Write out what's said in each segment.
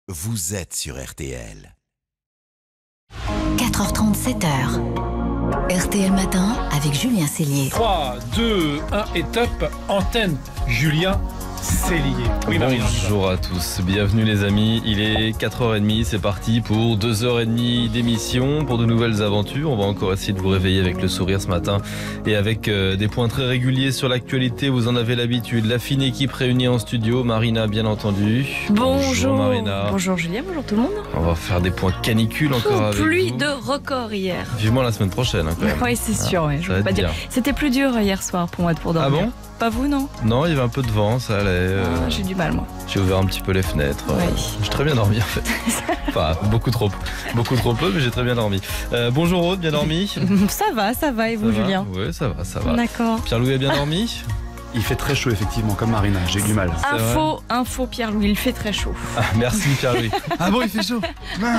vous êtes sur RTL. 4h30, 7h. RTL Matin avec Julien Cellier. 3, 2, 1 et top, antenne, Julien Cellier. Oui, Marie. Bonjour à tous, bienvenue les amis, il est 4h30, c'est parti pour 2h30 d'émission, pour de nouvelles aventures. On va encore essayer de vous réveiller avec le sourire ce matin et avec des points très réguliers sur l'actualité, vous en avez l'habitude. La fine équipe réunie en studio, Marina bien entendu. Bonjour Marina. Bonjour Julien, bonjour tout le monde. On va faire des points canicules encore avec Pluie vous. de record hier. Vivement la semaine prochaine quand même. Oui, c'est sûr, ouais, je ça va veux pas être dire. bien. C'était plus dur hier soir pour moi pour dormir. Ah bon? Pas vous, non? Non, il y avait un peu de vent, ça allait. J'ai du mal, moi. J'ai ouvert un petit peu les fenêtres. Oui. J'ai très bien dormi en fait. Enfin, beaucoup trop peu, mais j'ai très bien dormi. Bonjour Aude, bien dormi? Ça va, et vous, Julien? Oui, ça va. D'accord. Pierre-Louis a bien dormi? Il fait très chaud effectivement, comme Marina, j'ai du mal. Info Pierre-Louis, il fait très chaud. Ah, merci Pierre-Louis. Ah bon, il fait chaud?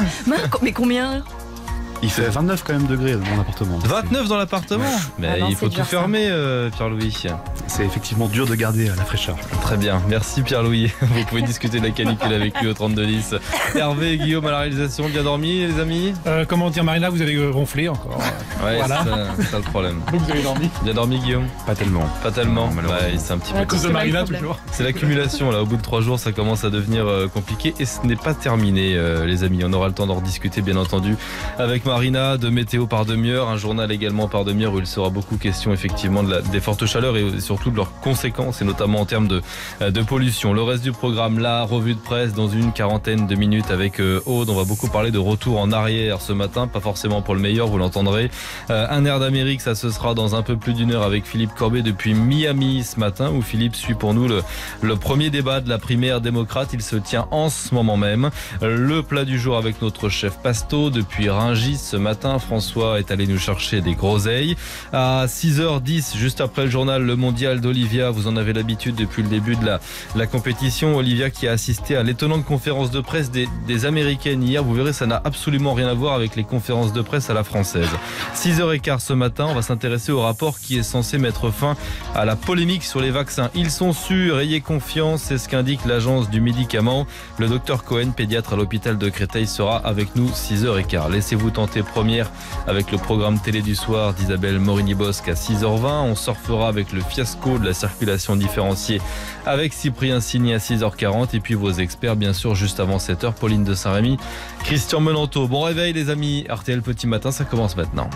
Mais combien? Il fait 29 quand même degrés dans mon appartement. 29 dans l'appartement? Mais Ah non, il c'est faut tout dur, ça. fermer Pierre-Louis. C'est effectivement dur de garder la fraîcheur. Très bien, merci Pierre-Louis. Vous pouvez discuter de la canicule avec lui au 3210. Hervé et Guillaume à la réalisation, bien dormi les amis? Comment dire, Marina, vous avez ronflé encore. Ouais, Voilà. c'est ça le problème. Vous avez dormi. Bien dormi Guillaume? Pas tellement. Pas tellement, Non, malheureusement. ouais, c'est un petit peu Ouais, À cause de C'est pas le Marina, problème. toujours. C'est l'accumulation là, au bout de 3 jours ça commence à devenir compliqué et ce n'est pas terminé les amis, on aura le temps d'en rediscuter bien entendu avec Marina, de météo par demi-heure, un journal également par demi-heure où il sera beaucoup question effectivement des fortes chaleurs et surtout de leurs conséquences et notamment en termes de pollution. Le reste du programme, la revue de presse dans une quarantaine de minutes avec Aude, on va beaucoup parler de retour en arrière ce matin, pas forcément pour le meilleur, vous l'entendrez. Un air d'Amérique, ça ce sera dans un peu plus d'une heure avec Philippe Corbet depuis Miami ce matin où Philippe suit pour nous le premier débat de la primaire démocrate. Il se tient en ce moment même. Le plat du jour avec notre chef Pasto depuis Rungis ce matin. François est allé nous chercher des groseilles. À 6h10, juste après le journal Le Mondial d'Olivia, vous en avez l'habitude depuis le début de la compétition. Olivia qui a assisté à l'étonnante conférence de presse des Américaines hier. Vous verrez, ça n'a absolument rien à voir avec les conférences de presse à la française. 6h15 ce matin, on va s'intéresser au rapport qui est censé mettre fin à la polémique sur les vaccins. Ils sont sûrs, ayez confiance, c'est ce qu'indique l'agence du médicament. Le docteur Cohen, pédiatre à l'hôpital de Créteil, sera avec nous 6h15. Laissez-vous tenter première avec le programme télé du soir d'Isabelle Morini-Bosque à 6h20. On surfera avec le fiasco de la circulation différenciée avec Cyprien Signy à 6h40. Et puis vos experts, bien sûr, juste avant 7h, Pauline de Saint-Rémy, Christian Menanteau. Bon réveil les amis, RTL Petit Matin, ça commence maintenant.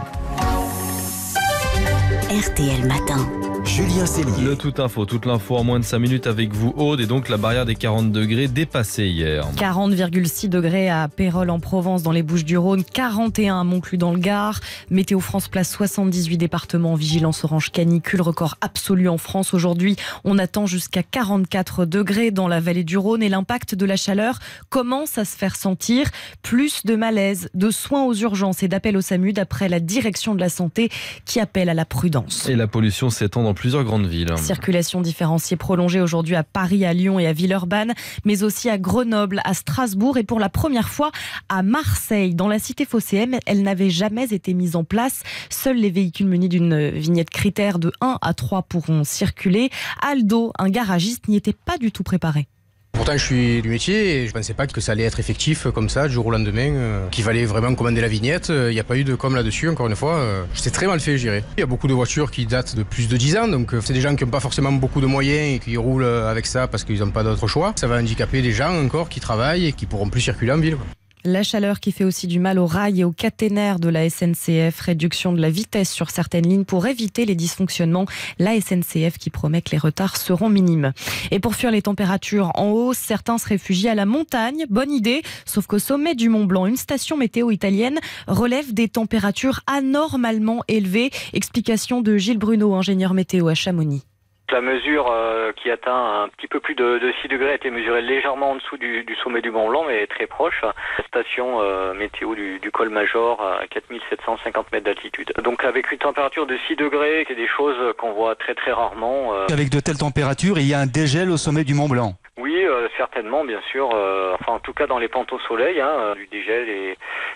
RTL Matin. Julien Cellier. Le tout info, toute l'info en moins de 5 minutes avec vous Aude et donc la barrière des 40 degrés dépassée hier. 40,6 degrés à Pérols en Provence dans les Bouches-du-Rhône, 41 à Montclus dans le Gard. Météo France place 78 départements en vigilance orange canicule, record absolu en France. Aujourd'hui, on attend jusqu'à 44 degrés dans la vallée du Rhône et l'impact de la chaleur commence à se faire sentir. Plus de malaise, de soins aux urgences et d'appels au SAMU d'après la direction de la santé qui appelle à la prudence. Et la pollution s'étend dans plusieurs grandes villes. Circulation différenciée prolongée aujourd'hui à Paris, à Lyon et à Villeurbanne, mais aussi à Grenoble, à Strasbourg et pour la première fois à Marseille. Dans la cité phocéenne, elle n'avait jamais été mise en place. Seuls les véhicules munis d'une vignette critère de 1 à 3 pourront circuler. Aldo, un garagiste, n'y était pas du tout préparé. Pourtant je suis du métier et je pensais pas que ça allait être effectif comme ça du jour au lendemain, qu'il fallait vraiment commander la vignette. Il n'y a pas eu de com là-dessus, encore une fois. C'était très mal fait, je dirais. Il y a beaucoup de voitures qui datent de plus de 10 ans, donc c'est des gens qui n'ont pas forcément beaucoup de moyens et qui roulent avec ça parce qu'ils n'ont pas d'autre choix. Ça va handicaper des gens encore qui travaillent et qui pourront plus circuler en ville, quoi. La chaleur qui fait aussi du mal aux rails et aux caténaires de la SNCF. Réduction de la vitesse sur certaines lignes pour éviter les dysfonctionnements. La SNCF qui promet que les retards seront minimes. Et pour fuir les températures en hausse, certains se réfugient à la montagne. Bonne idée, sauf qu'au sommet du Mont Blanc, une station météo italienne relève des températures anormalement élevées. Explication de Gilles Bruno, ingénieur météo à Chamonix. La mesure qui atteint un petit peu plus de 6 degrés a été mesurée légèrement en dessous du sommet du Mont Blanc, mais très proche. La station météo du col Major à 4750 mètres d'altitude. Donc avec une température de 6 degrés, c'est des choses qu'on voit très très rarement. Avec de telles températures, il y a un dégel au sommet du Mont Blanc. Oui, certainement, bien sûr. Enfin, en tout cas, dans les pentes au soleil, du dégel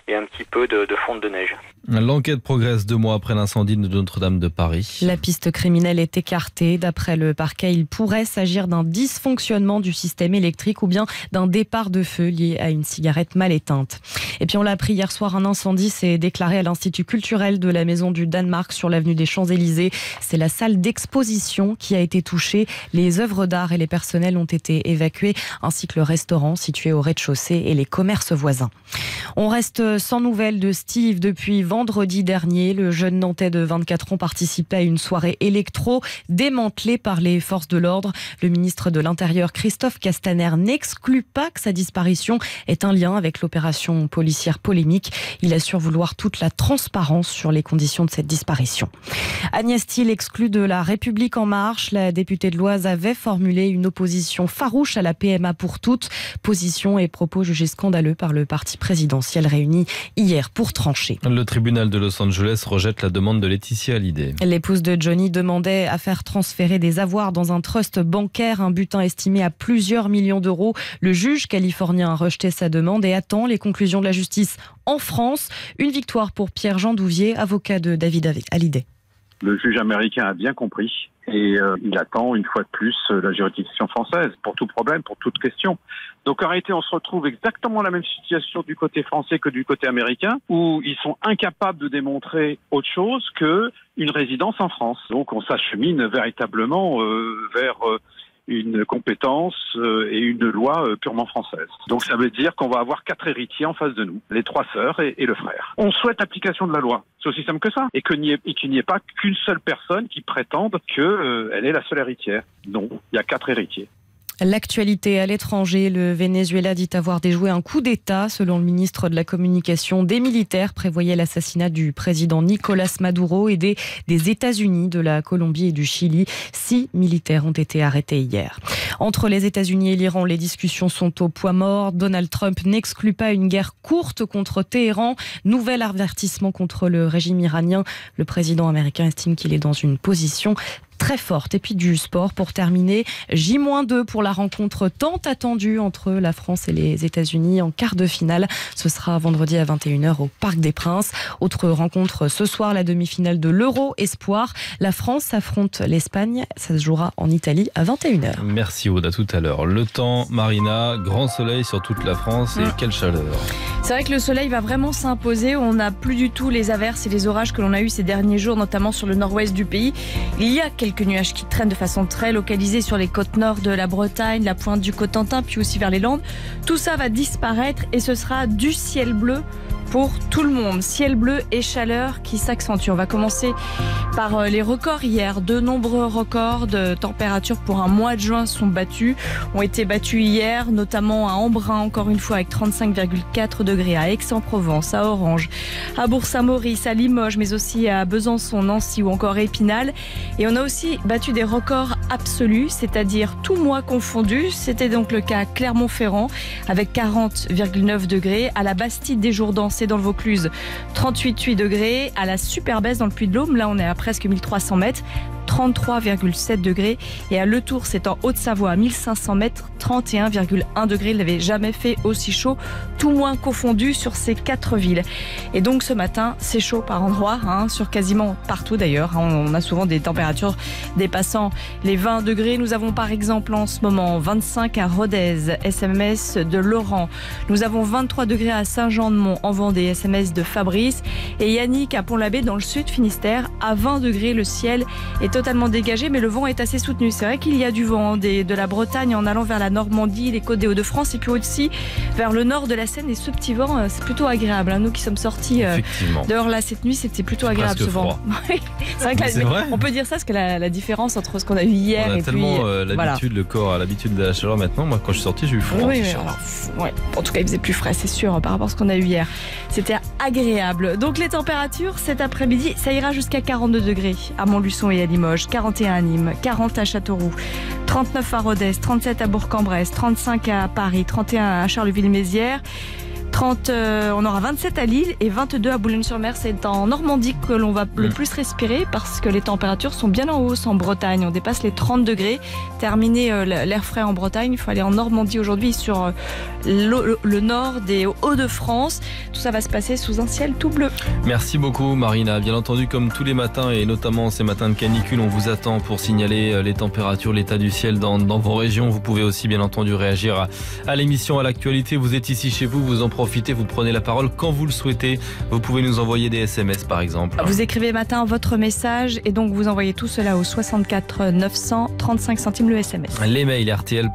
et un petit peu de fonte de neige. L'enquête progresse 2 mois après l'incendie de Notre-Dame de Paris. La piste criminelle est écartée. D'après le parquet, il pourrait s'agir d'un dysfonctionnement du système électrique ou bien d'un départ de feu lié à une cigarette mal éteinte. Et puis on l'a appris hier soir, un incendie s'est déclaré à l'Institut culturel de la Maison du Danemark sur l'avenue des Champs-Élysées. C'est la salle d'exposition qui a été touchée. Les œuvres d'art et les personnels ont été évacués, ainsi que le restaurant situé au rez-de-chaussée et les commerces voisins. On reste sans nouvelles de Steve depuis vendredi dernier. Le jeune Nantais de 24 ans participait à une soirée électro démantelée par les forces de l'ordre. Le ministre de l'Intérieur, Christophe Castaner, n'exclut pas que sa disparition ait un lien avec l'opération policière polémique. Il assure vouloir toute la transparence sur les conditions de cette disparition. Agnès Thiel, exclue de La République En Marche, la députée de l'Oise avait formulé une opposition farouche à la PMA pour toutes. Position et propos jugés scandaleux par le parti présidentiel réuni hier pour trancher. Le tribunal de Los Angeles rejette la demande de Laetitia Hallyday. L'épouse de Johnny demandait à faire transférer des avoirs dans un trust bancaire, un butin estimé à plusieurs millions d'euros. Le juge californien a rejeté sa demande et attend les conclusions de la justice en France. Une victoire pour Pierre-Jean Douvier, avocat de David Hallyday. Le juge américain a bien compris et il attend une fois de plus la juridiction française pour tout problème, pour toute question. Donc en réalité, on se retrouve exactement la même situation du côté français que du côté américain, où ils sont incapables de démontrer autre chose que une résidence en France. Donc on s'achemine véritablement vers une compétence et une loi purement française. Donc ça veut dire qu'on va avoir 4 héritiers en face de nous, les 3 sœurs et le frère. On souhaite l'application de la loi. C'est aussi simple que ça. Et qu'il n'y ait pas qu'une seule personne qui prétende qu'elle est la seule héritière. Non, il y a 4 héritiers. L'actualité à l'étranger, le Venezuela dit avoir déjoué un coup d'État. Selon le ministre de la Communication, des militaires prévoyaient l'assassinat du président Nicolás Maduro, aidé des États-Unis, de la Colombie et du Chili. 6 militaires ont été arrêtés hier. Entre les États-Unis et l'Iran, les discussions sont au point mort. Donald Trump n'exclut pas une guerre courte contre Téhéran. Nouvel avertissement contre le régime iranien. Le président américain estime qu'il est dans une position très forte. Et puis du sport pour terminer. J-2 pour la rencontre tant attendue entre la France et les États-Unis en quart de finale. Ce sera vendredi à 21h au Parc des Princes. Autre rencontre ce soir, la demi-finale de l'Euro Espoir. La France affronte l'Espagne. Ça se jouera en Italie à 21h. Merci Aude, à tout à l'heure. Le temps, Marina, grand soleil sur toute la France et quelle chaleur. C'est vrai que le soleil va vraiment s'imposer. On n'a plus du tout les averses et les orages que l'on a eu ces derniers jours, notamment sur le nord-ouest du pays. Il y a quelques nuages qui traînent de façon très localisée sur les côtes nord de la Bretagne, la pointe du Cotentin, puis aussi vers les Landes. Tout ça va disparaître et ce sera du ciel bleu pour tout le monde. Ciel bleu et chaleur qui s'accentuent. On va commencer par les records hier. De nombreux records de température pour un mois de juin ont été battus hier, notamment à Embrun, encore une fois avec 35,4 degrés, à Aix-en-Provence, à Orange, à Bourg-Saint-Maurice, à Limoges, mais aussi à Besançon, Nancy ou encore Épinal. Et on a aussi battu des records absolus, c'est-à-dire tout mois confondu. C'était donc le cas à Clermont-Ferrand avec 40,9 degrés, à la Bastide des Jourdans, c'est dans le Vaucluse, 38,8 degrés, à la Superbèze dans le Puy-de-Dôme, là on est à presque 1300 mètres, 33,7 degrés, et à Le Tour, c'est en Haute-Savoie à 1500 mètres, 31,1 degrés. Il n'avait jamais fait aussi chaud, tout moins confondu sur ces 4 villes. Et donc ce matin, c'est chaud par endroits, sur quasiment partout d'ailleurs. On a souvent des températures dépassant les 20 degrés. Nous avons par exemple en ce moment 25 à Rodez, SMS de Laurent. Nous avons 23 degrés à Saint-Jean-de-Mont en Vendée, SMS de Fabrice. Et Yannick à Pont-l'Abbé dans le sud Finistère, à 20 degrés. Le ciel est totalement dégagé, mais le vent est assez soutenu. C'est vrai qu'il y a du vent de la Bretagne en allant vers la Normandie, les côtes des Hauts-de-France, et puis aussi vers le nord de la Seine. Et ce petit vent, c'est plutôt agréable. Nous qui sommes sortis dehors là cette nuit, c'était plutôt agréable ce vent. C'est vrai que on peut dire ça, parce que la différence entre ce qu'on a eu hier on a et tellement puis l'habitude, le corps a l'habitude de la chaleur maintenant. Moi, quand je suis sorti, j'ai eu froid. Oui, en tout cas, il faisait plus frais, c'est sûr, par rapport à ce qu'on a eu hier. C'était agréable. Donc les températures cet après-midi, ça ira jusqu'à 42 degrés à Montluçon et à Limoges, 41 à Nîmes, 40 à Châteauroux, 39 à Rodez, 37 à Bourg-en-Bresse, 35 à Paris, 31 à Charleville-Mézières, On aura 27 à Lille et 22 à Boulogne-sur-Mer. C'est en Normandie que l'on va le plus respirer parce que les températures sont bien en hausse en Bretagne. On dépasse les 30 degrés. Terminer l'air frais en Bretagne, il faut aller en Normandie aujourd'hui sur le nord des Hauts-de-France. Tout ça va se passer sous un ciel tout bleu. Merci beaucoup Marina. Bien entendu, comme tous les matins et notamment ces matins de canicule, on vous attend pour signaler les températures, l'état du ciel dans vos régions. Vous pouvez aussi bien entendu réagir à l'émission, à l'actualité. Vous êtes ici chez vous, vous en profitez, vous prenez la parole quand vous le souhaitez. Vous pouvez nous envoyer des SMS par exemple. Vous écrivez matin votre message et donc vous envoyez tout cela au 64 900 35 centimes le SMS. Les mails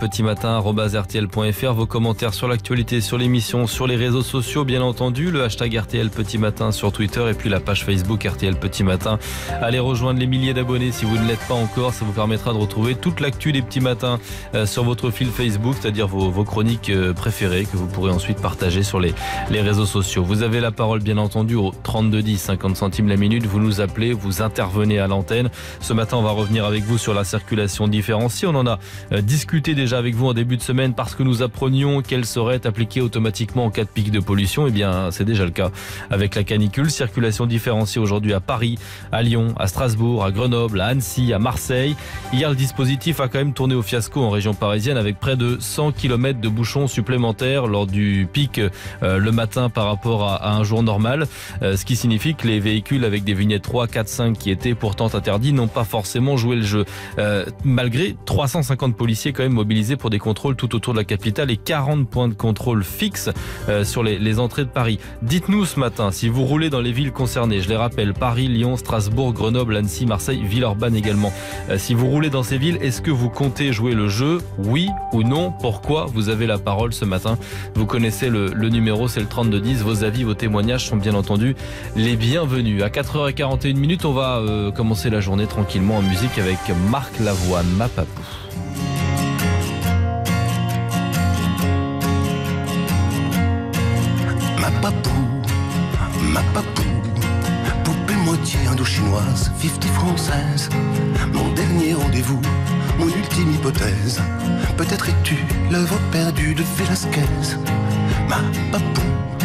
rtl-petit-matin@rtl.fr, vos commentaires sur l'actualité, sur l'émission, sur les réseaux sociaux bien entendu, le hashtag RTL Petit Matin sur Twitter et puis la page Facebook RTL Petit Matin. Allez rejoindre les milliers d'abonnés si vous ne l'êtes pas encore, ça vous permettra de retrouver toute l'actu des petits matins sur votre fil Facebook, c'est-à-dire vos chroniques préférées que vous pourrez ensuite partager sur les réseaux sociaux. Vous avez la parole bien entendu au 3210, 50 centimes la minute, vous nous appelez, vous intervenez à l'antenne. Ce matin on va revenir avec vous sur la circulation différenciée. On en a discuté déjà avec vous en début de semaine parce que nous apprenions qu'elle serait appliquée automatiquement en cas de pic de pollution. Eh bien c'est déjà le cas avec la canicule. Circulation différenciée aujourd'hui à Paris, à Lyon, à Strasbourg, à Grenoble, à Annecy, à Marseille. Hier le dispositif a quand même tourné au fiasco en région parisienne avec près de 100 km de bouchons supplémentaires lors du pic le matin par rapport à un jour normal. Ce qui signifie que les véhicules avec des vignettes 3, 4, 5 qui étaient pourtant interdits n'ont pas forcément joué le jeu. Malgré 350 policiers quand même mobilisés pour des contrôles tout autour de la capitale et 40 points de contrôle fixes sur les entrées de Paris. Dites-nous ce matin si vous roulez dans les villes concernées. Je les rappelle, Paris, Lyon, Strasbourg, Grenoble, Annecy, Marseille, Villeurbanne également. Si vous roulez dans ces villes, est-ce que vous comptez jouer le jeu? Oui ou non? Pourquoi? Vous avez la parole ce matin. Vous connaissez le numéro, c'est le 3210. Vos avis, vos témoignages sont bien entendu les bienvenus. À 4h41, on va commencer la journée tranquillement en musique avec Marc Lavoine, Ma Papou. Ma papou, poupée moitié indo-chinoise, 50 française. Mon dernier rendez-vous, mon ultime hypothèse. Peut-être es-tu l'œuvre perdue de Velasquez. Ma papou,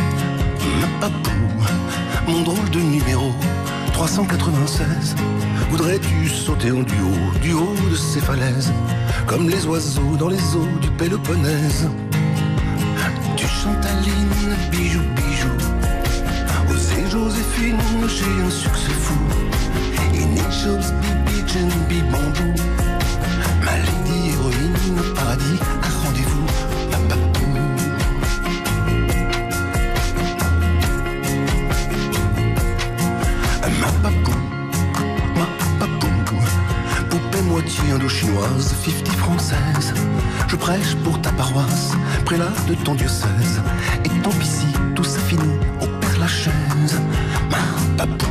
mon drôle de numéro 396. Voudrais-tu sauter en duo, du haut de ces falaises, comme les oiseaux dans les eaux du Péloponnèse? Tu chantes Aline, bijou, bijou. Osez Joséphine, j'ai un succès fou. Initials, Bibi, Jen, Bambou. Ma lady héroïne, au paradis, à rendez-vous, ma papou. Ma papou, poupée moitié indo-chinoise, 50 française. Je prêche pour ta paroisse, prélat de ton diocèse. Et tant pis si tout ça finit au Père-Lachaise. Ma papou,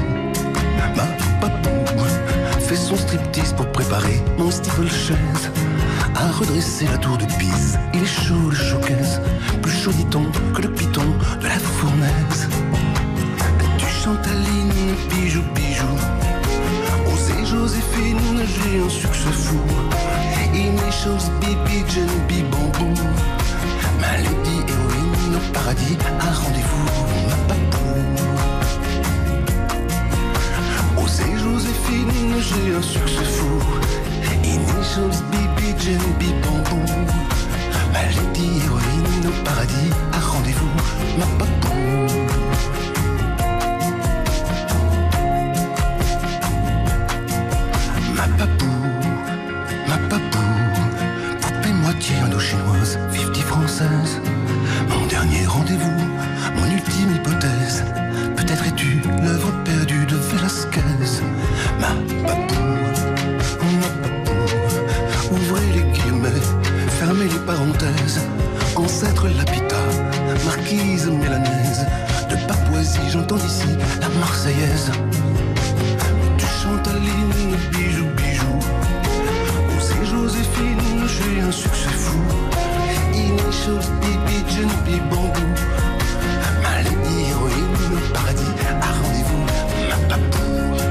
fait son striptease pour préparer mon steeple-chaise. À redresser la tour de Pise, il est chaud le showcase. Plus chaud dit-on que le piton de la fournaise. Tu chantes Aline, bijou, bijou. Osez Joséphine, j'ai un succès fou. Initials, Bibi, Jen, Bambou. Ma lady héroïne, au paradis, à rendez-vous, ma papou. Osez Joséphine, j'ai un succès fou. Initials, Bibi, Jen, Bambou. Ma lady héroïne, au paradis, à rendez-vous, ma papou. Ma papou, poupée moitié indo-chinoise, 50 française. Mon dernier rendez-vous, mon ultime hypothèse. Peut-être es-tu l'œuvre perdue de Velasquez. Ma papou, ouvrez les guillemets, fermez les parenthèses. Ancêtre Lapita, marquise mélanaise. De Papouasie, j'entends d'ici la Marseillaise. Tu chantes Aline, bijou, bijou. Osez Joséphine, j'ai un succès fou. Initials, Bibi, Jen, Bambou. Ma lady héroïne, au paradis, à rendez-vous, ma papou.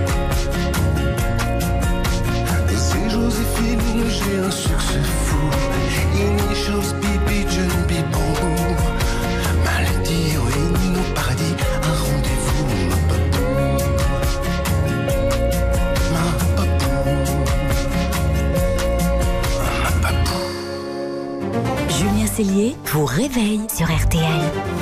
Osez Joséphine, j'ai un succès fou. Initials, Bibi, Jen, Bambou. Ma lady héroïne. Cellier vous réveille sur RTL.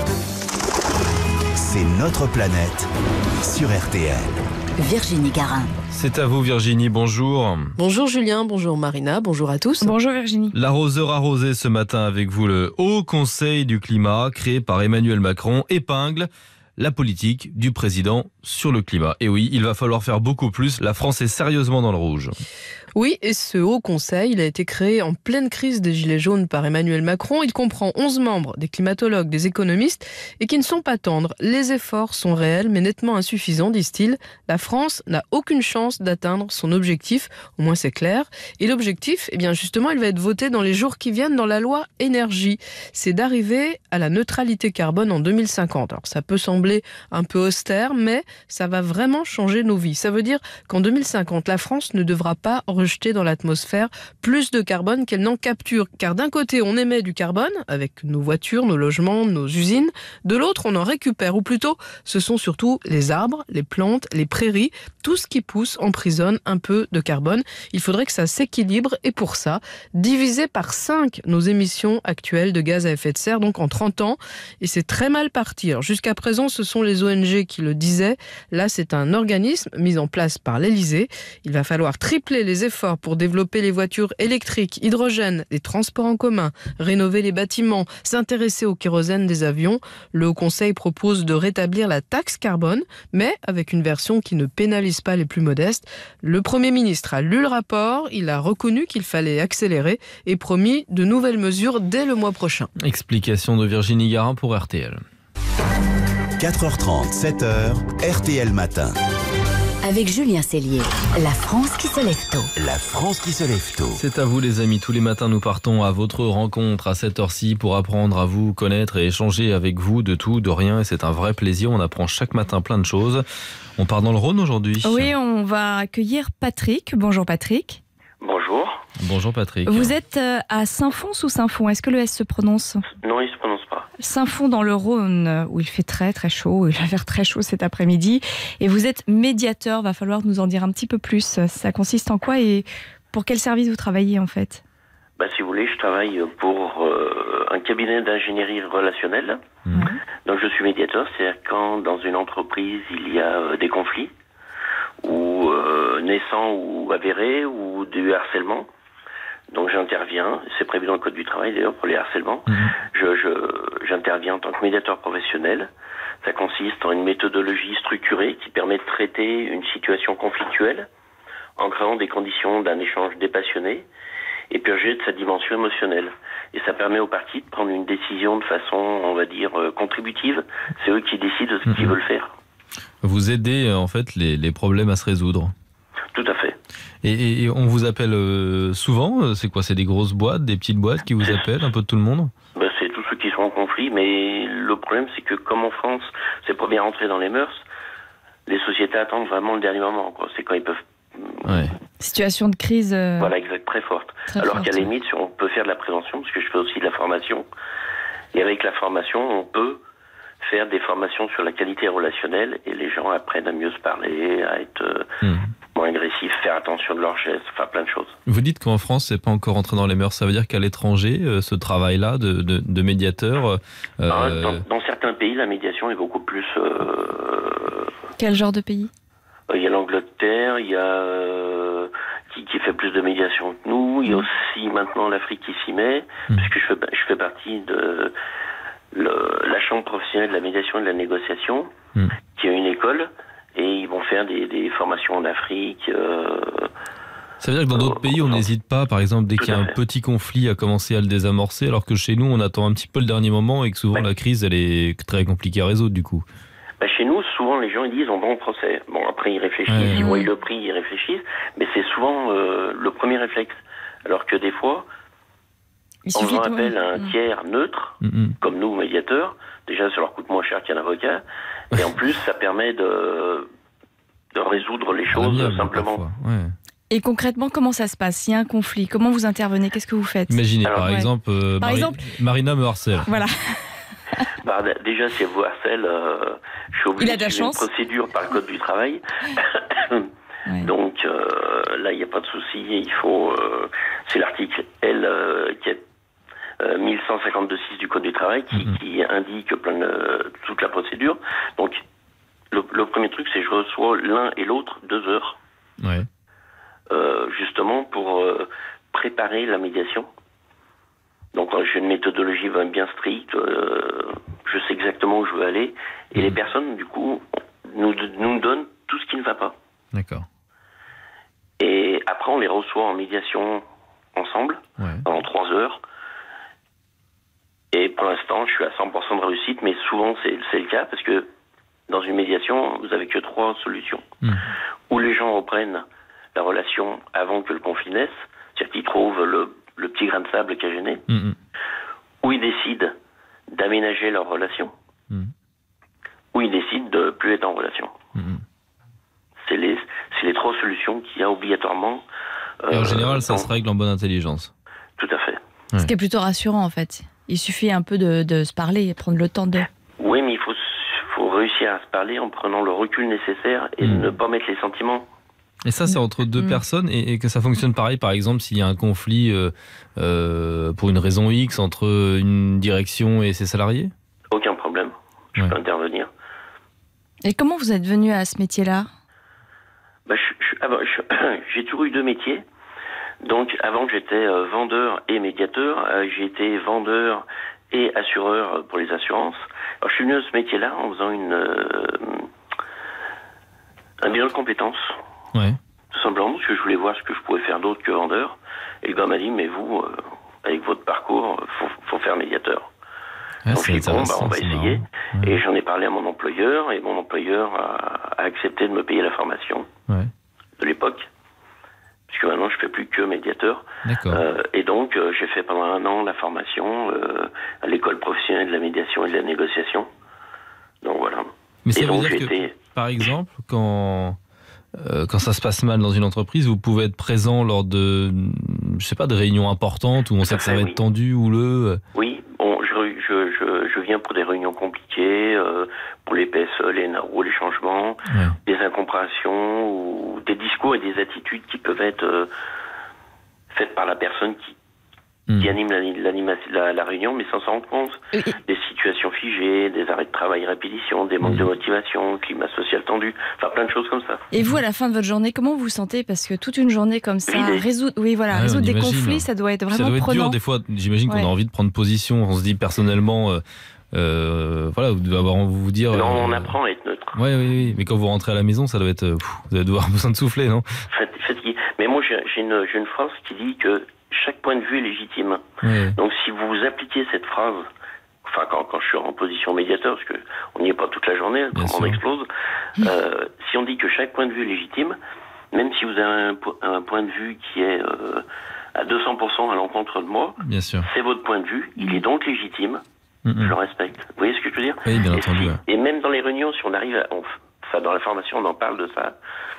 C'est notre planète sur RTL. Virginie Garin. C'est à vous Virginie, bonjour. Bonjour Julien, bonjour Marina, bonjour à tous. Bonjour Virginie. L'arroseur arrosé ce matin avec vous, le Haut Conseil du climat créé par Emmanuel Macron épingle la politique du président sur le climat. Et oui, il va falloir faire beaucoup plus, la France est sérieusement dans le rouge. Oui, et ce Haut Conseil, il a été créé en pleine crise des Gilets jaunes par Emmanuel Macron. Il comprend 11 membres, des climatologues, des économistes, et qui ne sont pas tendres. Les efforts sont réels, mais nettement insuffisants, disent-ils. La France n'a aucune chance d'atteindre son objectif, au moins c'est clair. Et l'objectif, eh bien justement, il va être voté dans les jours qui viennent dans la loi énergie. C'est d'arriver à la neutralité carbone en 2050. Alors ça peut sembler un peu austère, mais ça va vraiment changer nos vies. Ça veut dire qu'en 2050, la France ne devra pas rejeter dans l'atmosphère plus de carbone qu'elle n'en capture. Car d'un côté, on émet du carbone avec nos voitures, nos logements, nos usines. De l'autre, on en récupère. Ou plutôt, ce sont surtout les arbres, les plantes, les prairies. Tout ce qui pousse emprisonne un peu de carbone. Il faudrait que ça s'équilibre. Et pour ça, diviser par 5 nos émissions actuelles de gaz à effet de serre, donc en 30 ans. Et c'est très mal parti. Alors, jusqu'à présent, ce sont les ONG qui le disaient. Là, c'est un organisme mis en place par l'Élysée. Il va falloir tripler les efforts pour développer les voitures électriques, hydrogène, les transports en commun, rénover les bâtiments, s'intéresser au kérosène des avions. Le Haut Conseil propose de rétablir la taxe carbone, mais avec une version qui ne pénalise pas les plus modestes. Le Premier ministre a lu le rapport, il a reconnu qu'il fallait accélérer et promis de nouvelles mesures dès le mois prochain. Explication de Virginie Garin pour RTL. 4h30, 7h, RTL Matin. Avec Julien Cellier, la France qui se lève tôt. La France qui se lève tôt. C'est à vous les amis, tous les matins nous partons à votre rencontre à cette heure-ci pour apprendre à vous connaître et échanger avec vous de tout, de rien, et c'est un vrai plaisir, on apprend chaque matin plein de choses. On part dans le Rhône aujourd'hui. Oui, on va accueillir Patrick. Bonjour Patrick. Bonjour. Bonjour Patrick. Vous êtes à Saint-Fons ou Saint-Fons? Est-ce que le S se prononce? Non, il ne se prononce pas. Saint-Fons dans le Rhône, où il fait très très chaud, il va faire très chaud cet après-midi. Et vous êtes médiateur, va falloir nous en dire un petit peu plus. Ça consiste en quoi et pour quel service vous travaillez en fait? Si vous voulez, je travaille pour un cabinet d'ingénierie relationnelle. Donc je suis médiateur, c'est-à-dire quand dans une entreprise il y a des conflits, ou naissants ou avérés, ou du harcèlement. Donc j'interviens, c'est prévu dans le Code du travail d'ailleurs pour les harcèlements. J'interviens en tant que médiateur professionnel. Ça consiste en une méthodologie structurée qui permet de traiter une situation conflictuelle en créant des conditions d'un échange dépassionné et purger de sa dimension émotionnelle. Et ça permet aux parties de prendre une décision de façon, on va dire, contributive. C'est eux qui décident de ce qu'ils veulent faire. Vous aidez en fait les problèmes à se résoudre. Tout à fait. Et on vous appelle souvent? C'est quoi? C'est des grosses boîtes, des petites boîtes qui vous appellent, un peu de tout le monde? C'est tous ceux qui sont en conflit, mais le problème c'est que comme en France, c'est pour bien rentrer dans les mœurs, les sociétés attendent vraiment le dernier moment. C'est quand ils peuvent... Ouais. Situation de crise... Voilà, exact, très forte. Alors qu'à la limite, on peut faire de la prévention, parce que je fais aussi de la formation. Et avec la formation, on peut faire des formations sur la qualité relationnelle et les gens apprennent à mieux se parler, à être moins agressifs, faire attention de leurs gestes, enfin plein de choses. Vous dites qu'en France, c'est pas encore entré dans les mœurs. Ça veut dire qu'à l'étranger, ce travail-là de médiateur... Dans certains pays, la médiation est beaucoup plus... Quel genre de pays? Il y a l'Angleterre, il y a... qui fait plus de médiation que nous. Il y a aussi maintenant l'Afrique qui s'y met, puisque je fais partie de... la chambre professionnelle de la médiation et de la négociation, qui a une école, et ils vont faire des formations en Afrique. Ça veut dire que dans d'autres pays, on n'hésite pas, par exemple, dès qu'il y a un petit conflit, à commencer à le désamorcer, alors que chez nous, on attend un petit peu le dernier moment et que souvent la crise, elle est très compliquée à résoudre du coup. Chez nous, souvent, les gens ils disent on va en procès. Bon, après, ils réfléchissent, ils voient le prix, ils réfléchissent, mais c'est souvent le premier réflexe. Alors que des fois... On en appelle un tiers neutre, comme nous, médiateurs. Déjà, ça leur coûte moins cher qu'un avocat. Et en plus, ça permet de résoudre les choses simplement. Et concrètement, comment ça se passe? S'il y a un conflit, comment vous intervenez? Qu'est-ce que vous faites? Imaginez, par exemple, Marina me harcèle. Voilà. Déjà, si elle vous harcèle, je suis obligé de suivre une procédure par le Code du travail. Donc là, il n'y a pas de souci. Il faut... c'est l'article L 1152.6 du Code du travail qui indique toute la procédure. Donc, le premier truc, c'est que je reçois l'un et l'autre 2 heures. Ouais. Justement pour préparer la médiation. Donc j'ai une méthodologie bien stricte, je sais exactement où je veux aller, et les personnes, du coup, nous donnent tout ce qui ne va pas. D'accord. Et après, on les reçoit en médiation ensemble, pendant 3 heures. Et pour l'instant, je suis à 100% de réussite, mais souvent c'est le cas, parce que dans une médiation, vous n'avez que 3 solutions. Où les gens reprennent la relation avant que le conflit naisse, c'est-à-dire qu'ils trouvent le petit grain de sable qui a gêné, où ils décident d'aménager leur relation, où ils décident de ne plus être en relation. C'est les 3 solutions qu'il y a obligatoirement. Et en général, ça se règle en bonne intelligence. Tout à fait. Ouais. Ce qui est plutôt rassurant en fait. Il suffit un peu de se parler et prendre le temps de... Oui, mais il faut réussir à se parler en prenant le recul nécessaire et ne pas mettre les sentiments. Et ça, c'est entre 2 personnes et que ça fonctionne pareil, par exemple, s'il y a un conflit pour une raison X entre une direction et ses salariés ? Aucun problème. Je peux intervenir. Et comment vous êtes venu à ce métier-là ? J'ai toujours eu 2 métiers. Donc, avant que j'étais vendeur et médiateur, j'ai été vendeur et assureur pour les assurances. Alors, je suis venu à ce métier-là en faisant un bilan de compétences. Ouais. Tout simplement parce que je voulais voir ce que je pouvais faire d'autre que vendeur. Et le gars m'a dit, mais vous, avec votre parcours, faut faire médiateur. Ouais, donc j'ai dit, bon, on va essayer. Ouais. Et j'en ai parlé à mon employeur, et mon employeur a accepté de me payer la formation de l'époque. Puisque maintenant, je fais plus que médiateur. D'accord. Et donc, j'ai fait pendant 1 an la formation à l'école professionnelle de la médiation et de la négociation. Donc voilà. Mais ça et veut donc, dire que, par exemple, quand ça se passe mal dans une entreprise, vous pouvez être présent lors de, je sais pas, de réunions importantes où on sait que ça va être tendu, houleux. Oui, bon, je viens pour des réunions compliquées, pour les PSE, les NARO, les changements, des incompréhensions ou des discours et des attitudes qui peuvent être faites par la personne qui anime la réunion, mais sans s'en rendre compte. Des situations figées, des arrêts de travail répétition, des manques de motivation, climat social tendu, enfin plein de choses comme ça. Et vous, à la fin de votre journée, comment vous vous sentez ? Parce que toute une journée comme ça, résoudre des conflits, ça doit être vraiment prenant. Ça doit être dur des fois, j'imagine qu'on a envie de prendre position, on se dit personnellement, voilà, vous devez vous dire... Non, on apprend à être neutre. Oui, mais quand vous rentrez à la maison, ça doit être... vous allez devoir besoin de souffler, non ? Fatigué. Mais moi, j'ai une phrase qui dit que chaque point de vue est légitime. Donc si vous appliquez cette phrase, enfin quand je suis en position médiateur, parce qu'on n'y est pas toute la journée, quand on explose, si on dit que chaque point de vue est légitime, même si vous avez un point de vue qui est à 200% à l'encontre de moi, c'est votre point de vue, il est donc légitime, je le respecte. Vous voyez ce que je veux dire ? Oui, bien entendu. Et même dans les réunions, si on arrive dans la formation, on en parle de ça,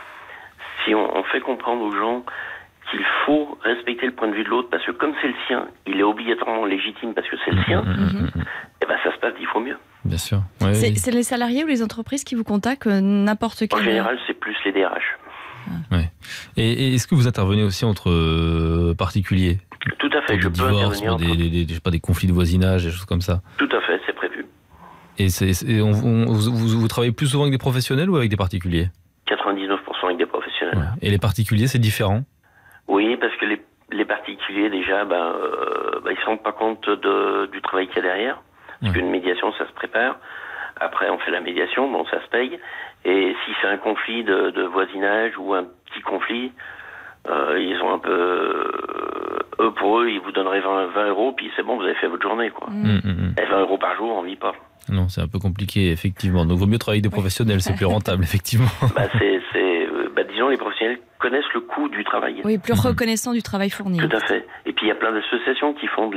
si on fait comprendre aux gens qu'il faut respecter le point de vue de l'autre, parce que comme c'est le sien, il est obligatoirement légitime parce que c'est le sien, et ben ça se passe 10 fois mieux. Bien sûr. C'est les salariés ou les entreprises qui vous contactent, n'importe quel... En général, c'est plus les DRH. Et est-ce que vous intervenez aussi entre particuliers ? Tout à fait, je peux intervenir. Pour des conflits de voisinage, des choses comme ça. Tout à fait, c'est prévu. Et vous travaillez plus souvent avec des professionnels ou avec des particuliers ? 99% avec des professionnels. Et les particuliers, c'est différent ? Oui, parce que les particuliers, déjà, ils ne se rendent pas compte du travail qu'il y a derrière. Parce qu'une médiation, ça se prépare. Après, on fait la médiation, bon, ça se paye. Et si c'est un conflit de voisinage ou un petit conflit, ils ont un peu... pour eux, ils vous donneraient 20 euros, puis c'est bon, vous avez fait votre journée, quoi. Et 20 euros par jour, on ne vit pas. Non, c'est un peu compliqué, effectivement. Donc, il vaut mieux travailler avec des professionnels, c'est plus rentable, effectivement. Disons, les professionnels connaissent le coût du travail. Oui, plus reconnaissant du travail fourni. Tout à fait. Et puis, il y a plein d'associations qui font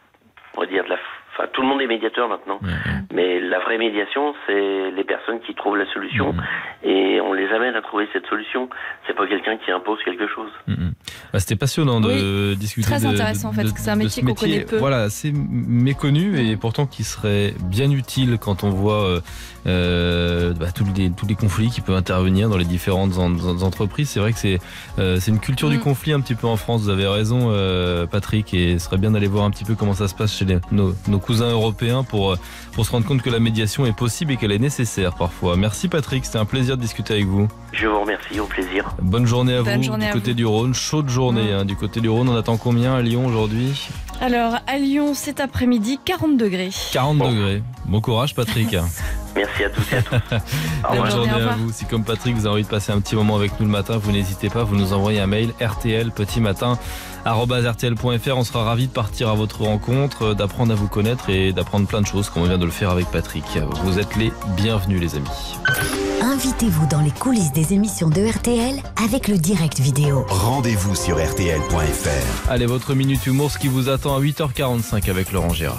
enfin, tout le monde est médiateur maintenant. Mais la vraie médiation, c'est les personnes qui trouvent la solution et on les amène à trouver cette solution. C'est pas quelqu'un qui impose quelque chose. C'était passionnant de discuter très intéressant en fait, parce que c'est un métier qu'on connaît peu. Voilà, c'est méconnu et pourtant qui serait bien utile quand on voit tous les conflits qui peuvent intervenir dans les différentes entreprises. C'est vrai que c'est une culture du conflit un petit peu en France. Vous avez raison, Patrick, et ce serait bien d'aller voir un petit peu comment ça se passe chez nos cousins européens pour se rendre compte que la médiation est possible et qu'elle est nécessaire parfois. Merci Patrick, c'était un plaisir de discuter avec vous. Je vous remercie, au plaisir. Bonne journée à vous du côté du Rhône, chaude journée du côté du Rhône. On attend combien à Lyon aujourd'hui ? Alors à Lyon cet après-midi, 40 degrés. 40 degrés. Bon courage Patrick. Merci à tous et à toutes. Bonne journée à vous. Si comme Patrick vous avez envie de passer un petit moment avec nous le matin, vous n'hésitez pas, vous nous envoyez un mail rtlpetitmatin@rtl.fr. On sera ravis de partir à votre rencontre, d'apprendre à vous connaître et d'apprendre plein de choses comme on vient de le faire avec Patrick. Vous êtes les bienvenus les amis. Invitez-vous dans les coulisses des émissions de RTL avec le direct vidéo. Rendez-vous sur rtl.fr. Allez, votre minute humour, ce qui vous attend à 8h45 avec Laurent Gérard.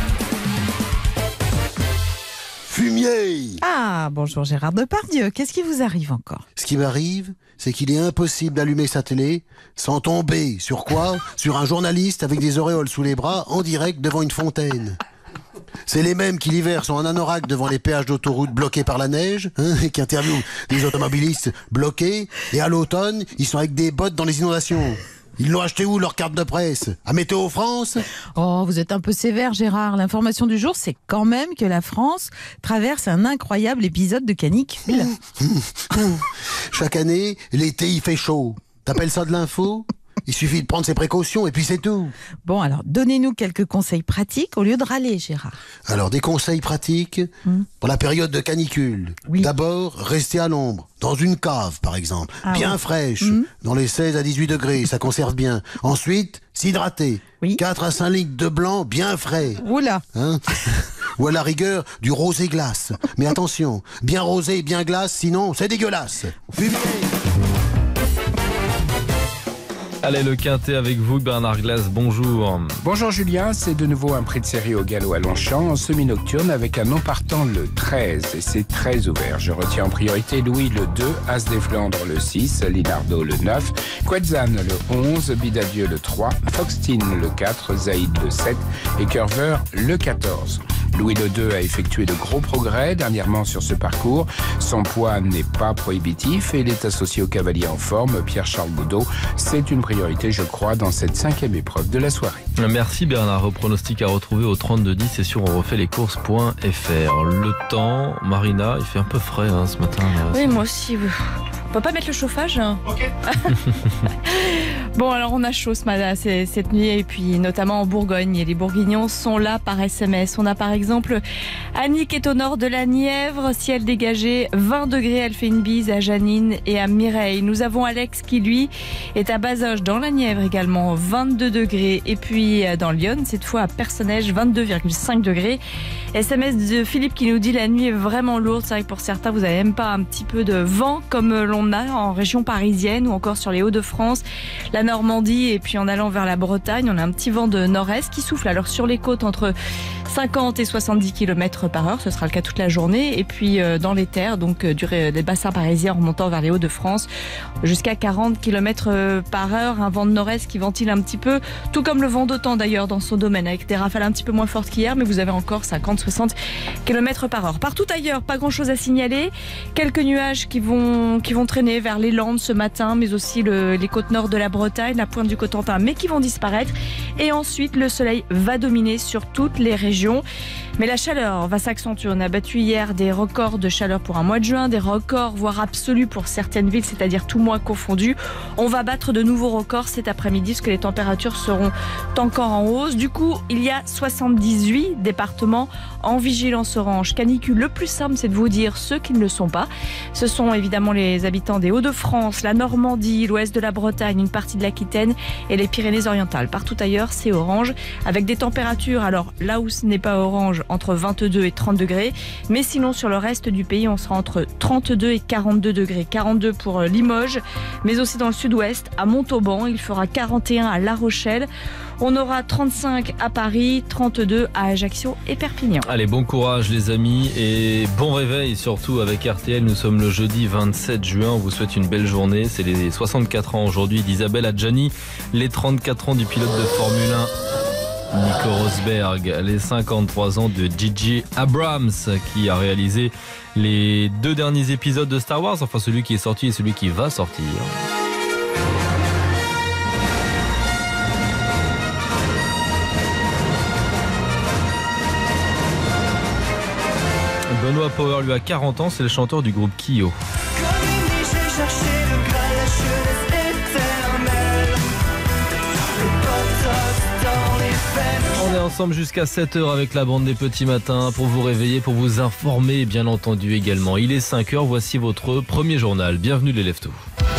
Fumier! Ah, bonjour Gérard Depardieu, qu'est-ce qui vous arrive encore? Ce qui m'arrive, c'est qu'il est impossible d'allumer sa télé sans tomber sur quoi? Sur un journaliste avec des auréoles sous les bras en direct devant une fontaine. C'est les mêmes qui l'hiver sont en anorak devant les péages d'autoroute bloqués par la neige, et qui interviewent des automobilistes bloqués, et à l'automne, ils sont avec des bottes dans les inondations. Ils l'ont acheté où leur carte de presse? À Météo France? Oh, vous êtes un peu sévère Gérard. L'information du jour, c'est quand même que la France traverse un incroyable épisode de canicule. Chaque année, l'été il fait chaud. T'appelles ça de l'info? Il suffit de prendre ses précautions et puis c'est tout. Bon, alors donnez-nous quelques conseils pratiques au lieu de râler, Gérard. Alors, des conseils pratiques pour la période de canicule. Oui. D'abord, rester à l'ombre, dans une cave par exemple, bien fraîche, dans les 16 à 18 degrés, ça conserve bien. Ensuite, s'hydrater. 4 à 5 litres de blanc bien frais. Oula. Ou à la rigueur, du rosé glace. Mais attention, bien rosé et bien glace, sinon c'est dégueulasse. Fumez. Allez, le Quintet avec vous, Bernard Glass, bonjour. Bonjour Julien, c'est de nouveau un prix de série au galop à Longchamp en semi-nocturne avec un non partant le 13 et c'est très ouvert. Je retiens en priorité Louis le 2, As des Flandres le 6, Linardo le 9, Quetzan le 11, Bidadieu le 3, Foxtine le 4, Zaïd le 7 et Curver le 14. Louis le 2 a effectué de gros progrès dernièrement sur ce parcours. Son poids n'est pas prohibitif et il est associé au cavalier en forme, Pierre-Charles Boudot. C'est une priorité, je crois, dans cette 5e épreuve de la soirée. Merci Bernard. Au pronostic à retrouver au 3210 et sur onrefaitlescourses.fr. Le temps, Marina, il fait un peu frais ce matin. Oui, moi aussi. On peut pas mettre le chauffage? Ok. Bon, alors on a chaud cette nuit et puis notamment en Bourgogne. Et les Bourguignons sont là par SMS. On a par exemple Annie qui est au nord de la Nièvre, ciel dégagé, 20 degrés. Elle fait une bise à Janine et à Mireille. Nous avons Alex qui lui est à Bazoches dans la Nièvre également, 22 degrés. Et puis dans Lyon, cette fois à Personnage, 22,5 degrés. SMS de Philippe qui nous dit la nuit est vraiment lourde. C'est vrai que pour certains, vous n'avez même pas un petit peu de vent comme l'on a en région parisienne ou encore sur les Hauts-de-France, la Normandie et puis en allant vers la Bretagne, on a un petit vent de nord-est qui souffle alors sur les côtes entre 50 et 70 km/h, ce sera le cas toute la journée, et puis dans les terres, donc des bassins parisiens en remontant vers les Hauts-de-France, jusqu'à 40 km/h, un vent de nord-est qui ventile un petit peu, tout comme le vent d'OTAN d'ailleurs dans son domaine, avec des rafales un petit peu moins fortes qu'hier, mais vous avez encore 50-60 km/h. Partout ailleurs, pas grand-chose à signaler, quelques nuages qui vont traîner vers les Landes ce matin, mais aussi les côtes nord de la Bretagne, la pointe du Cotentin, mais qui vont disparaître, et ensuite le soleil va dominer sur toutes les régions. Mais la chaleur va s'accentuer. On a battu hier des records de chaleur pour un mois de juin, des records voire absolus pour certaines villes, c'est-à-dire tout mois confondu. On va battre de nouveaux records cet après-midi, parce que les températures seront encore en hausse. Du coup, il y a 78 départements en vigilance orange. Canicule, le plus simple, c'est de vous dire ceux qui ne le sont pas. Ce sont évidemment les habitants des Hauts-de-France, la Normandie, l'ouest de la Bretagne, une partie de l'Aquitaine et les Pyrénées-Orientales. Partout ailleurs, c'est orange, avec des températures, alors là où ce n'est pas orange, entre 22 et 30 degrés. Mais sinon, sur le reste du pays, on sera entre 32 et 42 degrés. 42 pour Limoges, mais aussi dans le sud-ouest, à Montauban. Il fera 41 à La Rochelle. On aura 35 à Paris, 32 à Ajaccio et Perpignan. Allez, bon courage les amis et bon réveil surtout avec RTL. Nous sommes le jeudi 27 juin. On vous souhaite une belle journée. C'est les 64 ans aujourd'hui d'Isabelle Adjani, les 34 ans du pilote de Formule 1 Nico Rosberg, les 53 ans de J.J. Abrams qui a réalisé les 2 derniers épisodes de Star Wars, enfin celui qui est sorti et celui qui va sortir. Benoît Power lui a 40 ans, c'est le chanteur du groupe Kyo. On est ensemble jusqu'à 7h avec la bande des petits matins pour vous réveiller, pour vous informer bien entendu également. Il est 5h, voici votre premier journal. Bienvenue les Leftos.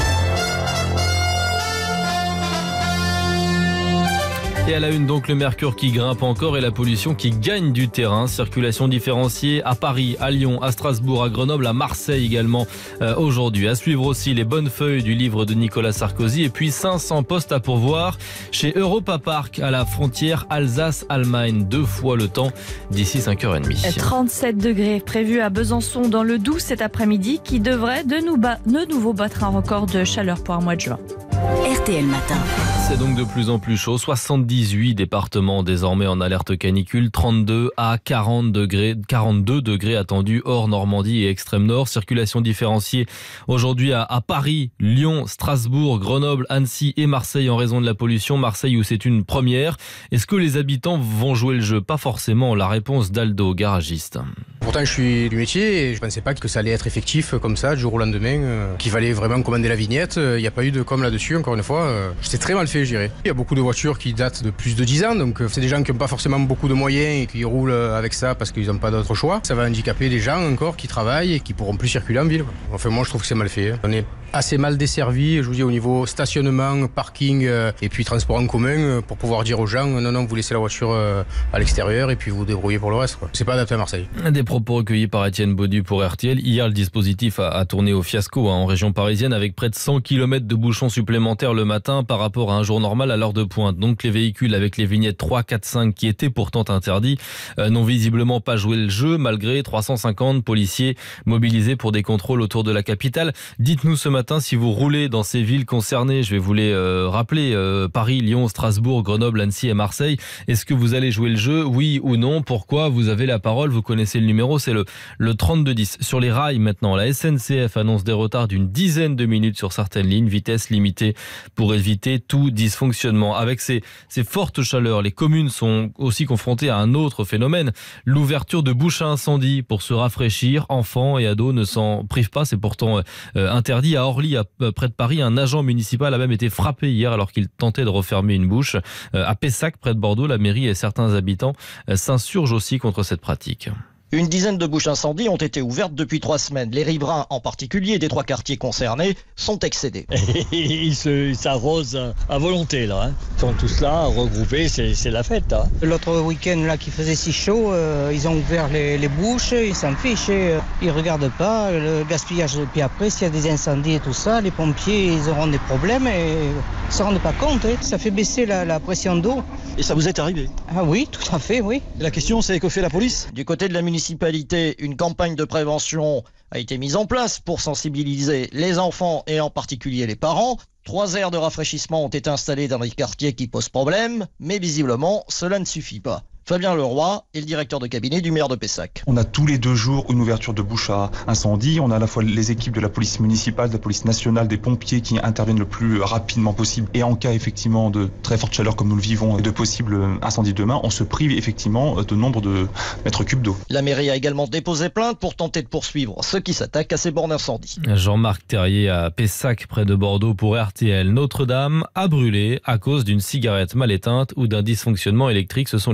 Et à la une donc le mercure qui grimpe encore et la pollution qui gagne du terrain. Circulation différenciée à Paris, à Lyon, à Strasbourg, à Grenoble, à Marseille également aujourd'hui. À suivre aussi les bonnes feuilles du livre de Nicolas Sarkozy et puis 500 postes à pourvoir chez Europa Park à la frontière Alsace-Allemagne. 2 fois le temps d'ici 5h30. 37 degrés prévus à Besançon dans le Doubs cet après-midi qui devrait de nouveau battre un record de chaleur pour un mois de juin. RTL Matin. C'est donc de plus en plus chaud. 78 départements désormais en alerte canicule. 32 à 40 degrés, 42 degrés attendus hors Normandie et extrême nord. Circulation différenciée aujourd'hui à Paris, Lyon, Strasbourg, Grenoble, Annecy et Marseille en raison de la pollution. Marseille où c'est une première. Est-ce que les habitants vont jouer le jeu? Pas forcément. La réponse d'Aldo, garagiste. Pourtant, je suis du métier et je pensais pas que ça allait être effectif comme ça, du jour au lendemain, qu'il fallait vraiment commander la vignette. Il n'y a pas eu de com là-dessus, encore une fois. J'étais très mal fait, je dirais. Il y a beaucoup de voitures qui datent de plus de 10 ans, donc c'est des gens qui n'ont pas forcément beaucoup de moyens et qui roulent avec ça parce qu'ils n'ont pas d'autre choix. Ça va handicaper des gens encore qui travaillent et qui pourront plus circuler en ville. Enfin, moi, je trouve que c'est mal fait. On est assez mal desservi, je vous dis, au niveau stationnement, parking et puis transport en commun pour pouvoir dire aux gens non, vous laissez la voiture à l'extérieur et puis vous débrouillez pour le reste, quoi. C'est pas adapté à Marseille. Des propos recueillis par Étienne Baudu pour RTL. Hier, le dispositif a tourné au fiasco en région parisienne avec près de 100 km de bouchons supplémentaires le matin par rapport à un jour normal à l'heure de pointe. Donc les véhicules avec les vignettes 3, 4, 5 qui étaient pourtant interdits n'ont visiblement pas joué le jeu malgré 350 policiers mobilisés pour des contrôles autour de la capitale. Dites-nous ce matin si vous roulez dans ces villes concernées. Je vais vous les rappeler. Paris, Lyon, Strasbourg, Grenoble, Annecy et Marseille. Est-ce que vous allez jouer le jeu? Oui ou non? Pourquoi? Vous avez la parole. Vous connaissez le numéro. C'est le 3210. Sur les rails maintenant, la SNCF annonce des retards d'une dizaine de minutes sur certaines lignes. Vitesse limitée pour éviter tout dysfonctionnement. Avec ces fortes chaleurs, les communes sont aussi confrontées à un autre phénomène. L'ouverture de bouches à incendie pour se rafraîchir. Enfants et ados ne s'en privent pas. C'est pourtant interdit. À Orly, près de Paris, un agent municipal a même été frappé hier alors qu'il tentait de refermer une bouche. À Pessac, près de Bordeaux, la mairie et certains habitants s'insurgent aussi contre cette pratique. Une dizaine de bouches incendie ont été ouvertes depuis 3 semaines. Les riverains, en particulier des 3 quartiers concernés, sont excédés. Ils s'arrosent à volonté, là. Ils sont tous là, regroupés, c'est la fête. Hein. L'autre week-end, là, qui faisait si chaud, ils ont ouvert les bouches, ils s'en fichent, ils regardent pas le gaspillage. Puis après, s'il y a des incendies et tout ça, les pompiers, ils auront des problèmes et ils ne se rendent pas compte. Hein. Ça fait baisser la pression d'eau. Et ça vous est arrivé? Ah oui, tout à fait, oui. La question, c'est que fait la police? Du côté de la municipalité, une campagne de prévention a été mise en place pour sensibiliser les enfants et en particulier les parents. 3 aires de rafraîchissement ont été installées dans les quartiers qui posent problème, mais visiblement, cela ne suffit pas. Fabien Leroy est le directeur de cabinet du maire de Pessac. On a tous les 2 jours une ouverture de bouche à incendie. On a à la fois les équipes de la police municipale, de la police nationale, des pompiers qui interviennent le plus rapidement possible. Et en cas effectivement de très forte chaleur comme nous le vivons et de possibles incendies demain, on se prive effectivement de nombre de mètres cubes d'eau. La mairie a également déposé plainte pour tenter de poursuivre ceux qui s'attaquent à ces bornes d'incendie. Jean-Marc Terrier à Pessac, près de Bordeaux pour RTL. Notre-Dame a brûlé à cause d'une cigarette mal éteinte ou d'un dysfonctionnement électrique. Ce sont les 2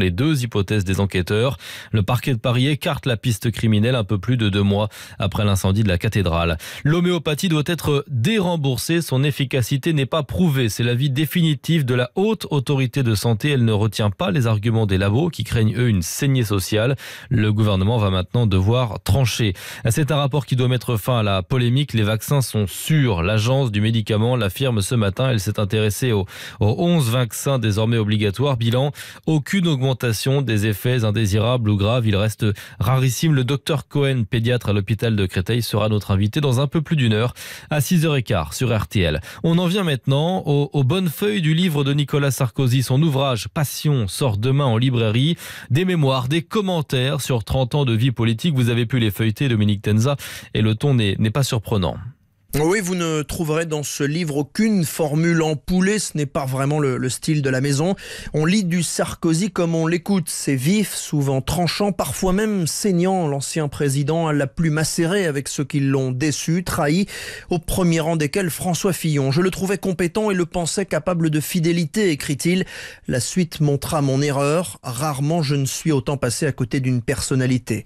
hypothèses des enquêteurs. Le parquet de Paris écarte la piste criminelle un peu plus de 2 mois après l'incendie de la cathédrale. L'homéopathie doit être déremboursée. Son efficacité n'est pas prouvée. C'est l'avis définitif de la haute autorité de santé. Elle ne retient pas les arguments des labos qui craignent, eux, une saignée sociale. Le gouvernement va maintenant devoir trancher. C'est un rapport qui doit mettre fin à la polémique. Les vaccins sont sûrs. L'agence du médicament l'affirme ce matin. Elle s'est intéressée aux 11 vaccins désormais obligatoires. Bilan, aucune augmentation des effets indésirables ou graves. Il reste rarissime. Le docteur Cohen, pédiatre à l'hôpital de Créteil, sera notre invité dans un peu plus d'1 heure à 6h15 sur RTL. On en vient maintenant aux bonnes feuilles du livre de Nicolas Sarkozy. Son ouvrage Passion sort demain en librairie. Des mémoires, des commentaires sur 30 ans de vie politique. Vous avez pu les feuilleter, Dominique Tenza, et le ton n'est pas surprenant. Oui, vous ne trouverez dans ce livre aucune formule empoulée, ce n'est pas vraiment le style de la maison. On lit du Sarkozy comme on l'écoute, c'est vif, souvent tranchant, parfois même saignant. L'ancien président l'a plus macéré avec ceux qui l'ont déçu, trahi, au premier rang desquels François Fillon. Je le trouvais compétent et le pensais capable de fidélité, écrit-il. La suite montra mon erreur, rarement je ne suis autant passé à côté d'une personnalité.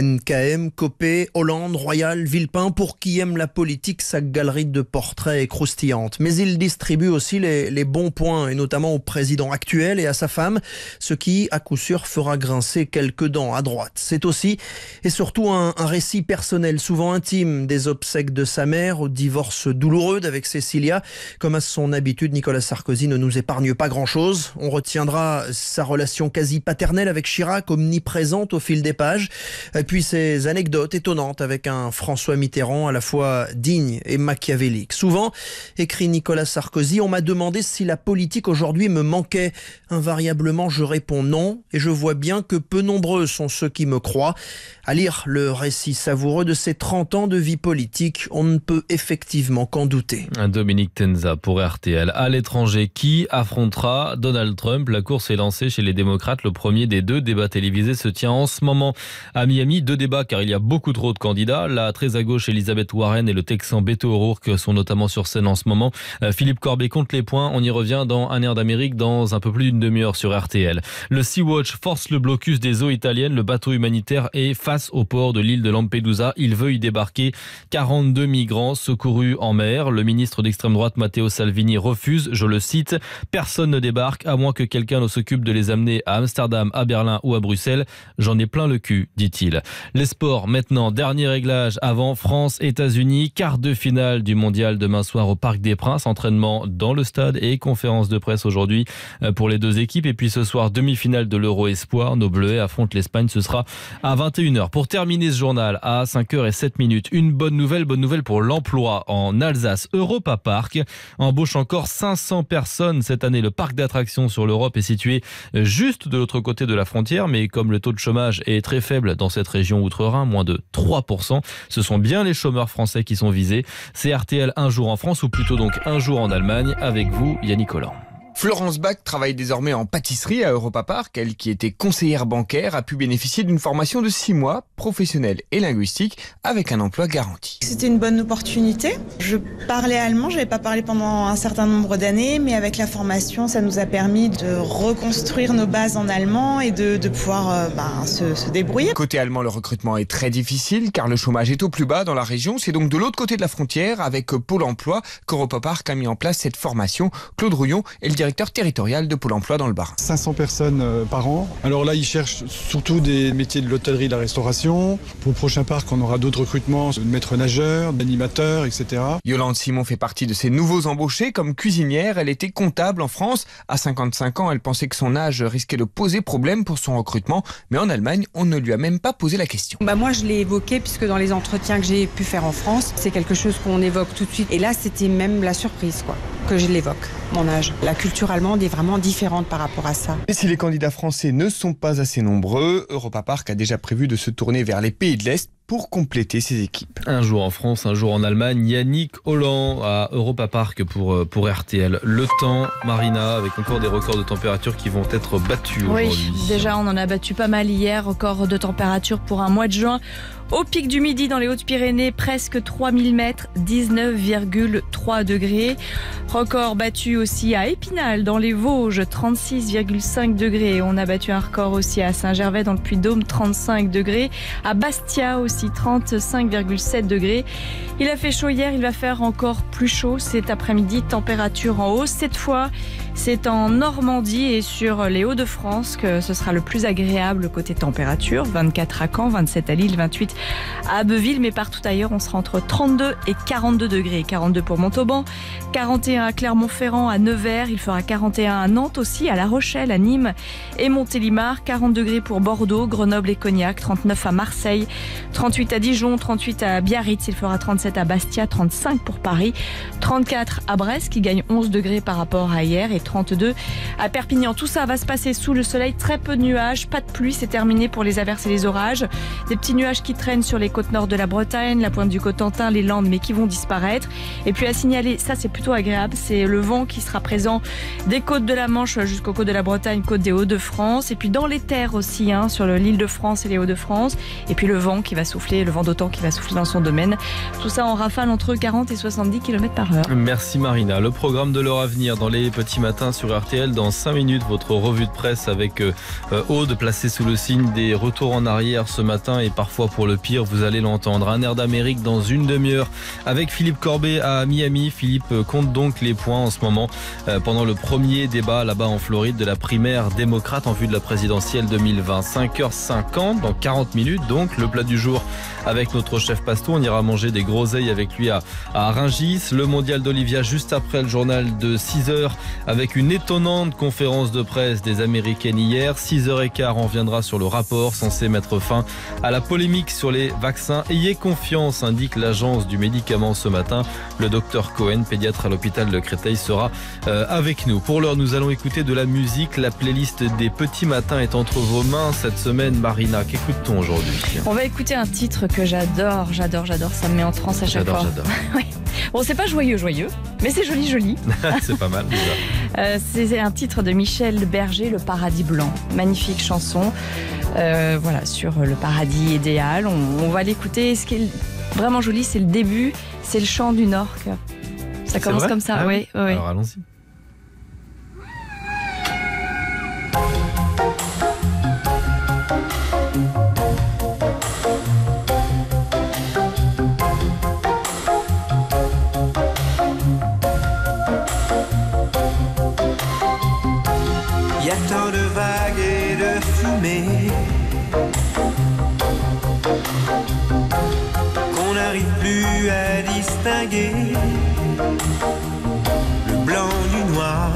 NKM, Copé, Hollande, Royal, Villepin, pour qui aime la politique, sa galerie de portraits est croustillante. Mais il distribue aussi les bons points, et notamment au président actuel et à sa femme, ce qui, à coup sûr, fera grincer quelques dents à droite. C'est aussi et surtout un récit personnel, souvent intime, des obsèques de sa mère, au divorce douloureux d'avec Cécilia. Comme à son habitude, Nicolas Sarkozy ne nous épargne pas grand-chose. On retiendra sa relation quasi paternelle avec Chirac, omniprésente au fil des pages, et puis ses anecdotes étonnantes avec un François Mitterrand à la fois digne et machiavélique. Souvent, écrit Nicolas Sarkozy, on m'a demandé si la politique aujourd'hui me manquait. Invariablement, je réponds non, et je vois bien que peu nombreux sont ceux qui me croient. À lire le récit savoureux de ces 30 ans de vie politique, on ne peut effectivement qu'en douter. Dominique Tenza pour RTL. À l'étranger, qui affrontera Donald Trump? La course est lancée chez les démocrates. Le premier des 2 débats télévisés se tient en ce moment à Miami. 2 débats car il y a beaucoup trop de candidats. La très à gauche, Elizabeth Warren, et le Texan Beto O'Rourke sont notamment sur scène en ce moment. Philippe Corbet compte les points. On y revient dans Un air d'Amérique dans un peu plus d'une demi-heure sur RTL. Le Sea-Watch force le blocus des eaux italiennes. Le bateau humanitaire est face au port de l'île de Lampedusa. Il veut y débarquer 42 migrants secourus en mer. Le ministre d'extrême droite Matteo Salvini refuse, je le cite, « Personne ne débarque à moins que quelqu'un ne s'occupe de les amener à Amsterdam, à Berlin ou à Bruxelles. J'en ai plein le cul », dit-il. Les sports maintenant, dernier réglage avant France-États-Unis, quart de finale du mondial demain soir au Parc des Princes, entraînement dans le stade et conférence de presse aujourd'hui pour les 2 équipes. Et puis ce soir, demi-finale de l'Euro Espoir, nos Bleuets affrontent l'Espagne, ce sera à 21h. Pour terminer ce journal à 5h07, une bonne nouvelle pour l'emploi en Alsace. Europa Park embauche encore 500 personnes cette année. Le parc d'attractions sur l'Europe est situé juste de l'autre côté de la frontière, mais comme le taux de chômage est très faible dans cette région outre-Rhin, moins de 3%, ce sont bien les chômeurs français qui sont visés. C'est RTL un jour en France, ou plutôt donc un jour en Allemagne. Avec vous, Yannick Collant. Florence Bach travaille désormais en pâtisserie à Europa Park. Elle, qui était conseillère bancaire, a pu bénéficier d'une formation de 6 mois, professionnelle et linguistique, avec un emploi garanti. C'était une bonne opportunité. Je parlais allemand, je n'avais pas parlé pendant un certain nombre d'années, mais avec la formation, ça nous a permis de reconstruire nos bases en allemand et de pouvoir se débrouiller. Côté allemand, le recrutement est très difficile car le chômage est au plus bas dans la région. C'est donc de l'autre côté de la frontière, avec Pôle emploi, qu'Europa Park a mis en place cette formation. Claude Rouillon est le directeur territorial de Pôle emploi dans le Bas-Rhin. 500 personnes par an. Alors là, ils cherchent surtout des métiers de l'hôtellerie et de la restauration. Pour le prochain parc, on aura d'autres recrutements, de maîtres nageurs, d'animateurs, etc. Yolande Simon fait partie de ces nouveaux embauchés comme cuisinière. Elle était comptable en France. À 55 ans, elle pensait que son âge risquait de poser problème pour son recrutement. Mais en Allemagne, on ne lui a même pas posé la question. Moi, je l'ai évoqué puisque dans les entretiens que j'ai pu faire en France, c'est quelque chose qu'on évoque tout de suite. Et là, c'était même la surprise, que je l'évoque, mon âge. La culture allemande est vraiment différente par rapport à ça. Et si les candidats français ne sont pas assez nombreux, Europa Park a déjà prévu de se tourner vers les pays de l'Est pour compléter ses équipes. Un jour en France, un jour en Allemagne. Yannick Holland à Europa Park pour RTL. Le temps, Marina, avec encore des records de température qui vont être battus aujourd'hui. Oui, déjà on en a battu pas mal hier. Record de température pour un mois de juin. Au pic du midi dans les Hautes-Pyrénées, presque 3000 mètres, 19,3 degrés. Record battu aussi à Épinal dans les Vosges, 36,5 degrés. On a battu un record aussi à Saint-Gervais dans le Puy-de-Dôme, 35 degrés. À Bastia aussi, 35,7 degrés. Il a fait chaud hier, il va faire encore plus chaud cet après-midi. Température en hausse. Cette fois, c'est en Normandie et sur les Hauts-de-France que ce sera le plus agréable côté température. 24 à Caen, 27 à Lille, 28 à Abbeville, mais partout ailleurs, on sera entre 32 et 42 degrés. 42 pour Montauban, 41 à Clermont-Ferrand, à Nevers, il fera 41 à Nantes aussi, à La Rochelle, à Nîmes et Montélimar, 40 degrés pour Bordeaux, Grenoble et Cognac, 39 à Marseille, 38 à Dijon, 38 à Biarritz, il fera 37 à Bastia, 35 pour Paris, 34 à Brest qui gagne 11 degrés par rapport à hier et 32 à Perpignan. Tout ça va se passer sous le soleil, très peu de nuages, pas de pluie, c'est terminé pour les averses et les orages. Des petits nuages qui traînent sur les côtes nord de la Bretagne, la pointe du Cotentin, les Landes, mais qui vont disparaître. Et puis à signaler, ça c'est plutôt agréable, c'est le vent qui sera présent des côtes de la Manche jusqu'aux côtes de la Bretagne, côtes des Hauts-de-France, et puis dans les terres aussi, sur l'île de France et les Hauts-de-France. Et puis le vent qui va souffler, le vent d'OTAN qui va souffler dans son domaine. Tout ça en rafale entre 40 et 70 km par heure. Merci Marina. Le programme de l'heure à venir dans les petits matins sur RTL. Dans 5 minutes, votre revue de presse avec Aude, placée sous le signe des retours en arrière ce matin et parfois pour le pire, vous allez l'entendre. Un air d'Amérique dans une demi-heure avec Philippe Corbet à Miami. Philippe compte donc les points en ce moment pendant le premier débat là-bas en Floride de la primaire démocrate en vue de la présidentielle 2020. 5h50 dans 40 minutes donc. Le plat du jour avec notre chef Pasto. On ira manger des groseilles avec lui à Rungis. Le mondial d'Olivia juste après le journal de 6h avec une étonnante conférence de presse des Américaines hier. 6h15, on reviendra sur le rapport censé mettre fin à la polémique sur les vaccins. Ayez confiance, indique l'agence du médicament ce matin. Le docteur Cohen, pédiatre à l'hôpital de Créteil, sera avec nous. Pour l'heure, nous allons écouter de la musique. La playlist des petits matins est entre vos mains cette semaine. Marina, qu'écoute-t-on aujourd'hui? On va écouter un titre que j'adore. Ça me met en transe à chaque fois. J'adore. Oui. Bon, c'est pas joyeux, mais c'est joli. C'est pas mal déjà. C'est un titre de Michel Berger, Le Paradis Blanc. Magnifique chanson. Voilà, sur le paradis idéal. On va l'écouter. Ce qui est vraiment joli, c'est le début, c'est le chant d'une orque. Ça commence comme ça, oui. Alors allons-y. Y a tant de vagues et de fumée qu'on n'arrive plus à distinguer le blanc du noir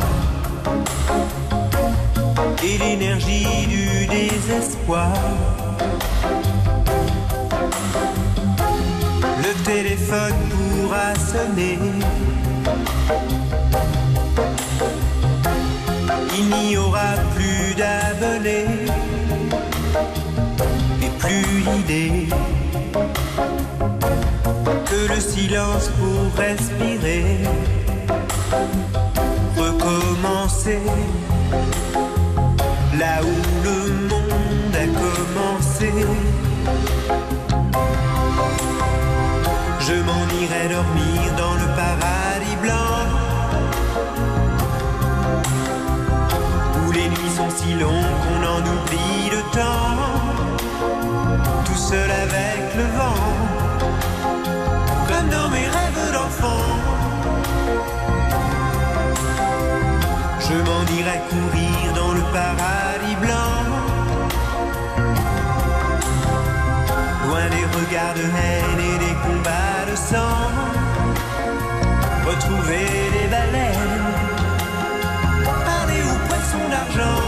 et l'énergie du désespoir. Le téléphone pourra sonner, il n'y aura plus d'abonnés et plus d'idées que le silence pour respirer, recommencer là où le monde a commencé. Je m'en irai dormir dans le paradis blanc, les nuits sont si longues qu'on en oublie le temps, tout seul avec le vent, comme dans mes rêves d'enfant. Je m'en irai courir dans le paradis blanc, loin des regards de haine et des combats de sang, retrouver les baleines, d'argent,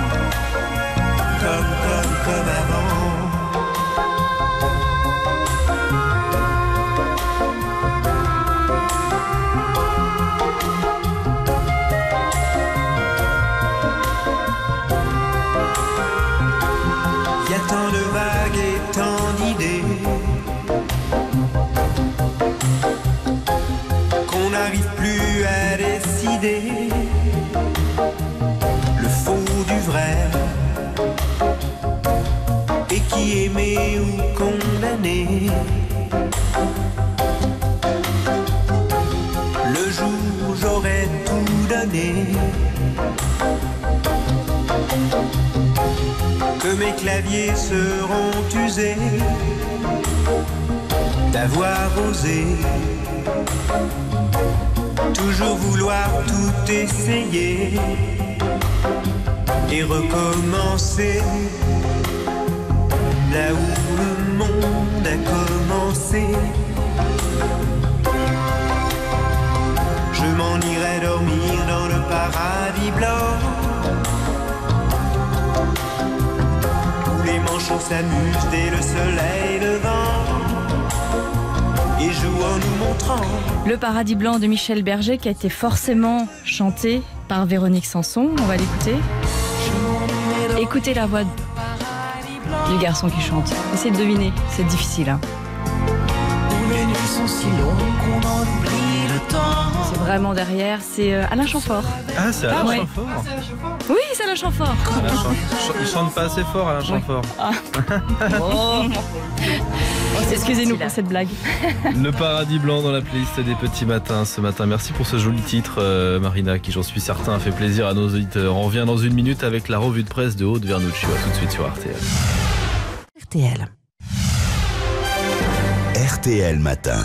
comme avant. Y a tant de vagues et tant d'idées donné. Le jour où j'aurai tout donné, que mes claviers seront usés d'avoir osé toujours vouloir tout essayer et recommencer là où le monde a commencé. Je m'en irai dormir dans le paradis blanc où les manchots s'amusent dès le soleil levant et jouent en nous montrant. Le paradis blanc de Michel Berger qui a été forcément chanté par Véronique Sanson. On va l'écouter. Écoutez la voix du garçon qui chante. Essayez de deviner, c'est difficile. Hein. Les nuits sont si longues qu'on en oublie le temps. C'est vraiment derrière, c'est Alain Chamfort. Ah, c'est Alain Chamfort. Oui, c'est Alain Chamfort. Il chante pas assez fort, Alain Chamfort. Ah. Oh. Excusez-nous pour cette blague. Le paradis blanc dans la playlist des petits matins ce matin. Merci pour ce joli titre, Marina, qui j'en suis certain a fait plaisir à nos auditeurs. On revient dans une minute avec la revue de presse de Aude Vernuccio. À tout de suite sur RTL. RTL. RTL Matin.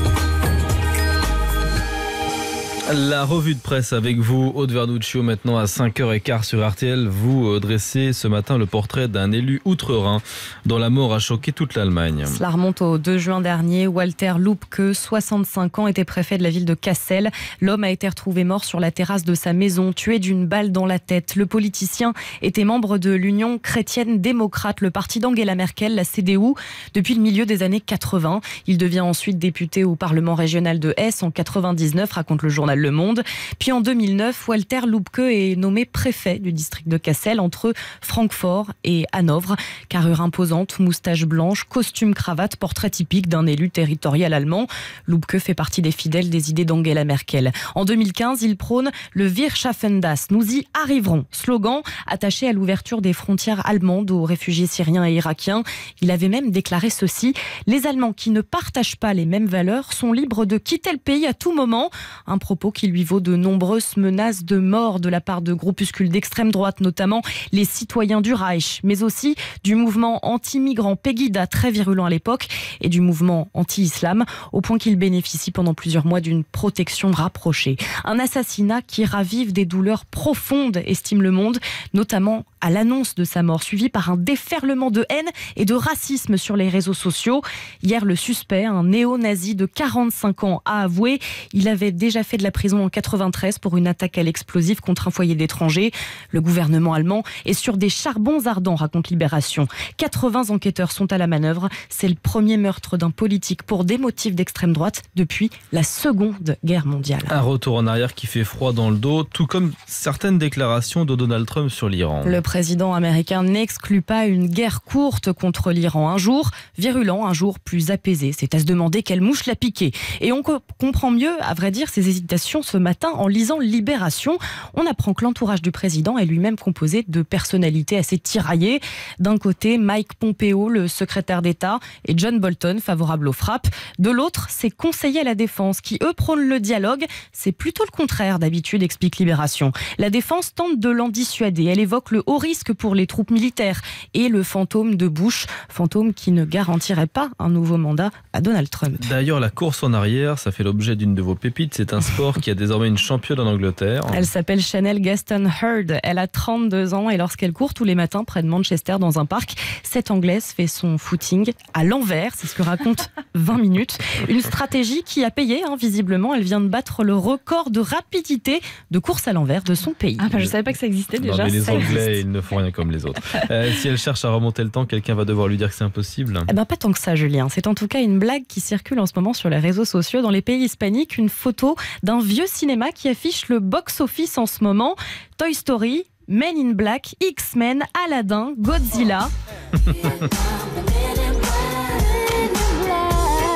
La revue de presse avec vous, Aude Vernuccio, maintenant à 5h15 sur RTL. Vous dressez ce matin le portrait d'un élu outre-Rhin dont la mort a choqué toute l'Allemagne. Cela remonte au 2 juin dernier. Walter Lübcke, 65 ans, était préfet de la ville de Cassel. L'homme a été retrouvé mort sur la terrasse de sa maison, tué d'une balle dans la tête. Le politicien était membre de l'Union chrétienne démocrate, le parti d'Angela Merkel, la CDU, depuis le milieu des années 80. Il devient ensuite député au Parlement régional de Hesse en 99, raconte le journal Le Monde. Puis en 2009, Walter Lübcke est nommé préfet du district de Cassel entre Francfort et Hanovre. Carrure imposante, moustache blanche, costume cravate, portrait typique d'un élu territorial allemand. Lübcke fait partie des fidèles des idées d'Angela Merkel. En 2015, il prône le Wir schaffen das, nous y arriverons. Slogan attaché à l'ouverture des frontières allemandes aux réfugiés syriens et irakiens. Il avait même déclaré ceci: les Allemands qui ne partagent pas les mêmes valeurs sont libres de quitter le pays à tout moment. Un propos qui lui vaut de nombreuses menaces de mort de la part de groupuscules d'extrême droite, notamment les citoyens du Reich, mais aussi du mouvement anti-migrant Pegida, très virulent à l'époque, et du mouvement anti-islam, au point qu'il bénéficie pendant plusieurs mois d'une protection rapprochée. Un assassinat qui ravive des douleurs profondes, estime Le Monde, notamment à l'annonce de sa mort, suivi par un déferlement de haine et de racisme sur les réseaux sociaux. Hier, le suspect, un néo-nazi de 45 ans, a avoué. Il avait déjà fait de la prison en 93 pour une attaque à l'explosif contre un foyer d'étrangers. Le gouvernement allemand est sur des charbons ardents, raconte Libération. 80 enquêteurs sont à la manœuvre. C'est le premier meurtre d'un politique pour des motifs d'extrême droite depuis la Seconde Guerre mondiale. Un retour en arrière qui fait froid dans le dos, tout comme certaines déclarations de Donald Trump sur l'Iran. Le président américain n'exclut pas une guerre courte contre l'Iran. Un jour virulent, un jour plus apaisé. C'est à se demander quelle mouche l'a piqué. Et on comprend mieux, à vrai dire, ses hésitations ce matin en lisant Libération. On apprend que l'entourage du président est lui-même composé de personnalités assez tiraillées. D'un côté, Mike Pompeo, le secrétaire d'État, et John Bolton, favorable aux frappes. De l'autre, ses conseillers à la défense qui, eux, prônent le dialogue. C'est plutôt le contraire d'habitude, explique Libération. La défense tente de l'en dissuader. Elle évoque le haut risque pour les troupes militaires et le fantôme de Bush, fantôme qui ne garantirait pas un nouveau mandat à Donald Trump. D'ailleurs, la course en arrière, ça fait l'objet d'une de vos pépites. C'est un sport qui a désormais une championne en Angleterre. Elle s'appelle Chanel Gaston Heard. Elle a 32 ans et lorsqu'elle court tous les matins près de Manchester dans un parc, cette Anglaise fait son footing à l'envers. C'est ce que raconte 20 minutes. Une stratégie qui a payé, visiblement. Elle vient de battre le record de rapidité de course à l'envers de son pays. Je ne savais pas que ça existait déjà. Non, mais les Anglais, ils ne font rien comme les autres. Si elle cherche à remonter le temps, quelqu'un va devoir lui dire que c'est impossible. Pas tant que ça, Julien. C'est en tout cas une blague qui circule en ce moment sur les réseaux sociaux. Dans les pays hispaniques, une photo d'un vieux cinéma qui affiche le box-office en ce moment. Toy Story, Men in Black, X-Men, Aladdin, Godzilla. Vous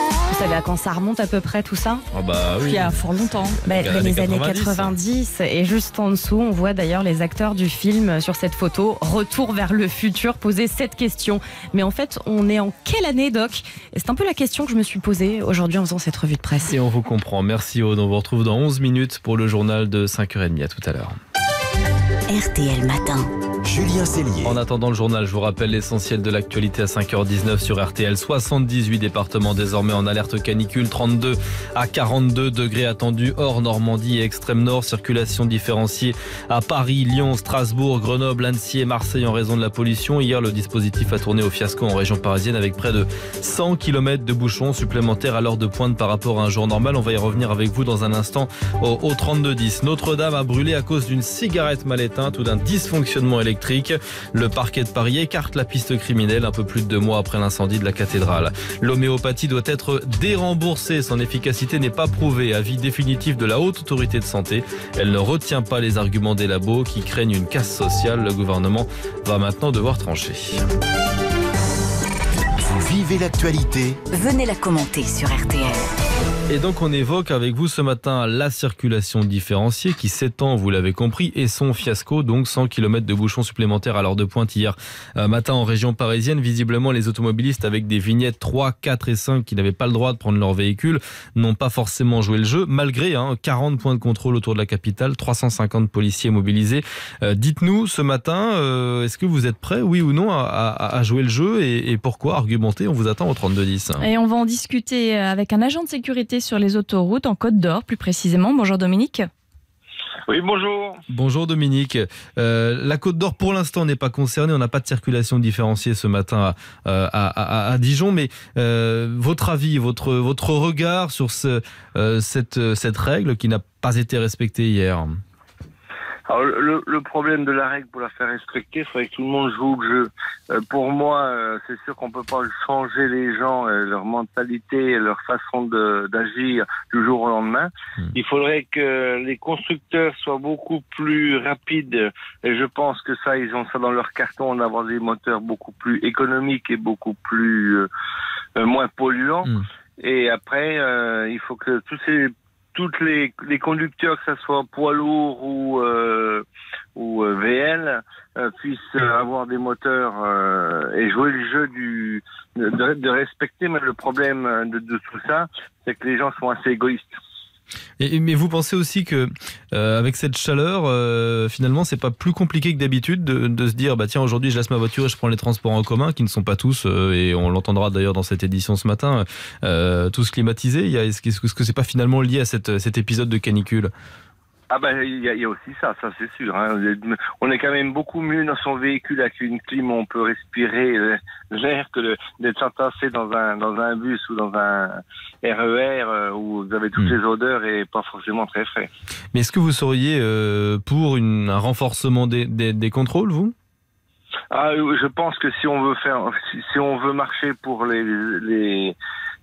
savez à quand ça remonte à peu près tout ça? Ah bah oui. Il y a fort longtemps. Les années 90. Et juste en dessous, on voit d'ailleurs les acteurs du film sur cette photo. Retour vers le futur, poser cette question. Mais en fait, on est en quelle année, Doc? Et c'est un peu la question que je me suis posée aujourd'hui en faisant cette revue de presse. Et on vous comprend. Merci Aude. On vous retrouve dans 11 minutes pour le journal de 5h30. À tout à l'heure. RTL Matin. Julien Cellier. En attendant le journal, je vous rappelle l'essentiel de l'actualité à 5h19 sur RTL. 78 départements désormais en alerte canicule, 32 à 42 degrés attendus hors Normandie et extrême nord. Circulation différenciée à Paris, Lyon, Strasbourg, Grenoble, Annecy et Marseille en raison de la pollution. Hier, le dispositif a tourné au fiasco en région parisienne avec près de 100 km de bouchons supplémentaires à l'heure de pointe par rapport à un jour normal. On va y revenir avec vous dans un instant au 3210. Notre-Dame a brûlé à cause d'une cigarette mal éteinte ou d'un dysfonctionnement électrique. Le parquet de Paris écarte la piste criminelle un peu plus de 2 mois après l'incendie de la cathédrale. L'homéopathie doit être déremboursée. Son efficacité n'est pas prouvée. Avis définitif de la Haute Autorité de Santé. Elle ne retient pas les arguments des labos qui craignent une casse sociale. Le gouvernement va maintenant devoir trancher. Vous vivez l'actualité? Venez la commenter sur RTL. Et donc on évoque avec vous ce matin la circulation différenciée qui s'étend, vous l'avez compris, et son fiasco, donc 100 km de bouchons supplémentaires à l'heure de pointe hier matin en région parisienne. Visiblement les automobilistes avec des vignettes 3, 4 et 5 qui n'avaient pas le droit de prendre leur véhicule n'ont pas forcément joué le jeu, malgré 40 points de contrôle autour de la capitale, 350 policiers mobilisés. Dites-nous ce matin, est-ce que vous êtes prêts, oui ou non, à jouer le jeu et pourquoi? Argumentez, on vous attend au 3210. Et on va en discuter avec un agent de sécurité sur les autoroutes en Côte d'Or, plus précisément. Bonjour Dominique. Oui, bonjour. Bonjour Dominique. La Côte d'Or pour l'instant n'est pas concernée, on n'a pas de circulation différenciée ce matin à Dijon, mais votre avis, votre regard sur cette règle qui n'a pas été respectée hier? Alors, le problème de la règle, pour la faire respecter, il faudrait que tout le monde joue le jeu. Pour moi, c'est sûr qu'on peut pas changer les gens, leur mentalité, leur façon d'agir du jour au lendemain. Il faudrait que les constructeurs soient beaucoup plus rapides, et je pense que ça, ils ont ça dans leur carton, d'avoir des moteurs beaucoup plus économiques et beaucoup plus moins polluants. Et après, il faut que toutes les conducteurs, que ce soit poids lourd ou VL, puissent avoir des moteurs et jouer le jeu de respecter. Mais le problème de tout ça, c'est que les gens sont assez égoïstes. Mais vous pensez aussi que avec cette chaleur, finalement, c'est pas plus compliqué que d'habitude de se dire tiens, aujourd'hui je laisse ma voiture et je prends les transports en commun qui ne sont pas tous, et on l'entendra d'ailleurs dans cette édition ce matin, tous climatisés. Est-ce que c'est pas finalement lié à cet épisode de canicule? Ah il y a aussi ça c'est sûr. On est quand même beaucoup mieux dans son véhicule avec une clim où on peut respirer l'air que d'être entassé dans un bus ou dans un RER où vous avez toutes les odeurs et pas forcément très frais. Mais est-ce que vous seriez pour un renforcement des contrôles, vous? Je pense que si on veut marcher pour les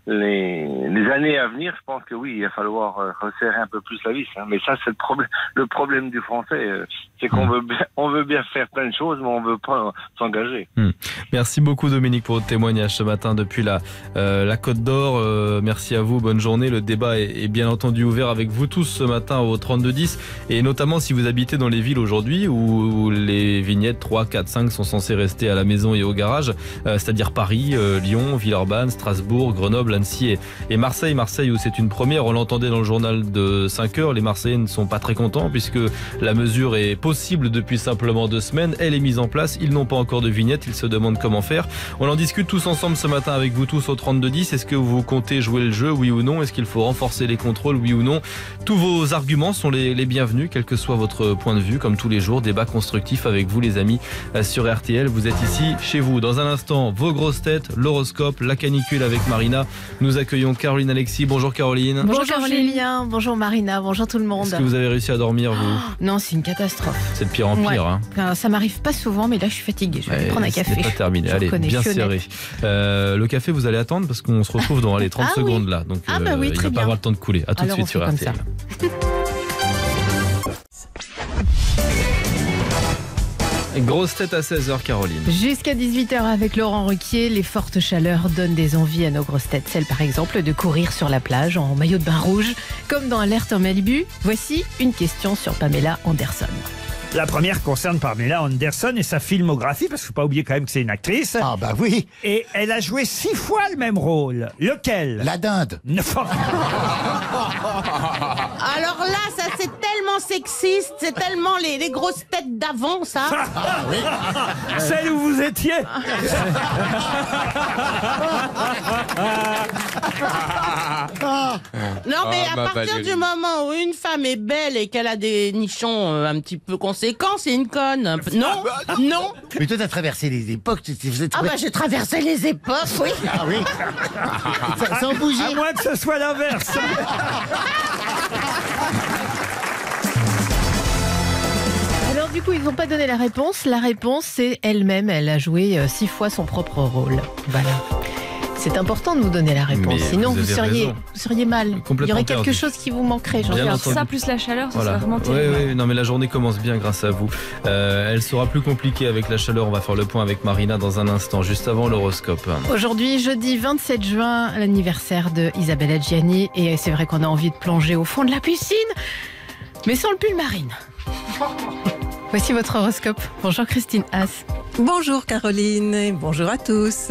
années à venir, je pense que oui, il va falloir resserrer un peu plus la vis. Mais ça, c'est le problème du français, c'est qu'on veut bien faire plein de choses, mais on veut pas s'engager. Merci beaucoup Dominique pour votre témoignage ce matin depuis la Côte d'Or. Merci à vous, bonne journée. Le débat est bien entendu ouvert avec vous tous ce matin au 3210, et notamment si vous habitez dans les villes aujourd'hui où les vignettes 3, 4, 5 sont censées rester à la maison et au garage, c'est-à-dire Paris, Lyon, Villeurbanne, Strasbourg, Grenoble, Annecy et Marseille. Marseille où c'est une première, on l'entendait dans le journal de 5h, les Marseillais ne sont pas très contents puisque la mesure est possible depuis simplement 2 semaines, elle est mise en place, ils n'ont pas encore de vignette, ils se demandent comment faire. On en discute tous ensemble ce matin avec vous tous au 3210, est-ce que vous comptez jouer le jeu, oui ou non? Est-ce qu'il faut renforcer les contrôles, oui ou non? Tous vos arguments sont les bienvenus, quel que soit votre point de vue, comme tous les jours, débat constructif avec vous les amis sur RTL, vous êtes ici chez vous. Dans un instant, vos grosses têtes, l'horoscope, la canicule avec Marina. Nous accueillons Caroline Alexis. Bonjour Caroline. Bonjour Julien, bonjour Marina, bonjour tout le monde. Est-ce que vous avez réussi à dormir, vous? Non, c'est une catastrophe. C'est de pire en pire. Alors, ça m'arrive pas souvent, mais là je suis fatiguée. Je vais prendre un café. C'est pas terminé. Allez, bien serré. Le café, vous allez attendre parce qu'on se retrouve dans les 30 secondes là. Donc oui, il va pas avoir le temps de couler. À tout de suite sur RTL. Grosse tête à 16h, Caroline. Jusqu'à 18h avec Laurent Ruquier, les fortes chaleurs donnent des envies à nos grosses têtes. Celle par exemple de courir sur la plage en maillot de bain rouge, comme dans Alerte en Malibu. Voici une question sur Pamela Anderson. La première concerne Pamela Anderson et sa filmographie, parce qu'il ne faut pas oublier quand même que c'est une actrice. Ah bah oui. Et elle a joué 6 fois le même rôle. Lequel? La dinde. Alors là, ça c'est tellement sexiste, c'est tellement les grosses têtes d'avant, ça. Ah, oui. Celle où vous étiez. Non mais à partir du moment où une femme est belle et qu'elle a des nichons un petit peu conséquents, c'est une conne. Non, non. Mais toi, t'as traversé les époques. Ah bah j'ai traversé les époques, oui. Ah oui. Sans bouger. À moins que ce soit l'inverse. Alors du coup, ils n'ont pas donné la réponse. La réponse, c'est elle-même. Elle a joué 6 fois son propre rôle. Voilà. C'est important de nous donner la réponse. Mais sinon vous seriez mal. Il y aurait quelque perdu. chose qui vous manquerait. Ça plus la chaleur, ça serait vraiment Oui, terrible. oui, non mais la journée commence bien grâce à vous. Elle sera plus compliquée avec la chaleur. On va faire le point avec Marina dans un instant, juste avant l'horoscope. Aujourd'hui, jeudi 27 juin, l'anniversaire de Isabelle Adjani. Et c'est vrai qu'on a envie de plonger au fond de la piscine, mais sans le pull marine. Voici votre horoscope. Bonjour Christine Haas. Bonjour Caroline et bonjour à tous.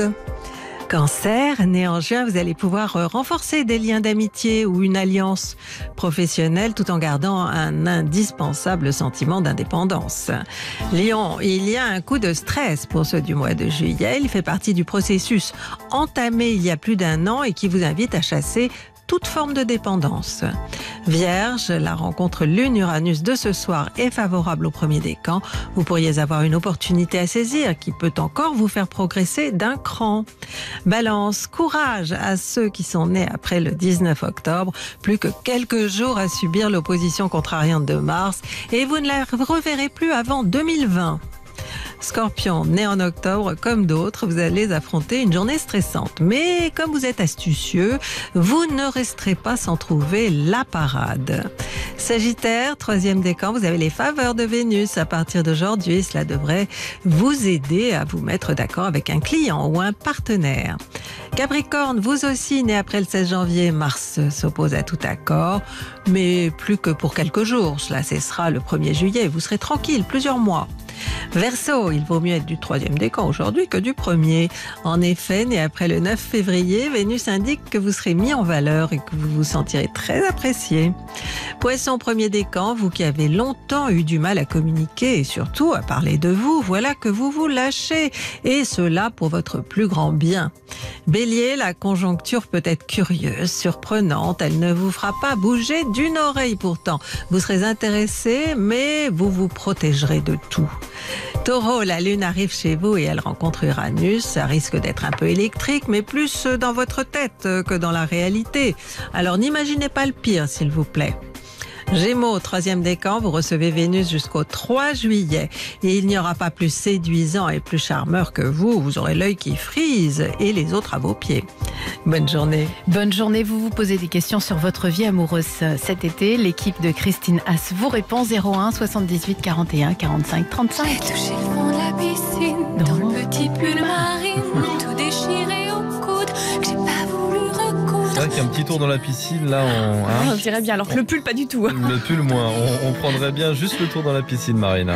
Cancer, né en juin, vous allez pouvoir renforcer des liens d'amitié ou une alliance professionnelle tout en gardant un indispensable sentiment d'indépendance. Lion, il y a un coup de stress pour ceux du mois de juillet. Il fait partie du processus entamé il y a plus d'1 an et qui vous invite à chasser toute forme de dépendance. Vierge, la rencontre Lune-Uranus de ce soir est favorable au premier décan. Vous pourriez avoir une opportunité à saisir qui peut encore vous faire progresser d'un cran. Balance, courage à ceux qui sont nés après le 19 octobre. Plus que quelques jours à subir l'opposition contrariante de Mars et vous ne la reverrez plus avant 2020. Scorpion, né en octobre, comme d'autres, vous allez affronter une journée stressante. Mais comme vous êtes astucieux, vous ne resterez pas sans trouver la parade. Sagittaire, 3e décan, vous avez les faveurs de Vénus à partir d'aujourd'hui. Cela devrait vous aider à vous mettre d'accord avec un client ou un partenaire. Capricorne, vous aussi, né après le 16 janvier, Mars s'oppose à tout accord, mais plus que pour quelques jours. Cela cessera le 1er juillet. Vous serez tranquille plusieurs mois. Verseau, il vaut mieux être du 3e décan aujourd'hui que du 1er. En effet, né après le 9 février, Vénus indique que vous serez mis en valeur et que vous vous sentirez très apprécié. Poisson, 1er décan, vous qui avez longtemps eu du mal à communiquer et surtout à parler de vous, voilà que vous vous lâchez et cela pour votre plus grand bien. Bélier, la conjoncture peut être curieuse, surprenante, elle ne vous fera pas bouger d'une oreille pourtant. Vous serez intéressé, mais vous vous protégerez de tout. Taureau, la Lune arrive chez vous et elle rencontre Uranus. Ça risque d'être un peu électrique, mais plus dans votre tête que dans la réalité. Alors n'imaginez pas le pire, s'il vous plaît. Gémeaux, 3e décan, vous recevez Vénus jusqu'au 3 juillet. Et il n'y aura pas plus séduisant et plus charmeur que vous. Vous aurez l'œil qui frise et les autres à vos pieds. Bonne journée. Bonne journée. Vous vous posez des questions sur votre vie amoureuse cet été. L'équipe de Christine Haas vous répond 01 78 41 45 35. J'ai touché le fond de la piscine, dans le petit pull marine, tout déchiré au coude, que j'ai pas voulu recoudre. C'est vrai qu'il y a un petit tour dans la piscine, là, On dirait bien, alors que le pull, pas du tout. Le pull moins, on prendrait bien juste le tour dans la piscine, Marina.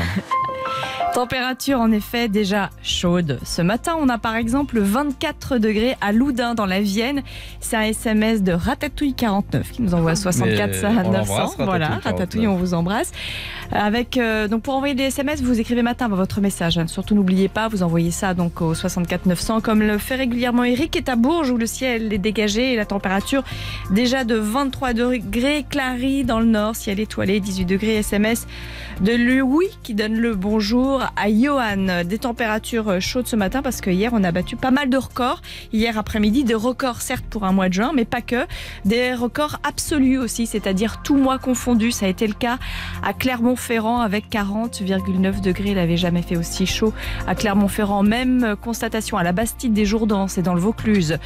Température en effet déjà chaude. Ce matin, on a par exemple 24 degrés à Loudun dans la Vienne. C'est un SMS de Ratatouille 49 qui nous envoie 64 à 900. Voilà, Ratatouille, on vous embrasse. Avec donc pour envoyer des SMS, vous écrivez matin votre message. Surtout n'oubliez pas, vous envoyez ça donc au 64 900 comme le fait régulièrement Eric qui est à Bourges où le ciel est dégagé et la température déjà de 23 degrés. Clary dans le nord, ciel étoilé, 18 degrés. SMS de Louis qui donne le bonjour à Johan. Des températures chaudes ce matin parce que hier on a battu pas mal de records. Hier après-midi, des records certes pour un mois de juin, mais pas que. Des records absolus aussi, c'est-à-dire tout mois confondu. Ça a été le cas à Clermont-Ferrand avec 40,9 degrés. Il n'avait jamais fait aussi chaud à Clermont-Ferrand. Même constatation à la Bastide des Jourdans, c'est dans le Vaucluse.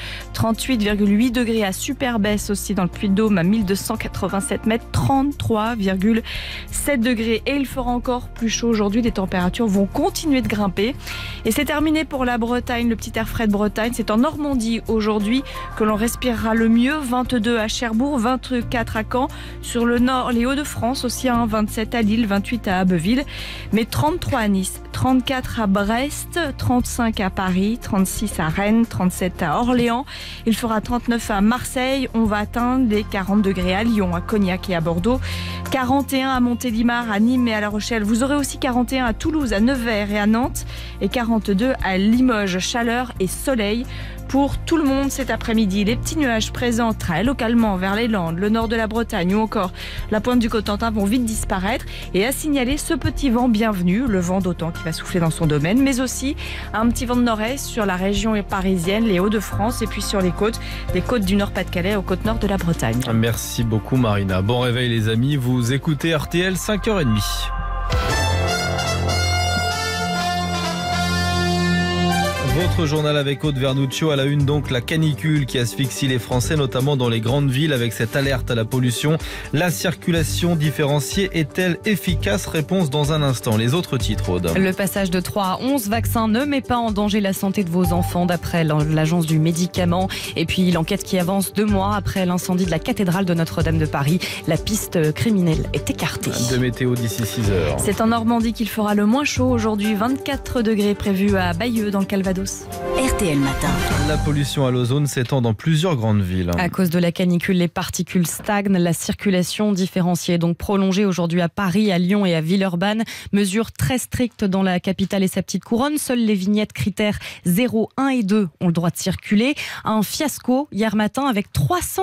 38,8 degrés à Superbès aussi dans le Puy-de-Dôme à 1287 mètres. 33,7 degrés. Et il fera encore plus chaud aujourd'hui. Des températures vont continuer de grimper. Et c'est terminé pour la Bretagne, le petit air frais de Bretagne. C'est en Normandie aujourd'hui que l'on respirera le mieux. 22 à Cherbourg, 24 à Caen. Sur le nord, les Hauts-de-France aussi, 27 à Lille, 28 à Abbeville. Mais 33 à Nice, 34 à Brest, 35 à Paris, 36 à Rennes, 37 à Orléans. Il fera 39 à Marseille. On va atteindre les 40 degrés à Lyon, à Cognac et à Bordeaux. 41 à Montélimar, à Nîmes et à La Rochelle. Vous aurez aussi 41 à Toulouse, à Nevers et à Nantes. Et 42 à Limoges. Chaleur et soleil pour tout le monde cet après-midi. Les petits nuages présents très localement vers les Landes, le nord de la Bretagne ou encore la pointe du Cotentin vont vite disparaître. Et à signaler ce petit vent bienvenu, le vent d'OTAN qui va souffler dans son domaine, mais aussi un petit vent de nord-est sur la région parisienne, les Hauts-de-France et puis sur les côtes du Nord-Pas-de-Calais aux côtes nord de la Bretagne. Merci beaucoup Marina. Bon réveil les amis, vous écoutez RTL 5h30. Votre journal avec Aude Vernuccio à la une, donc la canicule qui asphyxie les Français, notamment dans les grandes villes avec cette alerte à la pollution. La circulation différenciée est-elle efficace? Réponse dans un instant. Les autres titres, Aude. Le passage de 3 à 11 vaccins ne met pas en danger la santé de vos enfants d'après l'agence du médicament. Et puis l'enquête qui avance 2 mois après l'incendie de la cathédrale de Notre-Dame de Paris. La piste criminelle est écartée. De météo d'ici 6h. C'est en Normandie qu'il fera le moins chaud aujourd'hui. 24 degrés prévus à Bayeux dans le Calvados. RTL Matin. La pollution à l'ozone s'étend dans plusieurs grandes villes. À cause de la canicule, les particules stagnent. La circulation différenciée est donc prolongée aujourd'hui à Paris, à Lyon et à Villeurbanne. Mesure très stricte dans la capitale et sa petite couronne. Seules les vignettes critères 0, 1 et 2 ont le droit de circuler. Un fiasco hier matin avec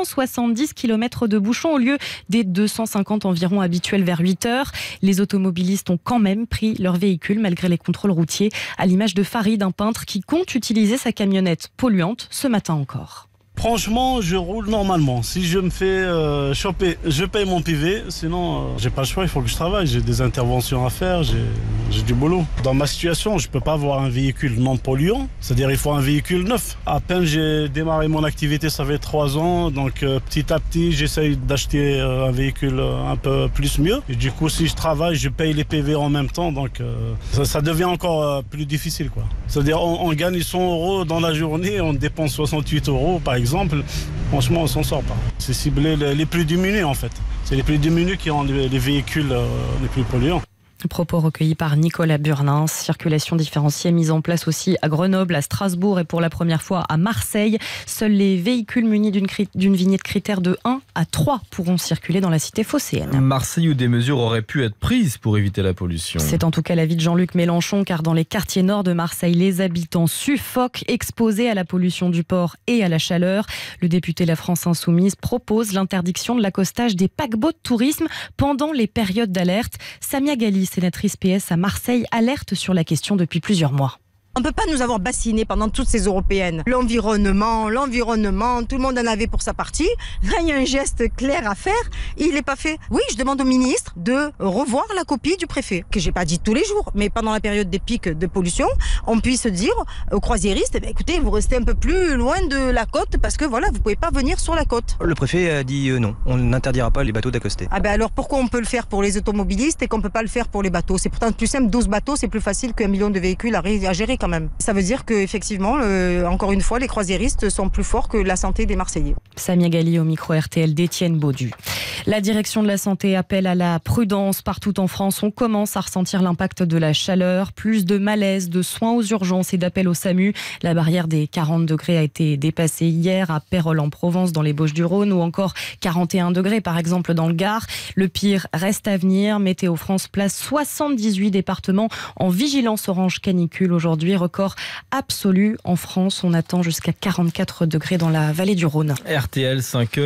370 km de bouchons au lieu des 250 environ habituels vers 8h. Les automobilistes ont quand même pris leur véhicule malgré les contrôles routiers, à l'image de Farid, un peintre qui compte utiliser sa camionnette polluante ce matin encore. Franchement, je roule normalement. Si je me fais choper, je paye mon PV. Sinon, j'ai pas le choix, il faut que je travaille. J'ai des interventions à faire, j'ai du boulot. Dans ma situation, je peux pas avoir un véhicule non polluant. C'est-à-dire, il faut un véhicule neuf. À peine j'ai démarré mon activité, ça fait 3 ans. Donc, petit à petit, j'essaye d'acheter un véhicule un peu plus mieux. Et du coup, si je travaille, je paye les PV en même temps. Donc, ça devient encore plus difficile, quoi. C'est-à-dire, on gagne 100 € dans la journée, on dépense 68 € par exemple. Franchement, on s'en sort pas. C'est ciblé les plus démunis en fait. C'est les plus démunis qui ont les véhicules les plus polluants. Propos recueillis par Nicolas Burnin. Circulation différenciée mise en place aussi à Grenoble, à Strasbourg et pour la première fois à Marseille. Seuls les véhicules munis d'une vignette critère de 1 à 3 pourront circuler dans la cité phocéenne. Marseille où des mesures auraient pu être prises pour éviter la pollution. C'est en tout cas l'avis de Jean-Luc Mélenchon, car dans les quartiers nord de Marseille, les habitants suffoquent, exposés à la pollution du port et à la chaleur. Le député La France Insoumise propose l'interdiction de l'accostage des paquebots de tourisme pendant les périodes d'alerte. Samia Ghali, sénatrice PS à Marseille, alerte sur la question depuis plusieurs mois. On ne peut pas nous avoir bassinés pendant toutes ces européennes. L'environnement, tout le monde en avait pour sa partie. Là, il y a un geste clair à faire. Il n'est pas fait. Oui, je demande au ministre de revoir la copie du préfet, que j'ai pas dit tous les jours, mais pendant la période des pics de pollution, on puisse dire aux croisiéristes, écoutez, vous restez un peu plus loin de la côte parce que voilà, vous pouvez pas venir sur la côte. Le préfet a dit non, on n'interdira pas les bateaux d'accoster. Ah ben alors pourquoi on peut le faire pour les automobilistes et qu'on peut pas le faire pour les bateaux? C'est pourtant plus simple, 12 bateaux, c'est plus facile qu'1 million de véhicules à gérer quand même. Ça veut dire qu'effectivement, encore une fois, les croisiéristes sont plus forts que la santé des Marseillais. Samia Ghali au micro RTL d'Étienne Baudu. La direction de la santé appelle à la prudence partout en France. On commence à ressentir l'impact de la chaleur, plus de malaise, de soins aux urgences et d'appels au SAMU. La barrière des 40 degrés a été dépassée hier à Pérols en Provence dans les Bauches-du-Rhône ou encore 41 degrés par exemple dans le Gard. Le pire reste à venir. Météo France place 78 départements en vigilance orange canicule aujourd'hui. Record absolu en France. On attend jusqu'à 44 degrés dans la vallée du Rhône. RTL,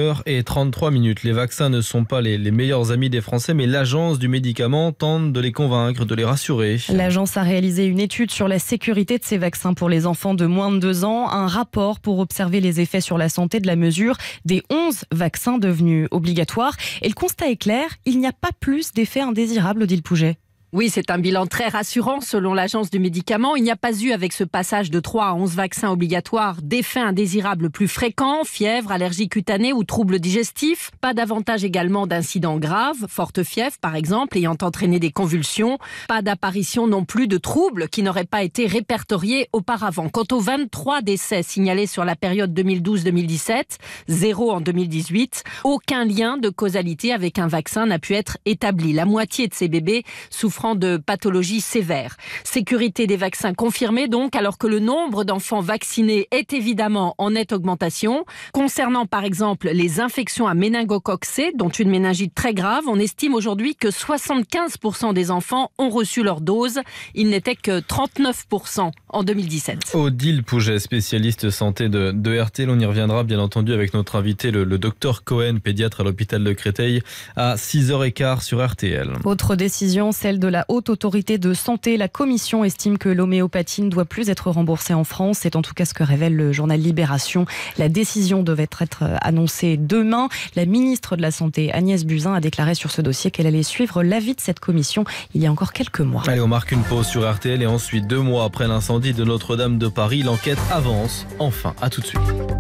5h33. Les vaccins ne sont pas les meilleurs amis des Français, mais l'agence du médicament tente de les convaincre, de les rassurer. L'agence a réalisé une étude sur la sécurité de ces vaccins pour les enfants de moins de 2 ans. Un rapport pour observer les effets sur la santé de la mesure des 11 vaccins devenus obligatoires. Et le constat est clair, il n'y a pas plus d'effets indésirables, Odile Pouget. Oui, c'est un bilan très rassurant selon l'Agence du médicament. Il n'y a pas eu avec ce passage de 3 à 11 vaccins obligatoires d'effets indésirables plus fréquents, fièvre, allergie cutanée ou troubles digestifs. Pas davantage également d'incidents graves, forte fièvre par exemple, ayant entraîné des convulsions. Pas d'apparition non plus de troubles qui n'auraient pas été répertoriés auparavant. Quant aux 23 décès signalés sur la période 2012-2017, 0 en 2018, aucun lien de causalité avec un vaccin n'a pu être établi. La moitié de ces bébés souffrant de pathologies sévères. Sécurité des vaccins confirmée donc, alors que le nombre d'enfants vaccinés est évidemment en nette augmentation. Concernant par exemple les infections à méningocoque C, dont une méningite très grave, on estime aujourd'hui que 75% des enfants ont reçu leur dose. Il n'était que 39% en 2017. Odile Pouget, spécialiste santé de RTL. On y reviendra bien entendu avec notre invité, le docteur Cohen, pédiatre à l'hôpital de Créteil, à 6h15 sur RTL. Autre décision, celle de la Haute Autorité de Santé. La Commission estime que l'homéopathie ne doit plus être remboursée en France. C'est en tout cas ce que révèle le journal Libération. La décision devait être annoncée demain. La ministre de la Santé, Agnès Buzyn, a déclaré sur ce dossier qu'elle allait suivre l'avis de cette commission il y a encore quelques mois. Allez, on marque une pause sur RTL et ensuite, 2 mois après l'incendie de Notre-Dame de Paris, l'enquête avance. Enfin, à tout de suite.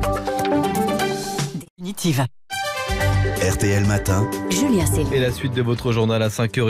Définitive. RTL Matin. Julien Cellier. Et la suite de votre journal à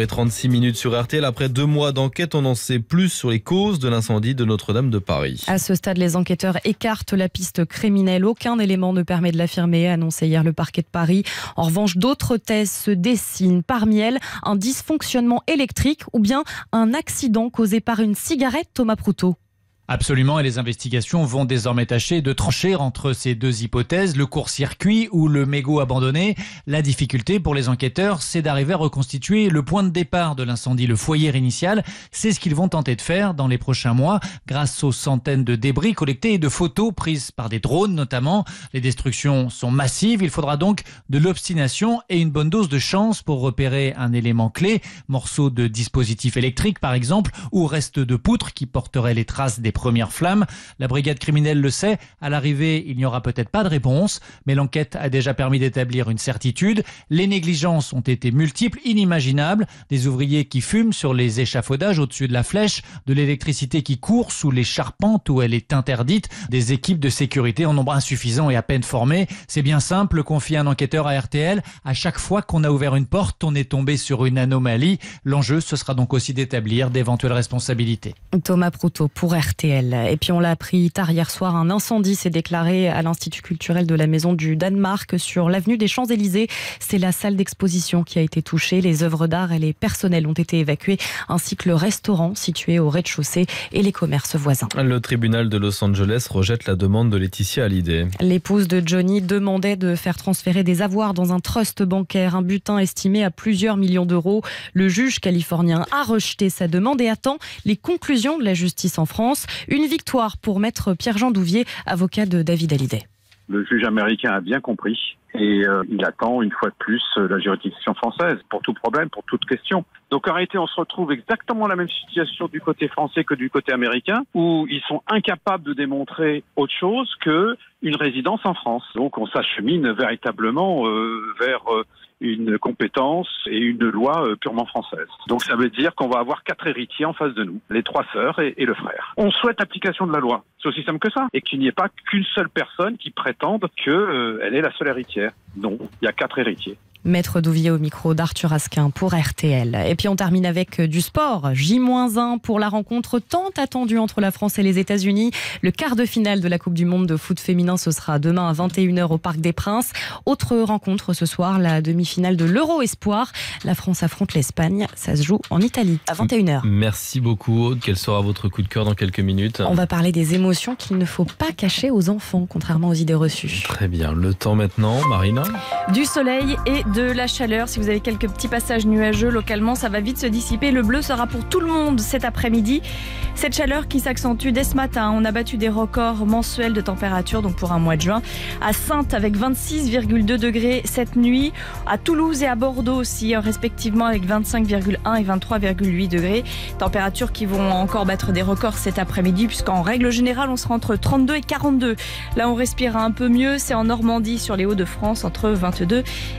5h36 sur RTL. Après 2 mois d'enquête, on en sait plus sur les causes de l'incendie de Notre-Dame de Paris. À ce stade, les enquêteurs écartent la piste criminelle. Aucun élément ne permet de l'affirmer, a annoncé hier le parquet de Paris. En revanche, d'autres thèses se dessinent. Parmi elles, un dysfonctionnement électrique ou bien un accident causé par une cigarette, Thomas Proutot. Absolument, et les investigations vont désormais tâcher de trancher entre ces 2 hypothèses, le court-circuit ou le mégot abandonné. La difficulté pour les enquêteurs, c'est d'arriver à reconstituer le point de départ de l'incendie, le foyer initial. C'est ce qu'ils vont tenter de faire dans les prochains mois, grâce aux centaines de débris collectés et de photos prises par des drones notamment. Les destructions sont massives, il faudra donc de l'obstination et une bonne dose de chance pour repérer un élément clé, morceau de dispositif électrique par exemple, ou reste de poutre qui porterait les traces des premières flammes. La brigade criminelle le sait, à l'arrivée, il n'y aura peut-être pas de réponse, mais l'enquête a déjà permis d'établir une certitude. Les négligences ont été multiples, inimaginables. Des ouvriers qui fument sur les échafaudages au-dessus de la flèche, de l'électricité qui court sous les charpentes où elle est interdite, des équipes de sécurité en nombre insuffisant et à peine formées. C'est bien simple, confie un enquêteur à RTL. À chaque fois qu'on a ouvert une porte, on est tombé sur une anomalie. L'enjeu, ce sera donc aussi d'établir d'éventuelles responsabilités. Thomas Proutot pour RTL. Et puis on l'a appris tard hier soir, un incendie s'est déclaré à l'Institut culturel de la Maison du Danemark sur l'avenue des Champs-Élysées. C'est la salle d'exposition qui a été touchée. Les œuvres d'art et les personnels ont été évacués, ainsi que le restaurant situé au rez-de-chaussée et les commerces voisins. Le tribunal de Los Angeles rejette la demande de Laetitia Hallyday. L'épouse de Johnny demandait de faire transférer des avoirs dans un trust bancaire, un butin estimé à plusieurs millions d'euros. Le juge californien a rejeté sa demande et attend les conclusions de la justice en France. Une victoire pour maître Pierre-Jean Douvier, avocat de David Hallyday. Le juge américain a bien compris et il attend une fois de plus la juridiction française pour tout problème, pour toute question. Donc en réalité, on se retrouve exactement la même situation du côté français que du côté américain, où ils sont incapables de démontrer autre chose que une résidence en France. Donc on s'achemine véritablement vers une compétence et une loi purement française. Donc ça veut dire qu'on va avoir 4 héritiers en face de nous, les 3 sœurs et le frère. On souhaite l'application de la loi, c'est aussi simple que ça, et qu'il n'y ait pas qu'une seule personne qui prétende qu'elle est la seule héritière. Non, il y a 4 héritiers. Maître Douvier au micro d'Arthur Asquin pour RTL. Et puis on termine avec du sport. J-1 pour la rencontre tant attendue entre la France et les États-Unis. Le quart de finale de la Coupe du Monde de foot féminin, ce sera demain à 21h au Parc des Princes. Autre rencontre ce soir, la demi-finale de l'Euro Espoir. La France affronte l'Espagne. Ça se joue en Italie à 21h. Merci beaucoup Aude. Quel sera votre coup de cœur dans quelques minutes? On va parler des émotions qu'il ne faut pas cacher aux enfants, contrairement aux idées reçues. Très bien. Le temps maintenant, Marina? Du soleil et de la chaleur. Si vous avez quelques petits passages nuageux localement, ça va vite se dissiper. Le bleu sera pour tout le monde cet après-midi. Cette chaleur qui s'accentue dès ce matin. On a battu des records mensuels de température, donc pour un mois de juin. À Saintes avec 26,2 degrés cette nuit. À Toulouse et à Bordeaux aussi, respectivement avec 25,1 et 23,8 degrés. Températures qui vont encore battre des records cet après-midi, puisqu'en règle générale, on sera entre 32 et 42. Là, on respirera un peu mieux. C'est en Normandie, sur les Hauts-de-France, entre 22 et 32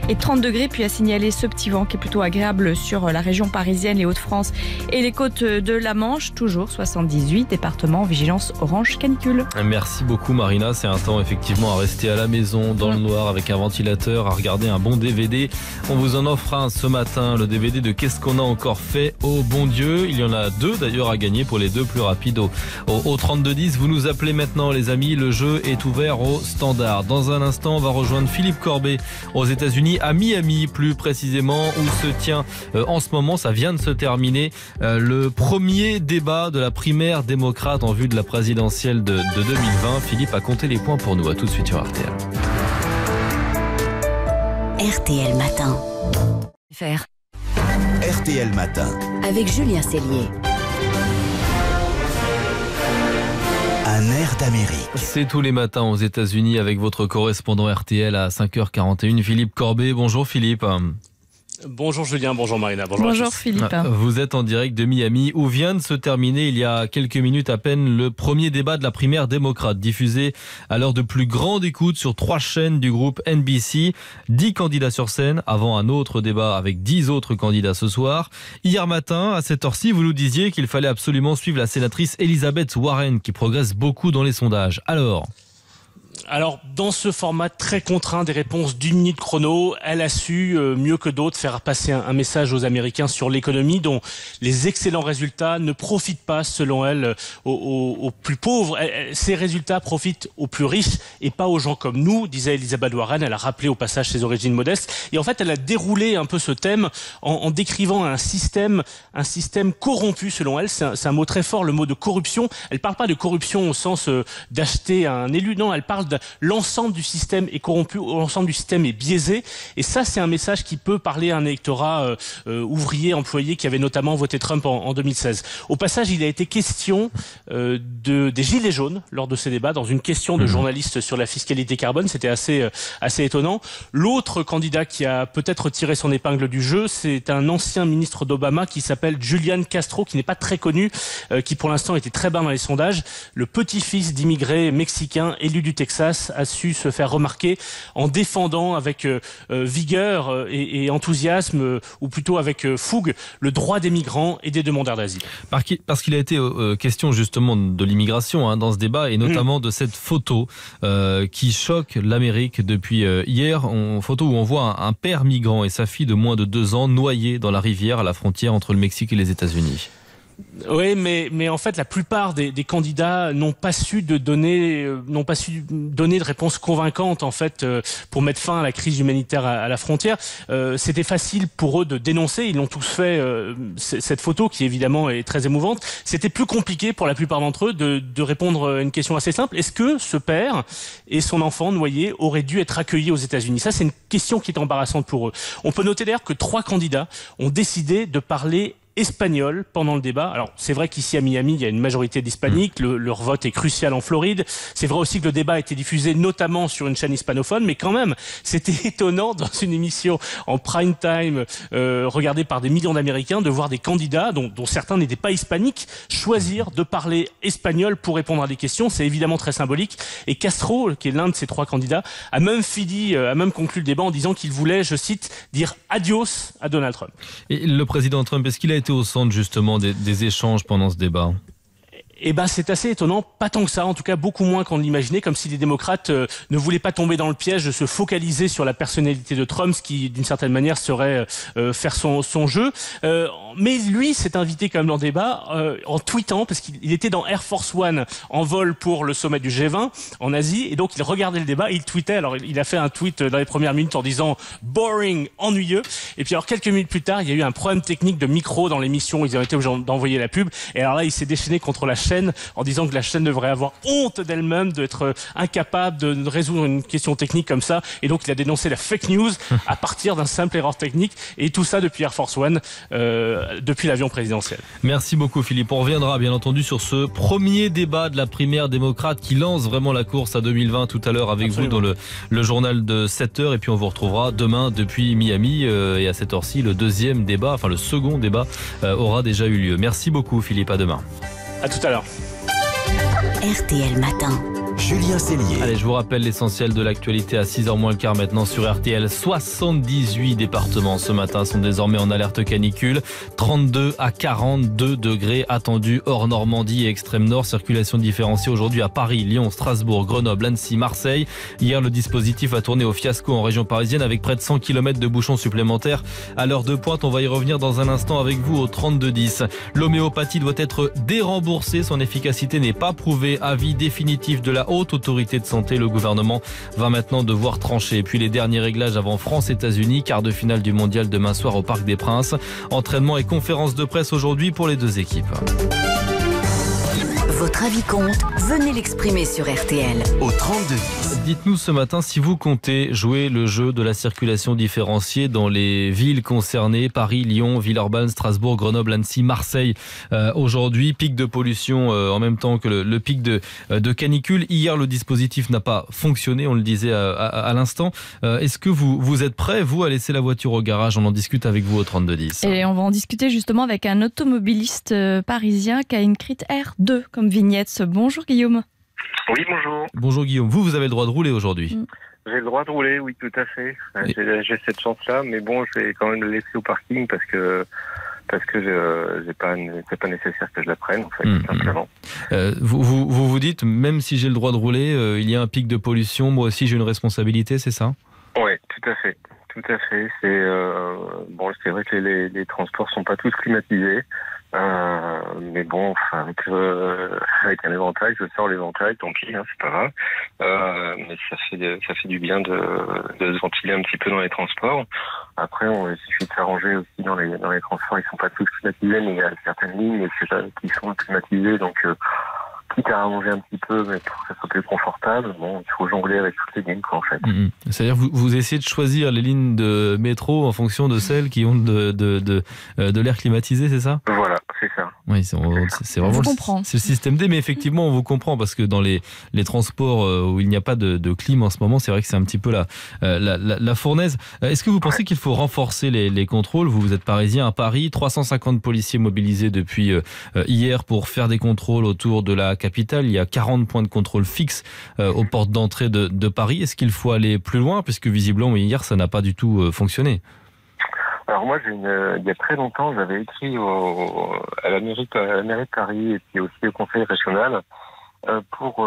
degrés, puis à signaler ce petit vent qui est plutôt agréable sur la région parisienne, les Hauts-de-France et les côtes de la Manche. Toujours 78 départements en vigilance orange canicule. Merci beaucoup Marina, c'est un temps effectivement à rester à la maison dans le noir avec un ventilateur, à regarder un bon DVD. On vous en offre un ce matin, le DVD de Qu'est-ce qu'on a encore fait au bon Dieu. Il y en a 2 d'ailleurs à gagner pour les 2 plus rapides au 3210. Vous nous appelez maintenant les amis, le jeu est ouvert au standard. Dans un instant, on va rejoindre Philippe Corbet aux États-Unis, à Miami plus précisément, où se tient en ce moment, ça vient de se terminer, le premier débat de la primaire démocrate en vue de la présidentielle de 2020. Philippe a compté les points pour nous. À tout de suite sur RTL. RTL Matin. Faire. RTL Matin. Avec Julien Cellier. Un air d'Amérique. C'est tous les matins aux États-Unis avec votre correspondant RTL à 5h41, Philippe Corbet. Bonjour Philippe. Bonjour Julien, bonjour Marina. Bonjour Philippe. Vous êtes en direct de Miami où vient de se terminer il y a quelques minutes à peine le premier débat de la primaire démocrate diffusé à l'heure de plus grande écoute sur 3 chaînes du groupe NBC. 10 candidats sur scène avant un autre débat avec 10 autres candidats ce soir. Hier matin à cette heure-ci, vous nous disiez qu'il fallait absolument suivre la sénatrice Elizabeth Warren qui progresse beaucoup dans les sondages. Alors, dans ce format très contraint des réponses d'1 minute chrono, elle a su, mieux que d'autres, faire passer un message aux Américains sur l'économie dont les excellents résultats ne profitent pas, selon elle, aux plus pauvres. Ces résultats profitent aux plus riches et pas aux gens comme nous, disait Elizabeth Warren. Elle a rappelé au passage ses origines modestes. Et en fait, elle a déroulé un peu ce thème en décrivant un système corrompu, selon elle. C'est un mot très fort, le mot de corruption. Elle parle pas de corruption au sens d'acheter un élu. Non, elle parle de l'ensemble du système est corrompu, l'ensemble du système est biaisé. Et ça, c'est un message qui peut parler à un électorat ouvrier, employé, qui avait notamment voté Trump en 2016. Au passage, il a été question des gilets jaunes lors de ces débats, dans une question de journaliste sur la fiscalité carbone. C'était assez étonnant. L'autre candidat qui a peut-être tiré son épingle du jeu, c'est un ancien ministre d'Obama qui s'appelle Julian Castro, qui n'est pas très connu, qui pour l'instant était très bas dans les sondages. Le petit-fils d'immigrés mexicains élus du Texas a su se faire remarquer en défendant avec vigueur et enthousiasme, ou plutôt avec fougue, le droit des migrants et des demandeurs d'asile. Parce qu'il a été question justement de l'immigration dans ce débat, et notamment de cette photo qui choque l'Amérique depuis hier. Photo où on voit un père migrant et sa fille de moins de 2 ans noyés dans la rivière à la frontière entre le Mexique et les États-Unis. Oui, mais en fait, la plupart des candidats n'ont pas su donner de réponse convaincante en fait pour mettre fin à la crise humanitaire à la frontière. C'était facile pour eux de dénoncer. Ils l'ont tous fait. Cette photo qui évidemment est très émouvante. C'était plus compliqué pour la plupart d'entre eux de répondre à une question assez simple. Est-ce que ce père et son enfant noyé auraient dû être accueillis aux États-Unis? Ça, c'est une question qui est embarrassante pour eux. On peut noter d'ailleurs que 3 candidats ont décidé de parler espagnol pendant le débat. Alors c'est vrai qu'ici à Miami il y a une majorité d'hispaniques, leur vote est crucial en Floride. C'est vrai aussi que le débat a été diffusé notamment sur une chaîne hispanophone, mais quand même c'était étonnant dans une émission en prime time regardée par des millions d'Américains de voir des candidats dont certains n'étaient pas hispaniques choisir de parler espagnol pour répondre à des questions. C'est évidemment très symbolique, et Castro, qui est l'un de ces 3 candidats, a même conclu le débat en disant qu'il voulait, je cite, dire adios à Donald Trump. Et le président Trump, est-ce qu'il a été au centre justement des échanges pendant ce débat? Eh ben, c'est assez étonnant, pas tant que ça, en tout cas beaucoup moins qu'on l'imaginait, comme si les démocrates ne voulaient pas tomber dans le piège de se focaliser sur la personnalité de Trump, ce qui d'une certaine manière serait faire son jeu. Mais lui s'est invité quand même dans le débat en tweetant, parce qu'il était dans Air Force One en vol pour le sommet du G20 en Asie, et donc il regardait le débat et il tweetait. Alors il a fait un tweet dans les premières minutes en disant « boring, ennuyeux », et puis alors quelques minutes plus tard, il y a eu un problème technique de micro dans l'émission, ils ont été obligés d'envoyer la pub, et alors là il s'est déchaîné contre la chaîne en disant que la chaîne devrait avoir honte d'elle-même d'être incapable de résoudre une question technique comme ça, et donc il a dénoncé la fake news à partir d'un simple erreur technique, et tout ça depuis Air Force One, depuis l'avion présidentiel. Merci beaucoup Philippe, on reviendra bien entendu sur ce premier débat de la primaire démocrate qui lance vraiment la course à 2020 tout à l'heure avec Absolument. Vous dans le journal de 7h, et puis on vous retrouvera demain depuis Miami, et à cette heure-ci le second débat aura déjà eu lieu. Merci beaucoup Philippe, à demain. À tout à l'heure. RTL Matin. Julien Cellier. Allez, je vous rappelle l'essentiel de l'actualité à 6h moins le quart maintenant sur RTL. 78 départements ce matin sont désormais en alerte canicule. 32 à 42 degrés attendus hors Normandie et extrême nord. Circulation différenciée aujourd'hui à Paris, Lyon, Strasbourg, Grenoble, Annecy, Marseille. Hier, le dispositif a tourné au fiasco en région parisienne avec près de 100 km de bouchons supplémentaires. À l'heure de pointe, on va y revenir dans un instant avec vous au 32-10. L'homéopathie doit être déremboursée. Son efficacité n'est pas prouvée. Avis définitif de la Haute Autorité de Santé. Le gouvernement va maintenant devoir trancher. Et puis les derniers réglages avant France-États-Unis. Quart de finale du mondial demain soir au Parc des Princes. Entraînement et conférence de presse aujourd'hui pour les deux équipes. Votre avis compte, venez l'exprimer sur RTL. Au 32-10. Dites-nous ce matin si vous comptez jouer le jeu de la circulation différenciée dans les villes concernées, Paris, Lyon, Villeurbanne, Strasbourg, Grenoble, Annecy, Marseille. Aujourd'hui, pic de pollution en même temps que le pic de canicule. Hier, le dispositif n'a pas fonctionné, on le disait à l'instant. Est-ce que vous êtes prêts, vous, à laisser la voiture au garage? On en discute avec vous au 32-10. Et on va en discuter justement avec un automobiliste parisien qui a une Crit R2 comme vignette. Bonjour Guillaume. Oui, bonjour. Bonjour Guillaume. Vous avez le droit de rouler aujourd'hui? J'ai le droit de rouler, oui, tout à fait. J'ai cette chance-là, mais bon, je vais quand même le laisser au parking parce que c'est pas nécessaire que je la prenne, en fait, simplement. Vous dites, même si j'ai le droit de rouler, il y a un pic de pollution, moi aussi j'ai une responsabilité, c'est ça? Oui, tout à fait. Tout à fait. C'est vrai que les transports sont pas tous climatisés. Mais bon, avec un éventail, je sors l'éventail, tant pis, c'est pas grave. Mais ça fait du bien de se ventiler un petit peu dans les transports. Après, il suffit de s'arranger aussi dans les transports. Ils sont pas tous climatisés, mais il y a certaines lignes qui sont climatisées, donc quitte à arranger un petit peu, mais pour que ça soit plus confortable, bon, il faut jongler avec toutes les lignes, quoi, en fait. C'est-à-dire vous essayez de choisir les lignes de métro en fonction de celles qui ont de l'air climatisé, c'est ça? Voilà, c'est ça. Oui, c'est vraiment c'est le système D, mais effectivement on vous comprend parce que dans les transports où il n'y a pas de clim en ce moment, c'est vrai que c'est un petit peu la fournaise. Est-ce que vous pensez qu'il faut renforcer les contrôles? Vous êtes parisien à Paris, 350 policiers mobilisés depuis hier pour faire des contrôles autour de la capitale. Il y a 40 points de contrôle fixes aux portes d'entrée de Paris. Est-ce qu'il faut aller plus loin puisque visiblement hier ça n'a pas du tout fonctionné? Alors moi, il y a très longtemps, j'avais écrit à la mairie de Paris et puis aussi au conseil régional pour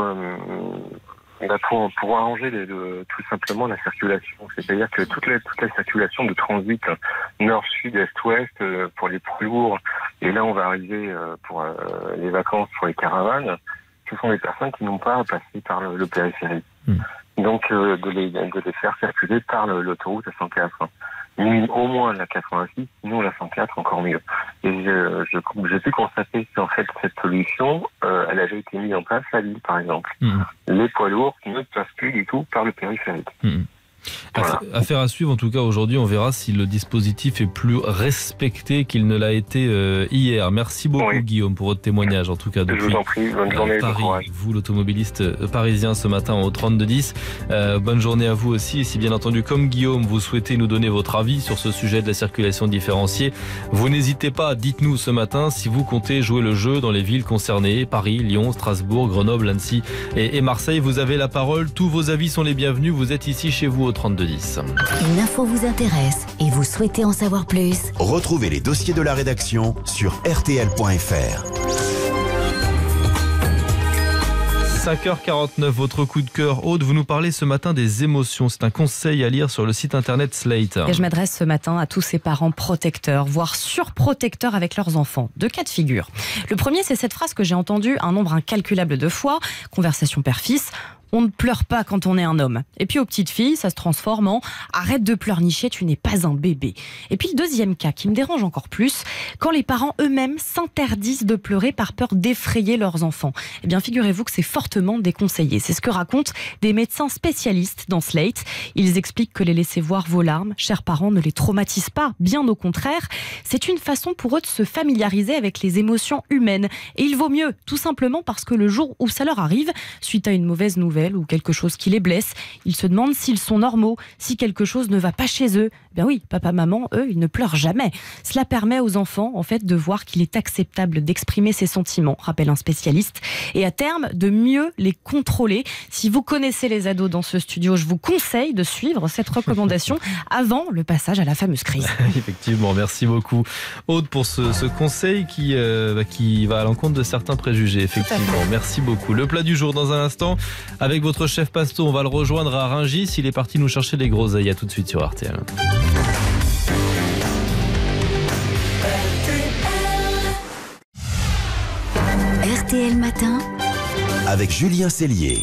arranger tout simplement la circulation. C'est-à-dire que toute la circulation de transit nord, sud, est, ouest pour les poids lourds, et là on va arriver pour les vacances, pour les caravanes, ce sont des personnes qui n'ont pas passé par le périphérique. Donc de les faire circuler par l'autoroute à 104. Au moins la 86, sinon la 104 encore mieux. Et j'ai pu constater qu'en fait cette solution, elle a déjà été mise en place à Lille par exemple. Les poids lourds ne passent plus du tout par le périphérique. Voilà. Affaire à suivre en tout cas aujourd'hui, on verra si le dispositif est plus respecté qu'il ne l'a été hier. Merci beaucoup Guillaume pour votre témoignage en tout cas depuis. Je vous en prie, bonne journée, Paris. bon courage. Vous l'automobiliste parisien ce matin au 32-10. Bonne journée à vous aussi. Et si bien entendu comme Guillaume vous souhaitez nous donner votre avis sur ce sujet de la circulation différenciée, vous n'hésitez pas, dites-nous ce matin si vous comptez jouer le jeu dans les villes concernées, Paris, Lyon, Strasbourg, Grenoble, Annecy et Marseille. Vous avez la parole, tous vos avis sont les bienvenus, vous êtes ici chez vous au 32-10. Une info vous intéresse et vous souhaitez en savoir plus? Retrouvez les dossiers de la rédaction sur rtl.fr. 5h49, votre coup de cœur. Aude, vous nous parlez ce matin des émotions. C'est un conseil à lire sur le site internet Slate. Et je m'adresse ce matin à tous ces parents protecteurs, voire surprotecteurs avec leurs enfants. Deux cas de figure. Le premier, c'est cette phrase que j'ai entendue un nombre incalculable de fois. Conversation père-fils. On ne pleure pas quand on est un homme. Et puis aux petites filles, ça se transforme en « arrête de pleurnicher, tu n'es pas un bébé ». Et puis le deuxième cas qui me dérange encore plus, quand les parents eux-mêmes s'interdisent de pleurer par peur d'effrayer leurs enfants. Eh bien figurez-vous que c'est fortement déconseillé. C'est ce que racontent des médecins spécialistes dans Slate. Ils expliquent que les laisser voir vos larmes, chers parents, ne les traumatisent pas, bien au contraire. C'est une façon pour eux de se familiariser avec les émotions humaines. Et il vaut mieux, tout simplement parce que le jour où ça leur arrive, suite à une mauvaise nouvelle, nouvelles ou quelque chose qui les blesse. Ils se demandent s'ils sont normaux, si quelque chose ne va pas chez eux. Ben oui, papa, maman, eux, ils ne pleurent jamais. Cela permet aux enfants, en fait, de voir qu'il est acceptable d'exprimer ses sentiments, rappelle un spécialiste, et à terme, de mieux les contrôler. Si vous connaissez les ados dans ce studio, je vous conseille de suivre cette recommandation avant le passage à la fameuse crise. Effectivement, merci beaucoup Aude pour ce conseil qui va à l'encontre de certains préjugés. Effectivement, merci beaucoup. Le plat du jour dans un instant avec votre chef Pasto. On va le rejoindre à Rungis. Il est parti nous chercher des groseilles. À tout de suite sur RTL. RTL Matin avec Julien Cellier.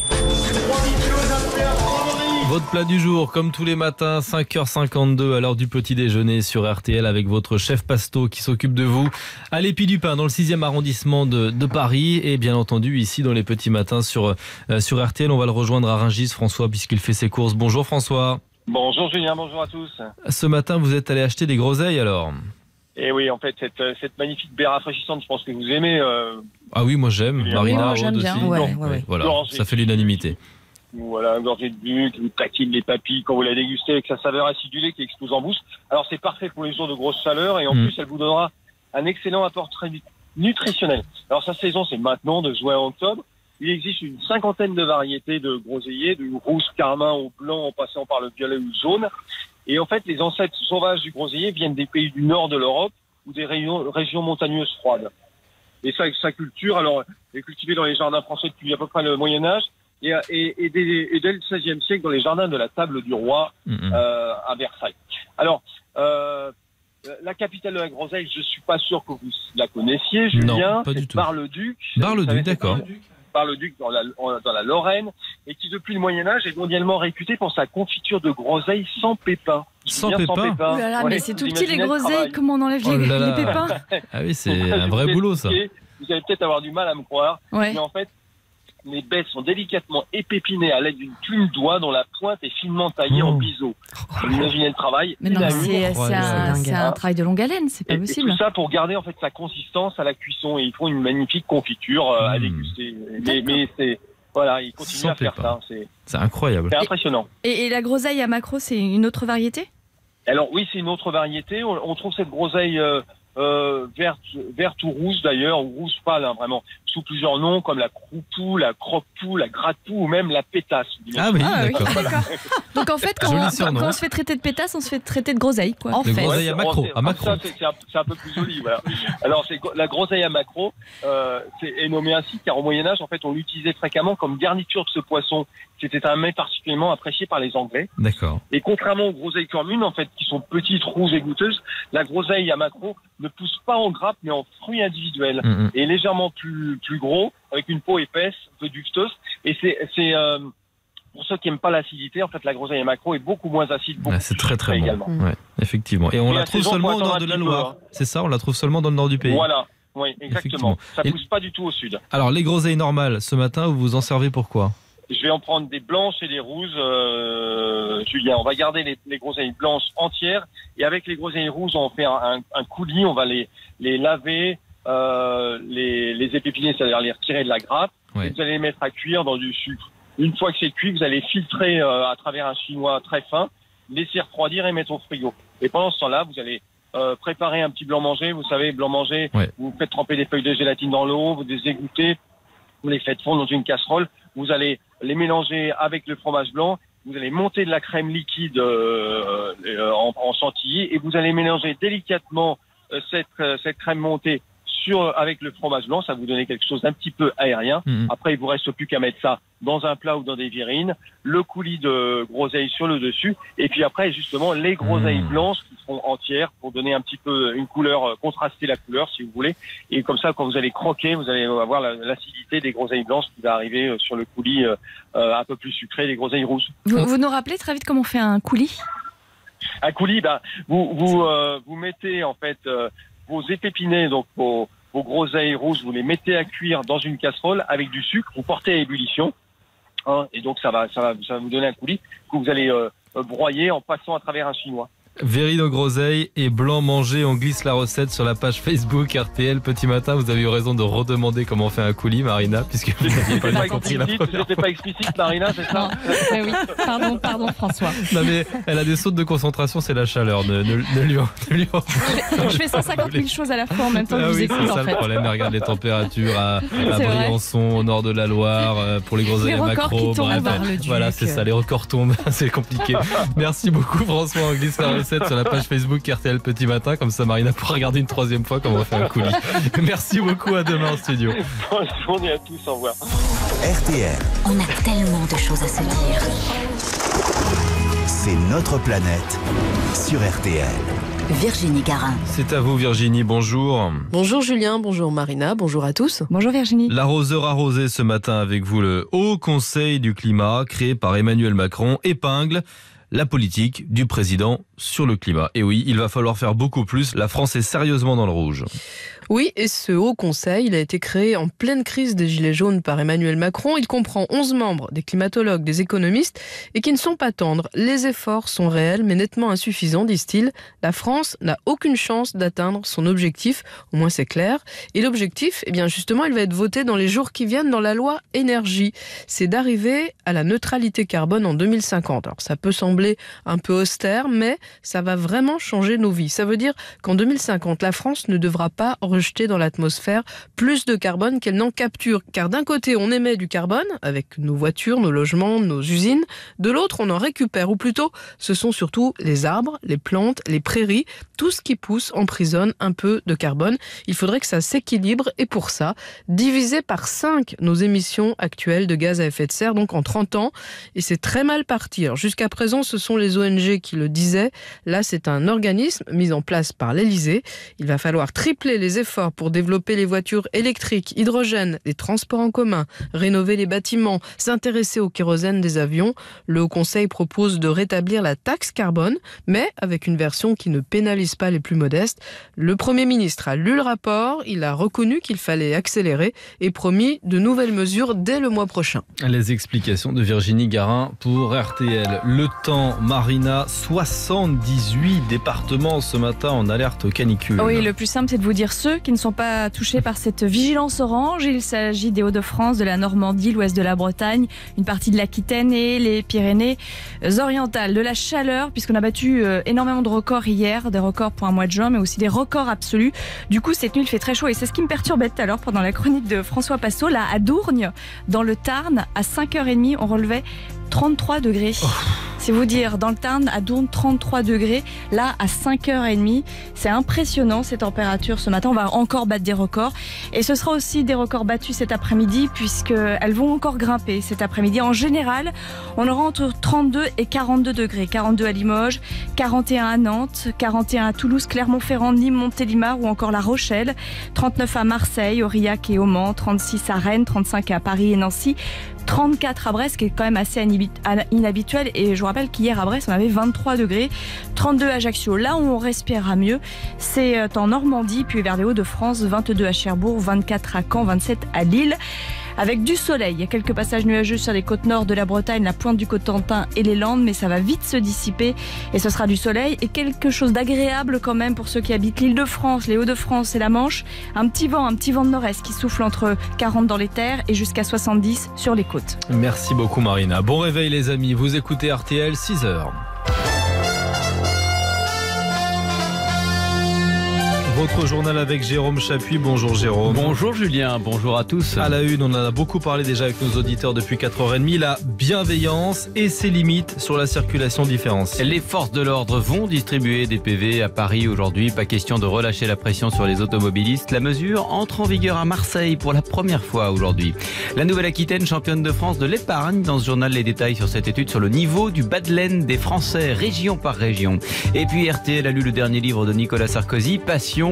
Votre plat du jour, comme tous les matins, 5h52 à l'heure du petit déjeuner sur RTL avec votre chef Pasto qui s'occupe de vous à l'Épi du Pain dans le 6e arrondissement de Paris et bien entendu ici dans les petits matins sur RTL. On va le rejoindre à Rungis, François, puisqu'il fait ses courses. Bonjour François. Bonjour Julien, bonjour à tous. Ce matin, vous êtes allé acheter des groseilles alors? Et oui, en fait, cette magnifique baie rafraîchissante, je pense que vous aimez. Ah oui, moi j'aime. Marina, moi, j'aime Aude bien. aussi. Ouais. Voilà, ça fait l'unanimité. Voilà, gorgée de buc, vous taquine les papilles quand vous la dégustez avec sa saveur acidulée qui explose en bouche. Alors c'est parfait pour les jours de grosse chaleur et en plus elle vous donnera un excellent apport nutritionnel. Alors sa saison c'est maintenant, de juin à octobre. Il existe une 50aine de variétés de groseilliers, du rouge carmin au blanc en passant par le violet ou le jaune. Et en fait les ancêtres sauvages du groseillier viennent des pays du nord de l'Europe ou des régions montagneuses froides. Et sa culture, alors elle est cultivée dans les jardins français depuis à peu près le Moyen-Âge. Et dès le XVIe siècle dans les jardins de la Table du Roi à Versailles. Alors, la capitale de la groseille, je suis pas sûr que vous la connaissiez, Julien. Non, pas du tout. Bar-le-Duc. Bar-le-Duc, d'accord. Bar-le-Duc dans la Lorraine, et qui depuis le Moyen-Âge est mondialement réputé pour sa confiture de groseille sans pépins. Sans pépins. Oh là là, mais c'est tout petit les groseilles, comment on enlève les pépins? Ah oui, c'est un vrai boulot ça. Vous allez peut-être avoir du mal à me croire, mais en fait, les baies sont délicatement épinées à l'aide d'une plume d'oie dont la pointe est finement taillée en biseau. Vous imaginez le travail. Mais non, c'est un travail de longue haleine, c'est pas possible. Et tout ça pour garder en fait sa consistance à la cuisson. Et ils font une magnifique confiture à déguster. Mais c'est voilà, ils continuent à faire ça. C'est incroyable. C'est impressionnant. Et la groseille à macro, c'est une autre variété? Alors oui, c'est une autre variété. On trouve cette groseille verte ou rouge d'ailleurs, ou rouge pâle, hein, vraiment, sous plusieurs noms comme la croupou, la croque-pou, la gratte-pou ou même la pétasse. Ah oui, d'accord. Donc en fait, quand on se fait traiter de pétasse, on se fait traiter de groseille, quoi. De groseille à macro. Ça, c'est un peu plus joli, voilà. Alors, la groseille à macro est nommée ainsi car au Moyen-Âge, en fait, on l'utilisait fréquemment comme garniture de ce poisson. C'était un mets particulièrement apprécié par les Anglais. D'accord. Et contrairement aux groseilles communes, en fait, qui sont petites, rouges et goûteuses, la groseille à macro ne pousse pas en grappe, mais en fruits individuels. Et légèrement plus gros, avec une peau épaisse, un peu ducteuse. Et c'est pour ceux qui n'aiment pas l'acidité, en fait, la groseille à macro est beaucoup moins acide. C'est très très bon. Ouais, effectivement. Et on la trouve seulement au nord de la Loire. C'est ça, on la trouve seulement dans le nord du pays. Voilà. Oui, exactement. Ça pousse pas du tout au sud. Alors, les groseilles normales, ce matin, vous vous en servez pour quoi? Je vais en prendre des blanches et des rouges, Julien. On va garder les groseilles blanches entières. Et avec les groseilles rouges, on fait un coulis. On va les laver, les épépiner, c'est-à-dire les retirer de la grappe. Et vous allez les mettre à cuire dans du sucre. Une fois que c'est cuit, vous allez filtrer à travers un chinois très fin, laisser refroidir et mettre au frigo. Et pendant ce temps-là, vous allez préparer un petit blanc-manger. Vous savez, blanc-manger, vous faites tremper des feuilles de gélatine dans l'eau, vous les égouttez, vous les faites fondre dans une casserole. Vous allez les mélanger avec le fromage blanc. Vous allez monter de la crème liquide en chantilly et vous allez mélanger délicatement cette crème montée avec le fromage blanc. Ça va vous donner quelque chose d'un petit peu aérien. Après, il vous reste plus qu'à mettre ça dans un plat ou dans des virines, le coulis de groseille sur le dessus, et puis après, justement, les groseilles blanches qui seront entières pour donner un petit peu une couleur, contraster la couleur, si vous voulez. Et comme ça, quand vous allez croquer, vous allez avoir l'acidité des groseilles blanches qui va arriver sur le coulis un peu plus sucré des groseilles rouges. Vous nous rappelez très vite comment on fait un coulis? Un coulis, vous mettez en fait vos épépinés, donc vos groseilles rouges, vous les mettez à cuire dans une casserole avec du sucre, vous portez à ébullition, hein, et donc ça va vous donner un coulis que vous allez broyer en passant à travers un chinois. Verrine aux groseilles et blanc mangé. On glisse la recette sur la page Facebook RTL Petit Matin. Vous avez eu raison de redemander comment on fait un coulis, Marina, puisque vous n'aviez pas bien compris la première. C'était pas explicite, Marina, c'est ça? Oui, pardon François. Non mais elle a des sautes de concentration, c'est la chaleur. Ne lui en... Je fais 150 000 choses à la fois en même temps que je vous écoute, c'est ça en fait. le problème. Elle regarde les températures à C'est vrai. Briançon, au nord de la Loire, pour les groseilles Les à records Macro. qui tombent Bref, par le Duc. voilà, c'est ça, les records tombent. C'est compliqué. Merci beaucoup François. On glisse la recette sur la page Facebook RTL Petit Matin. Comme ça, Marina pourra regarder une troisième fois comment on fait un coulis. Merci beaucoup. À demain en studio. Bonne journée à tous. Au revoir. RTL, On a tellement de choses à se dire. c'est notre planète sur RTL. Virginie Garin. C'est à vous Virginie, bonjour. Bonjour Julien, bonjour Marina, bonjour à tous. Bonjour Virginie. L'arroseur arrosé ce matin avec vous, le Haut Conseil du climat créé par Emmanuel Macron épingle la politique du président sur le climat. Et oui, il va falloir faire beaucoup plus. La France est sérieusement dans le rouge. Oui, et ce Haut Conseil, il a été créé en pleine crise des Gilets jaunes par Emmanuel Macron. Il comprend 11 membres, des climatologues, des économistes, et qui ne sont pas tendres. Les efforts sont réels, mais nettement insuffisants, disent-ils. La France n'a aucune chance d'atteindre son objectif, au moins c'est clair. Et l'objectif, eh bien justement, il va être voté dans les jours qui viennent dans la loi énergie. C'est d'arriver à la neutralité carbone en 2050. Alors ça peut sembler un peu austère, mais ça va vraiment changer nos vies. Ça veut dire qu'en 2050, la France ne devra pas rejeter dans l'atmosphère plus de carbone qu'elle n'en capture. Car d'un côté, on émet du carbone avec nos voitures, nos logements, nos usines. De l'autre, on en récupère. Ou plutôt, ce sont surtout les arbres, les plantes, les prairies. Tout ce qui pousse emprisonne un peu de carbone. Il faudrait que ça s'équilibre. Et pour ça, diviser par 5 nos émissions actuelles de gaz à effet de serre, donc en 30 ans. Et c'est très mal parti. Alors jusqu'à présent, ce sont les ONG qui le disaient. Là, c'est un organisme mis en place par l'Elysée. Il va falloir tripler les efforts pour développer les voitures électriques, hydrogène, les transports en commun, rénover les bâtiments, s'intéresser au kérosène des avions. Le Haut Conseil propose de rétablir la taxe carbone, mais avec une version qui ne pénalise pas les plus modestes. Le Premier ministre a lu le rapport, il a reconnu qu'il fallait accélérer et promis de nouvelles mesures dès le mois prochain. Les explications de Virginie Garin pour RTL. Le temps, Marina, 78 départements ce matin en alerte canicule. Oui, le plus simple, c'est de vous dire ceux qui ne sont pas touchés par cette vigilance orange. Il s'agit des Hauts-de-France, de la Normandie, l'ouest de la Bretagne, une partie de l'Aquitaine et les Pyrénées-Orientales. De la chaleur, puisqu'on a battu énormément de records hier, des records pour un mois de juin, mais aussi des records absolus. Du coup, cette nuit, il fait très chaud et c'est ce qui me perturbait tout à l'heure pendant la chronique de François Passot. Là, à Dourgne, dans le Tarn, à 5h30, on relevait 33 degrés. C'est vous dire, dans le Tarn, à Dournes, 33 degrés. Là, à 5h30, c'est impressionnant ces températures ce matin. On va encore battre des records. Et ce sera aussi des records battus cet après-midi, puisqu'elles vont encore grimper cet après-midi. En général, on aura entre 32 et 42 degrés. 42 à Limoges, 41 à Nantes, 41 à Toulouse, Clermont-Ferrand, Nîmes, Montélimar ou encore La Rochelle. 39 à Marseille, Aurillac et au Mans. 36 à Rennes, 35 à Paris et Nancy. 34 à Brest, qui est quand même assez inhabituel. Et je vous rappelle qu'hier à Brest, on avait 23 degrés. 32 à Ajaccio, là où on respirera mieux, c'est en Normandie, puis vers les Hauts-de-France. 22 à Cherbourg, 24 à Caen, 27 à Lille. Avec du soleil, il y a quelques passages nuageux sur les côtes nord de la Bretagne, la pointe du Cotentin et les Landes, mais ça va vite se dissiper et ce sera du soleil et quelque chose d'agréable quand même pour ceux qui habitent l'Île-de-France, les Hauts-de-France et la Manche. Un petit vent de nord-est qui souffle entre 40 dans les terres et jusqu'à 70 sur les côtes. Merci beaucoup Marina. Bon réveil les amis, vous écoutez RTL, 6h. Votre journal avec Jérôme Chapuis. Bonjour Jérôme. Bonjour Julien, bonjour à tous. À la une, on en a beaucoup parlé déjà avec nos auditeurs depuis 4h30, la bienveillance et ses limites sur la circulation différenciée. Les forces de l'ordre vont distribuer des PV à Paris aujourd'hui. Pas question de relâcher la pression sur les automobilistes. La mesure entre en vigueur à Marseille pour la première fois aujourd'hui. La Nouvelle-Aquitaine, championne de France de l'épargne. Dans ce journal, les détails sur cette étude sur le niveau du bas de laine des Français, région par région. Et puis RTL a lu le dernier livre de Nicolas Sarkozy, Passion.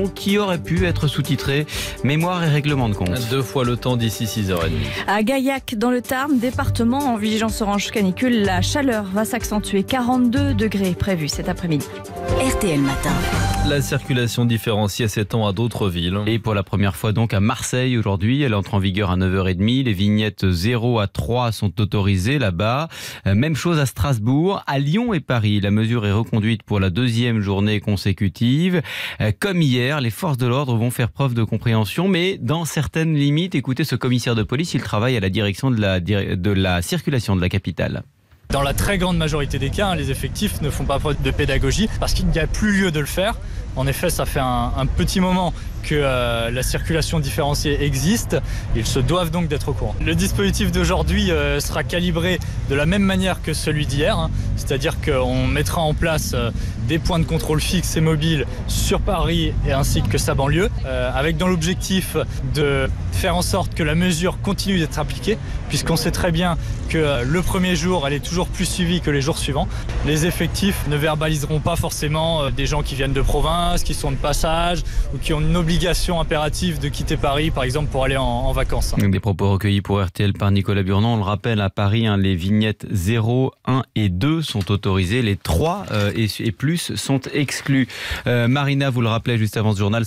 émission qui aurait pu être sous-titrée Mémoire et règlement de compte. 2 fois le temps d'ici 6h30. À Gaillac, dans le Tarn, département en vigilance orange canicule, la chaleur va s'accentuer. 42 degrés prévus cet après-midi. RTL Matin. La circulation différenciée s'étend à d'autres villes. Et pour la première fois donc à Marseille aujourd'hui, elle entre en vigueur à 9h30. Les vignettes 0 à 3 sont autorisées là-bas. Même chose à Strasbourg, à Lyon et Paris. La mesure est reconduite pour la 2e journée consécutive. Comme hier, les forces de l'ordre vont faire preuve de compréhension, mais dans certaines limites. Écoutez ce commissaire de police, il travaille à la direction de la circulation de la capitale. Dans la très grande majorité des cas, les effectifs ne font pas preuve de pédagogie parce qu'il n'y a plus lieu de le faire. En effet, ça fait un petit moment que la circulation différenciée existe. Ils se doivent donc d'être au courant. Le dispositif d'aujourd'hui sera calibré de la même manière que celui d'hier, c'est-à-dire qu'on mettra en place des points de contrôle fixes et mobiles sur Paris et ainsi que sa banlieue, avec dans l'objectif de faire en sorte que la mesure continue d'être appliquée, puisqu'on sait très bien que le premier jour, elle est toujours plus suivie que les jours suivants. Les effectifs ne verbaliseront pas forcément des gens qui viennent de province, qui sont de passage ou qui ont une obligation impérative de quitter Paris, par exemple, pour aller en vacances. Des propos recueillis pour RTL par Nicolas Burnand. On le rappelle, à Paris, les vignettes 0, 1 et 2 sont autorisées. Les 3 et plus sont exclus. Marina, vous le rappelez juste avant ce journal,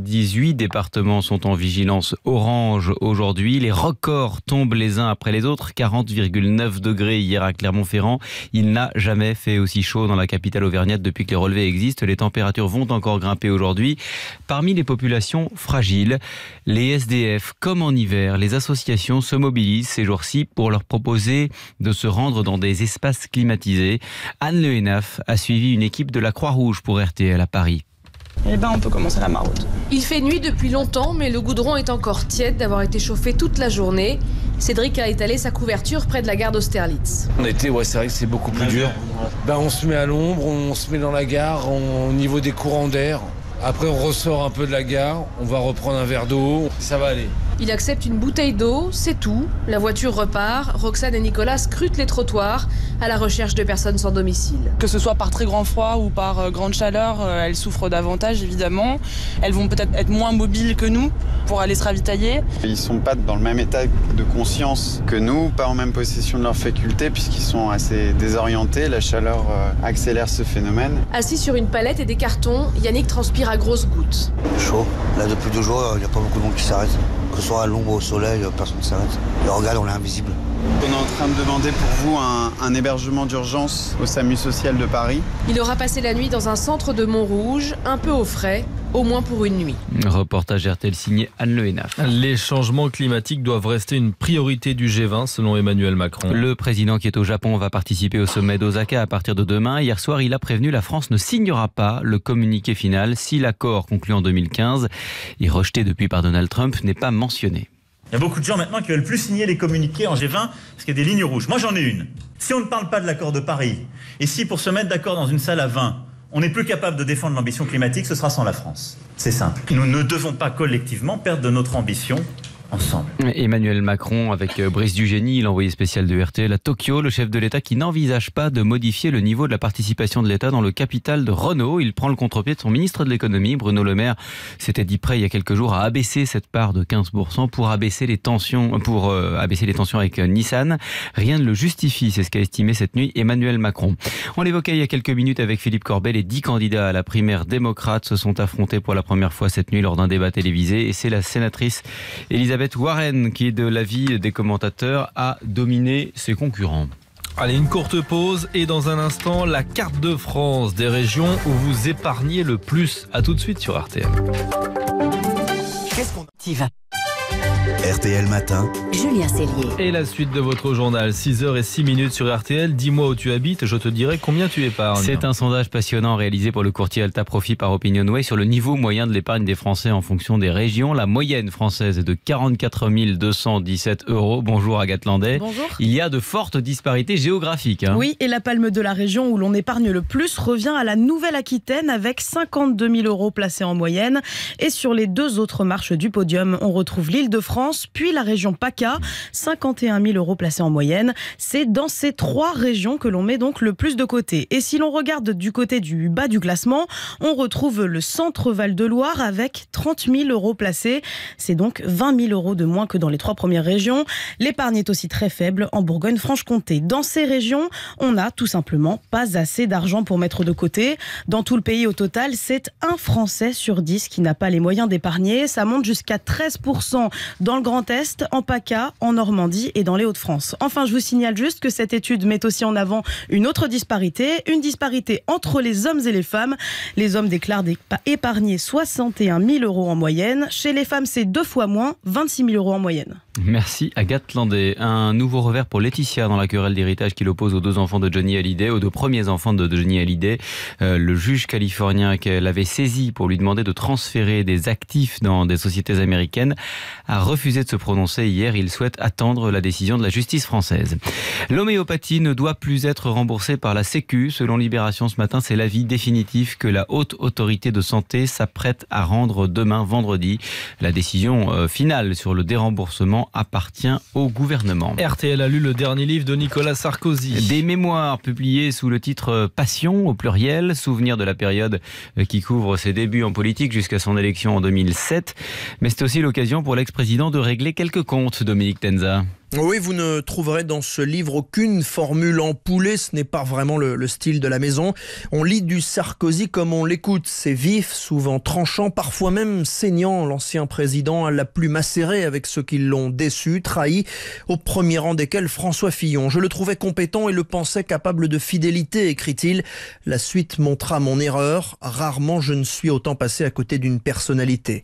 78 départements sont en vigilance orange aujourd'hui. Les records tombent les uns après les autres. 40,9 degrés hier à Clermont-Ferrand. Il n'a jamais fait aussi chaud dans la capitale auvergnate depuis que les relevés existent. Les températures vont encore grimper aujourd'hui. Parmi les populations fragiles, les SDF, comme en hiver, les associations se mobilisent ces jours-ci pour leur proposer de se rendre dans des espaces climatisés. Anne Le Hénaf a suivi une équipe de la Croix-Rouge pour RTL à Paris. Eh ben, on peut commencer la maraude. Il fait nuit depuis longtemps, mais le goudron est encore tiède d'avoir été chauffé toute la journée. Cédric a étalé sa couverture près de la gare d'Austerlitz. En été, c'est vrai que c'est beaucoup plus dur. On se met à l'ombre, on se met dans la gare, au niveau des courants d'air. Après, on ressort un peu de la gare, on va reprendre un verre d'eau, ça va aller. Il accepte une bouteille d'eau, c'est tout. La voiture repart. Roxane et Nicolas scrutent les trottoirs à la recherche de personnes sans domicile. Que ce soit par très grand froid ou par grande chaleur, elles souffrent davantage évidemment. Elles vont peut-être être moins mobiles que nous pour aller se ravitailler. Ils ne sont pas dans le même état de conscience que nous, pas en même possession de leurs facultés puisqu'ils sont assez désorientés. La chaleur accélère ce phénomène. Assis sur une palette et des cartons, Yannick transpire à grosses gouttes. Chaud. Là, depuis 2 jours, il n'y a pas beaucoup de monde qui s'arrête. Que ce soit à l'ombre ou au soleil, personne ne s'arrête. Et regarde, on est invisible. On est en train de demander pour vous un hébergement d'urgence au SAMU social de Paris. Il aura passé la nuit dans un centre de Montrouge, un peu au frais, au moins pour une nuit. Reportage RTL signé Anne Le Hénaf. Les changements climatiques doivent rester une priorité du G20 selon Emmanuel Macron. Le président qui est au Japon va participer au sommet d'Osaka à partir de demain. Hier soir, il a prévenu la France ne signera pas le communiqué final si l'accord conclu en 2015 et rejeté depuis par Donald Trump n'est pas mentionné. Il y a beaucoup de gens maintenant qui veulent plus signer les communiqués en G20 parce qu'il y a des lignes rouges. Moi j'en ai une. Si on ne parle pas de l'accord de Paris et si pour se mettre d'accord dans une salle à 20, on n'est plus capable de défendre l'ambition climatique, ce sera sans la France. C'est simple. Nous ne devons pas collectivement perdre de notre ambition ensemble. Emmanuel Macron avec Brice Dugény, l'envoyé spécial de RTL à Tokyo, le chef de l'État qui n'envisage pas de modifier le niveau de la participation de l'État dans le capital de Renault. Il prend le contre-pied de son ministre de l'économie, Bruno Le Maire, s'était dit prêt il y a quelques jours à abaisser cette part de 15% pour abaisser les tensions avec Nissan. Rien ne le justifie, c'est ce qu'a estimé cette nuit Emmanuel Macron. On l'évoquait il y a quelques minutes avec Philippe Corbet, les 10 candidats à la primaire démocrate se sont affrontés pour la première fois cette nuit lors d'un débat télévisé et c'est la sénatrice Elisabeth Warren qui, de l'avis des commentateurs, a dominé ses concurrents. Allez, une courte pause et dans un instant, la carte de France des régions où vous épargnez le plus. À tout de suite sur RTL. Qu'est-ce qu'on active ? RTL Matin. Julien Cellier. Et la suite de votre journal, 6h06 sur RTL. Dis-moi où tu habites, je te dirai combien tu épargnes. C'est un sondage passionnant réalisé pour le courtier Alta Profit par OpinionWay sur le niveau moyen de l'épargne des Français en fonction des régions. La moyenne française est de 44 217 €. Bonjour Agathe Landais. Bonjour. Il y a de fortes disparités géographiques. Oui, et la palme de la région où l'on épargne le plus revient à la Nouvelle-Aquitaine avec 52 000 € placés en moyenne. Et sur les 2 autres marches du podium, on retrouve l'Île-de-France Île-de-France, puis la région PACA, 51 000 € placés en moyenne. C'est dans ces 3 régions que l'on met donc le plus de côté. Et si l'on regarde du côté du bas du classement, on retrouve le centre Val-de-Loire avec 30 000 € placés. C'est donc 20 000 € de moins que dans les 3 premières régions. L'épargne est aussi très faible en Bourgogne-Franche-Comté. Dans ces régions, on n'a tout simplement pas assez d'argent pour mettre de côté. Dans tout le pays, au total, c'est un Français sur 10 qui n'a pas les moyens d'épargner. Ça monte jusqu'à 13% dans le Grand Est, en PACA, en Normandie et dans les Hauts-de-France. Enfin, je vous signale juste que cette étude met aussi en avant une autre disparité, une disparité entre les hommes et les femmes. Les hommes déclarent épargner 61 000 € en moyenne. Chez les femmes, c'est 2 fois moins, 26 000 € en moyenne. Merci Agathe Landé. Un nouveau revers pour Laetitia dans la querelle d'héritage qui l'oppose aux 2 enfants de Johnny Hallyday, aux 2 premiers enfants de Johnny Hallyday. Le juge californien qu'elle avait saisi pour lui demander de transférer des actifs dans des sociétés américaines a refusé de se prononcer hier. Il souhaite attendre la décision de la justice française. L'homéopathie ne doit plus être remboursée par la Sécu. Selon Libération ce matin, c'est l'avis définitif que la Haute Autorité de Santé s'apprête à rendre demain vendredi. La décision finale sur le déremboursement appartient au gouvernement. RTL a lu le dernier livre de Nicolas Sarkozy. Des mémoires publiées sous le titre Passion au pluriel, souvenir de la période qui couvre ses débuts en politique jusqu'à son élection en 2007. Mais c'est aussi l'occasion pour l'ex-président de régler quelques comptes, Dominique Tenza. Oui, vous ne trouverez dans ce livre aucune formule empoulée, ce n'est pas vraiment le style de la maison. On lit du Sarkozy comme on l'écoute, c'est vif, souvent tranchant, parfois même saignant. L'ancien président l'a plus macéré avec ceux qui l'ont déçu, trahi, au premier rang desquels François Fillon. Je le trouvais compétent et le pensais capable de fidélité, écrit-il. La suite montra mon erreur, rarement je ne suis autant passé à côté d'une personnalité.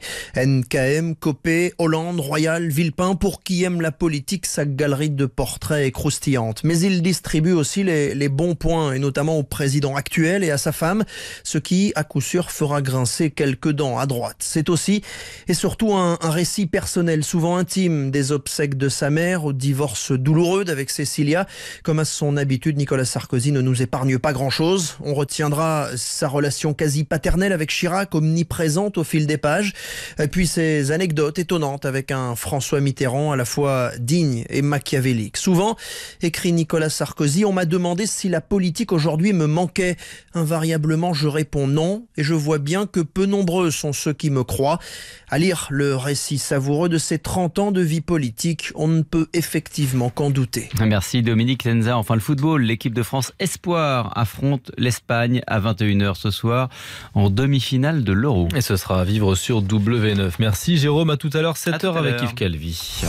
NKM, Copé, Hollande, Royal, Villepin, pour qui aime la politique, sa galerie de portraits est croustillante. Mais il distribue aussi les bons points, et notamment au président actuel et à sa femme, ce qui, à coup sûr, fera grincer quelques dents à droite. C'est aussi et surtout un récit personnel, souvent intime, des obsèques de sa mère, au divorce douloureux d'avec Cécilia. Comme à son habitude, Nicolas Sarkozy ne nous épargne pas grand-chose. On retiendra sa relation quasi paternelle avec Chirac, omniprésente au fil des pages, et puis ses anecdotes étonnantes avec un François Mitterrand à la fois digne et machiavélique. Souvent, écrit Nicolas Sarkozy, on m'a demandé si la politique aujourd'hui me manquait. Invariablement, je réponds non, et je vois bien que peu nombreux sont ceux qui me croient. À lire le récit savoureux de ces 30 ans de vie politique, on ne peut effectivement qu'en douter. Merci Dominique Tenza. Enfin le football, l'équipe de France Espoir affronte l'Espagne à 21h ce soir en demi-finale de l'Euro. Et ce sera à vivre sur W9. Merci Jérôme, à tout à l'heure 7h avec Yves Calvi.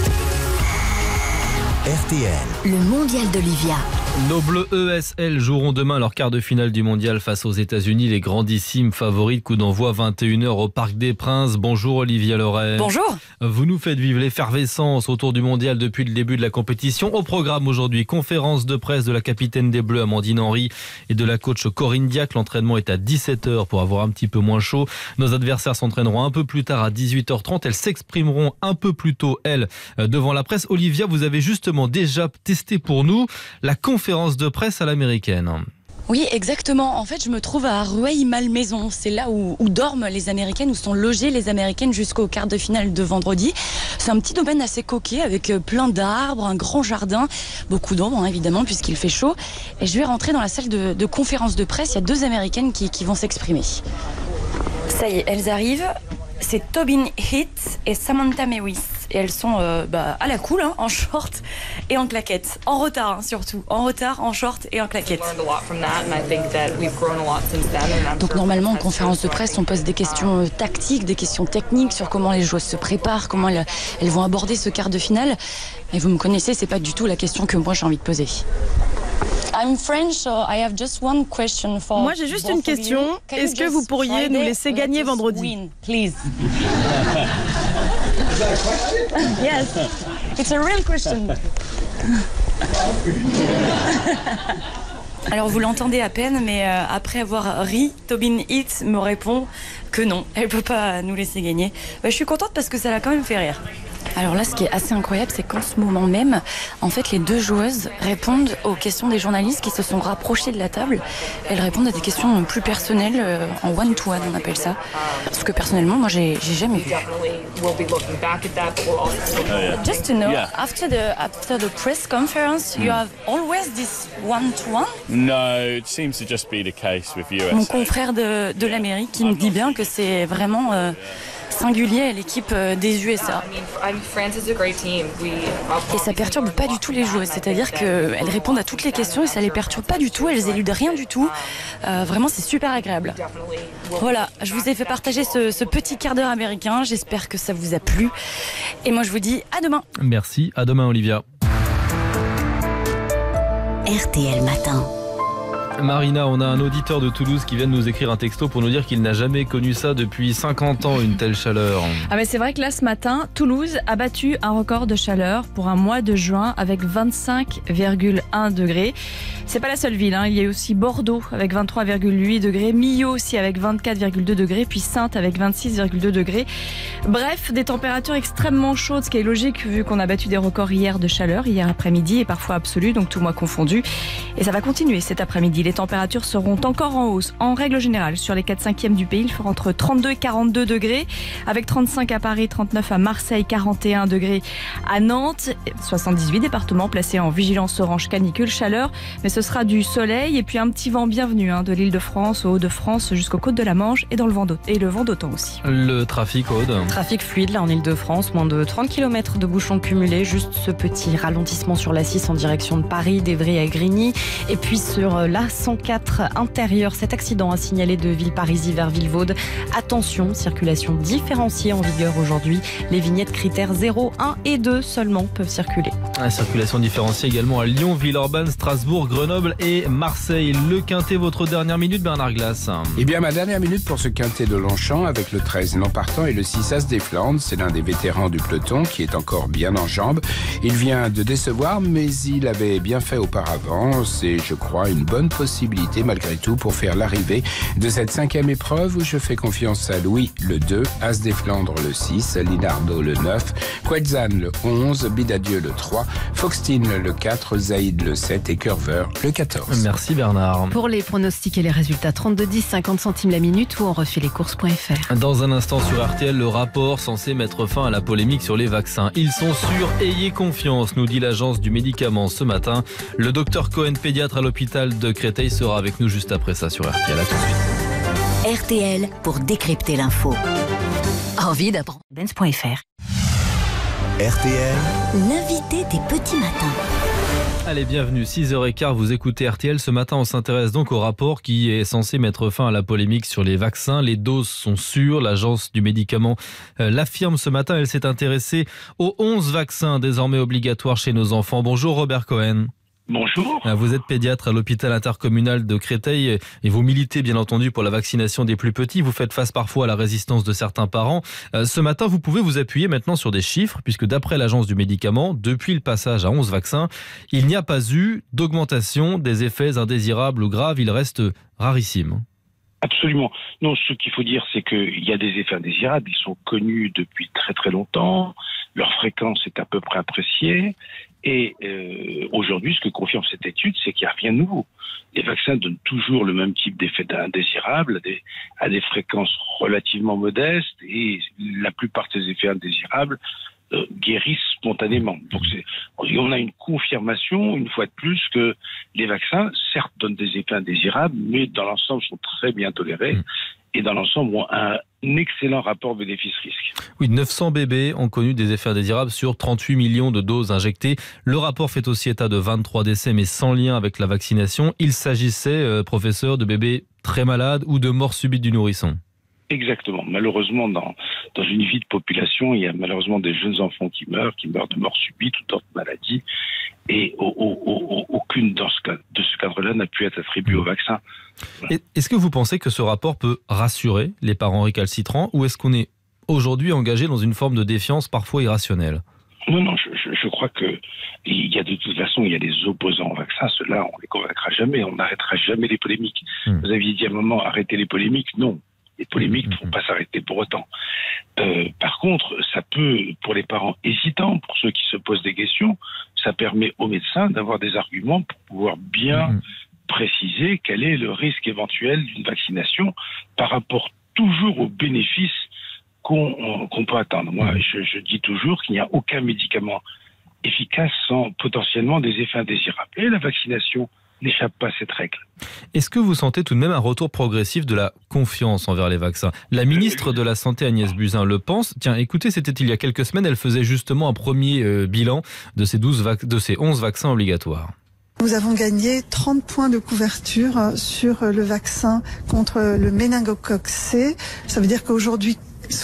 RTL. Le mondial d'Olivia. Nos Bleus ESL joueront demain leur quart de finale du mondial face aux États-Unis, les grandissimes favoris. Coup d'envoi 21h au Parc des Princes. Bonjour Olivia Loret. Bonjour. Vous nous faites vivre l'effervescence autour du mondial depuis le début de la compétition. Au programme aujourd'hui, conférence de presse de la capitaine des Bleus Amandine Henry et de la coach Corinne Diacre. L'entraînement est à 17h pour avoir un petit peu moins chaud. Nos adversaires s'entraîneront un peu plus tard à 18h30. Elles s'exprimeront un peu plus tôt, elles, devant la presse. Olivia, vous avez justement déjà testé pour nous la conférence de presse à l'américaine. Oui, exactement. En fait, je me trouve à Rueil-Malmaison. C'est là où dorment les Américaines, où sont logées les Américaines jusqu'au quart de finale de vendredi. C'est un petit domaine assez coquet avec plein d'arbres, un grand jardin, beaucoup d'ombre évidemment puisqu'il fait chaud. Et je vais rentrer dans la salle de conférence de presse. Il y a 2 Américaines qui vont s'exprimer. Ça y est, elles arrivent. C'est Tobin Heath et Samantha Mewis. Et elles sont à la cool, en short et en claquettes. En retard surtout. En retard, en short et en claquettes. Donc normalement, en conférence de presse, on pose des questions tactiques, des questions techniques sur comment les joueuses se préparent, comment elles vont aborder ce quart de finale. Et vous me connaissez, c'est pas du tout la question que moi j'ai envie de poser. I'm French, so I have just one question for Moi j'ai juste une question. Est-ce que vous pourriez nous laisser gagner vendredi? Win, please. Yes, it's a real question. Alors vous l'entendez à peine, mais après avoir ri, Tobin Heath me répond que non, elle peut pas nous laisser gagner. Je suis contente parce que ça l'a quand même fait rire. Alors là, ce qui est assez incroyable, c'est qu'en ce moment même, en fait, les deux joueuses répondent aux questions des journalistes qui se sont rapprochés de la table. Elles répondent à des questions plus personnelles, en one-to-one, on appelle ça. Parce que personnellement, moi, j'ai jamais vu. Just to know, after the press conference, you have always this one-to-one? No, it seems to just be the case with USA. Mon confrère de l'Amérique qui me dit bien que c'est vraiment singulier à l'équipe des USA. Et ça perturbe pas du tout les joueuses, c'est-à-dire qu'elles répondent à toutes les questions et ça les perturbe pas du tout, elles éludent rien du tout. Vraiment, c'est super agréable. Voilà, je vous ai fait partager ce petit quart d'heure américain, j'espère que ça vous a plu. Et moi, je vous dis à demain. Merci, à demain Olivia. RTL Matin. Marina, on a un auditeur de Toulouse qui vient de nous écrire un texto pour nous dire qu'il n'a jamais connu ça depuis 50 ans, une telle chaleur. Ah mais c'est vrai que là ce matin, Toulouse a battu un record de chaleur pour un mois de juin avec 25,1 degrés. C'est pas la seule ville, hein. Il y a aussi Bordeaux avec 23,8 degrés, Millau aussi avec 24,2 degrés, puis Saintes avec 26,2 degrés. Bref, des températures extrêmement chaudes, ce qui est logique vu qu'on a battu des records hier de chaleur, hier après-midi et parfois absolu, donc tout mois confondu. Et ça va continuer cet après-midi. Les températures seront encore en hausse. En règle générale, sur les 4/5e du pays, il fera entre 32 et 42 degrés, avec 35 à Paris, 39 à Marseille, 41 degrés à Nantes, 78 départements placés en vigilance orange canicule, chaleur, mais ce sera du soleil et puis un petit vent bienvenu de l'Île-de-France aux Hauts-de-France jusqu'aux côtes de la Manche et dans le vent d'Automne aussi. Le trafic, Aude. Trafic fluide là en Île-de-France, moins de 30 km de bouchons cumulés, juste ce petit ralentissement sur la 6 en direction de Paris, d'Evry à Grigny, et puis sur la 104 intérieur. Cet accident a signalé de Villeparisis vers Vilvaude. Attention, circulation différenciée en vigueur aujourd'hui. Les vignettes critères 0, 1 et 2 seulement peuvent circuler. La circulation différenciée également à Lyon, Villeurbanne, Strasbourg, Grenoble et Marseille. Le quintet, votre dernière minute, Bernard Glass. Eh bien, ma dernière minute pour ce quintet de Longchamp avec le 13 l'empartant et le 6 As des Flandres. C'est l'un des vétérans du peloton qui est encore bien en jambes. Il vient de décevoir, mais il avait bien fait auparavant. C'est, je crois, une bonne possibilité malgré tout pour faire l'arrivée de cette 5e épreuve où je fais confiance à Louis le 2, As des Flandres le 6, Linardo le 9, Quetzan le 11, Bidadieu le 3, Foxtine le 4, Zaïd le 7 et Curver le 14. Merci Bernard. Pour les pronostics et les résultats, 32,10, 50 centimes la minute ou en refilescourses.fr. Dans un instant sur RTL, le rapport censé mettre fin à la polémique sur les vaccins. Ils sont sûrs, ayez confiance, nous dit l'agence du médicament ce matin. Le docteur Cohen, pédiatre à l'hôpital de Créteil, sera avec nous juste après ça sur RTL. À tout de suite. RTL pour décrypter l'info. Envie d'apprendre Benz.fr. RTL, L'invité des petits matins. Allez, bienvenue, 6h15, vous écoutez RTL. Ce matin, on s'intéresse donc au rapport qui est censé mettre fin à la polémique sur les vaccins. Les doses sont sûres, l'agence du médicament l'affirme ce matin. Elle s'est intéressée aux 11 vaccins désormais obligatoires chez nos enfants. Bonjour Robert Cohen. Bonjour. Vous êtes pédiatre à l'hôpital intercommunal de Créteil et vous militez bien entendu pour la vaccination des plus petits. Vous faites face parfois à la résistance de certains parents. Ce matin, vous pouvez vous appuyer maintenant sur des chiffres puisque d'après l'agence du médicament, depuis le passage à 11 vaccins, il n'y a pas eu d'augmentation des effets indésirables ou graves. Il reste rarissime. Absolument. Non, ce qu'il faut dire, c'est qu'il y a des effets indésirables. Ils sont connus depuis très très longtemps. Leur fréquence est à peu près appréciée. Et aujourd'hui, ce que confirme cette étude, c'est qu'il n'y a rien de nouveau. Les vaccins donnent toujours le même type d'effets indésirables à des fréquences relativement modestes et la plupart des effets indésirables guérissent spontanément. Donc on a une confirmation, une fois de plus, que les vaccins, certes, donnent des effets indésirables, mais dans l'ensemble sont très bien tolérés et dans l'ensemble ont un excellent rapport bénéfice-risque. Oui, 900 bébés ont connu des effets indésirables sur 38 millions de doses injectées. Le rapport fait aussi état de 23 décès, mais sans lien avec la vaccination. Il s'agissait, professeur, de bébés très malades ou de mort subite du nourrisson. Exactement. Malheureusement, dans une vie de population, il y a malheureusement des jeunes enfants qui meurent de mort subite ou d'autres maladies. Et aucune de ce cadre-là n'a pu être attribuée au vaccin. Voilà. Est-ce que vous pensez que ce rapport peut rassurer les parents récalcitrants ou est-ce qu'on est aujourd'hui engagé dans une forme de défiance parfois irrationnelle ? Non, je crois que il y a de toute façon, il y a des opposants au vaccin. Ceux-là, on les convaincra jamais. On n'arrêtera jamais les polémiques. Vous aviez dit à un moment, arrêtez les polémiques. Non. Les polémiques ne vont pas s'arrêter pour autant. Par contre, ça peut, pour les parents hésitants, pour ceux qui se posent des questions, ça permet aux médecins d'avoir des arguments pour pouvoir bien préciser quel est le risque éventuel d'une vaccination par rapport toujours aux bénéfices qu'on peut attendre. Moi, je dis toujours qu'il n'y a aucun médicament efficace sans potentiellement des effets indésirables. Et la vaccination n'échappe pas à cette règle. Est-ce que vous sentez tout de même un retour progressif de la confiance envers les vaccins ? La ministre de la Santé, Agnès Buzyn, le pense. Tiens, écoutez, c'était il y a quelques semaines, elle faisait justement un premier bilan de ces 11 vaccins obligatoires. Nous avons gagné 30 points de couverture sur le vaccin contre le méningocoque C. Ça veut dire qu'aujourd'hui,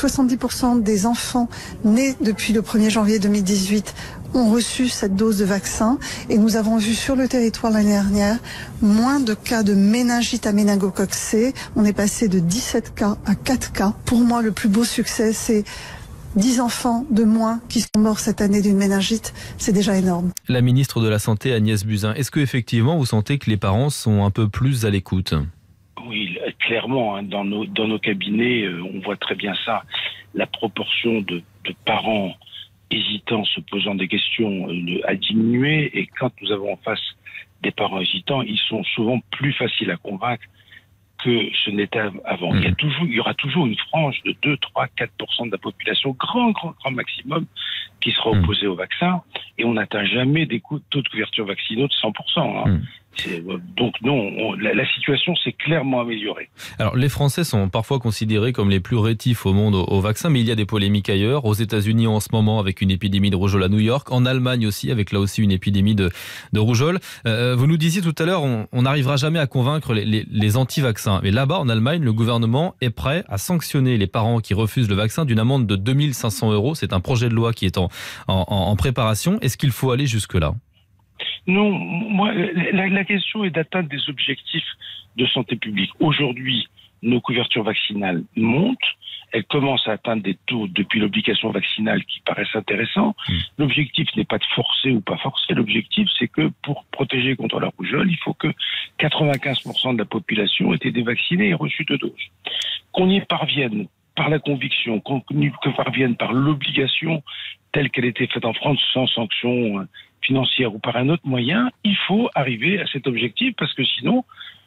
70% des enfants nés depuis le 1er janvier 2018 ont reçu cette dose de vaccin et nous avons vu sur le territoire l'année dernière moins de cas de méningite à méningocoque C. On est passé de 17 cas à 4 cas. Pour moi, le plus beau succès, c'est 10 enfants de moins qui sont morts cette année d'une méningite. C'est déjà énorme. La ministre de la Santé, Agnès Buzyn, est-ce que effectivement vous sentez que les parents sont un peu plus à l'écoute ? Oui, clairement, hein, dans nos cabinets, on voit très bien ça. La proportion de parents hésitants, se posant des questions, a diminué. Et quand nous avons en face des parents hésitants, ils sont souvent plus faciles à convaincre que ce n'était avant. Il y aura toujours une frange de 2, 3, 4% de la population, grand maximum, qui sera opposée au vaccin. Et on n'atteint jamais des taux de couverture vaccinaux de 100%. Hein. Donc non, la situation s'est clairement améliorée. Alors les Français sont parfois considérés comme les plus rétifs au monde au vaccin, mais il y a des polémiques ailleurs. Aux États-Unis en ce moment avec une épidémie de rougeole à New York, en Allemagne aussi avec là aussi une épidémie de rougeole. Vous nous disiez tout à l'heure, on n'arrivera jamais à convaincre les anti-vaccins. Mais là-bas en Allemagne, le gouvernement est prêt à sanctionner les parents qui refusent le vaccin d'une amende de 2 500 €. C'est un projet de loi qui est en préparation. Est-ce qu'il faut aller jusque-là ? Non, moi, la question est d'atteindre des objectifs de santé publique. Aujourd'hui, nos couvertures vaccinales montent. Elles commencent à atteindre des taux depuis l'obligation vaccinale qui paraissent intéressants. L'objectif n'est pas de forcer ou pas forcer. L'objectif, c'est que pour protéger contre la rougeole, il faut que 95% de la population ait été vaccinée et reçu 2 doses. Qu'on y parvienne par la conviction, qu'on y parvienne par l'obligation telle qu'elle était faite en France, sans sanction financière ou par un autre moyen, il faut arriver à cet objectif parce que sinon,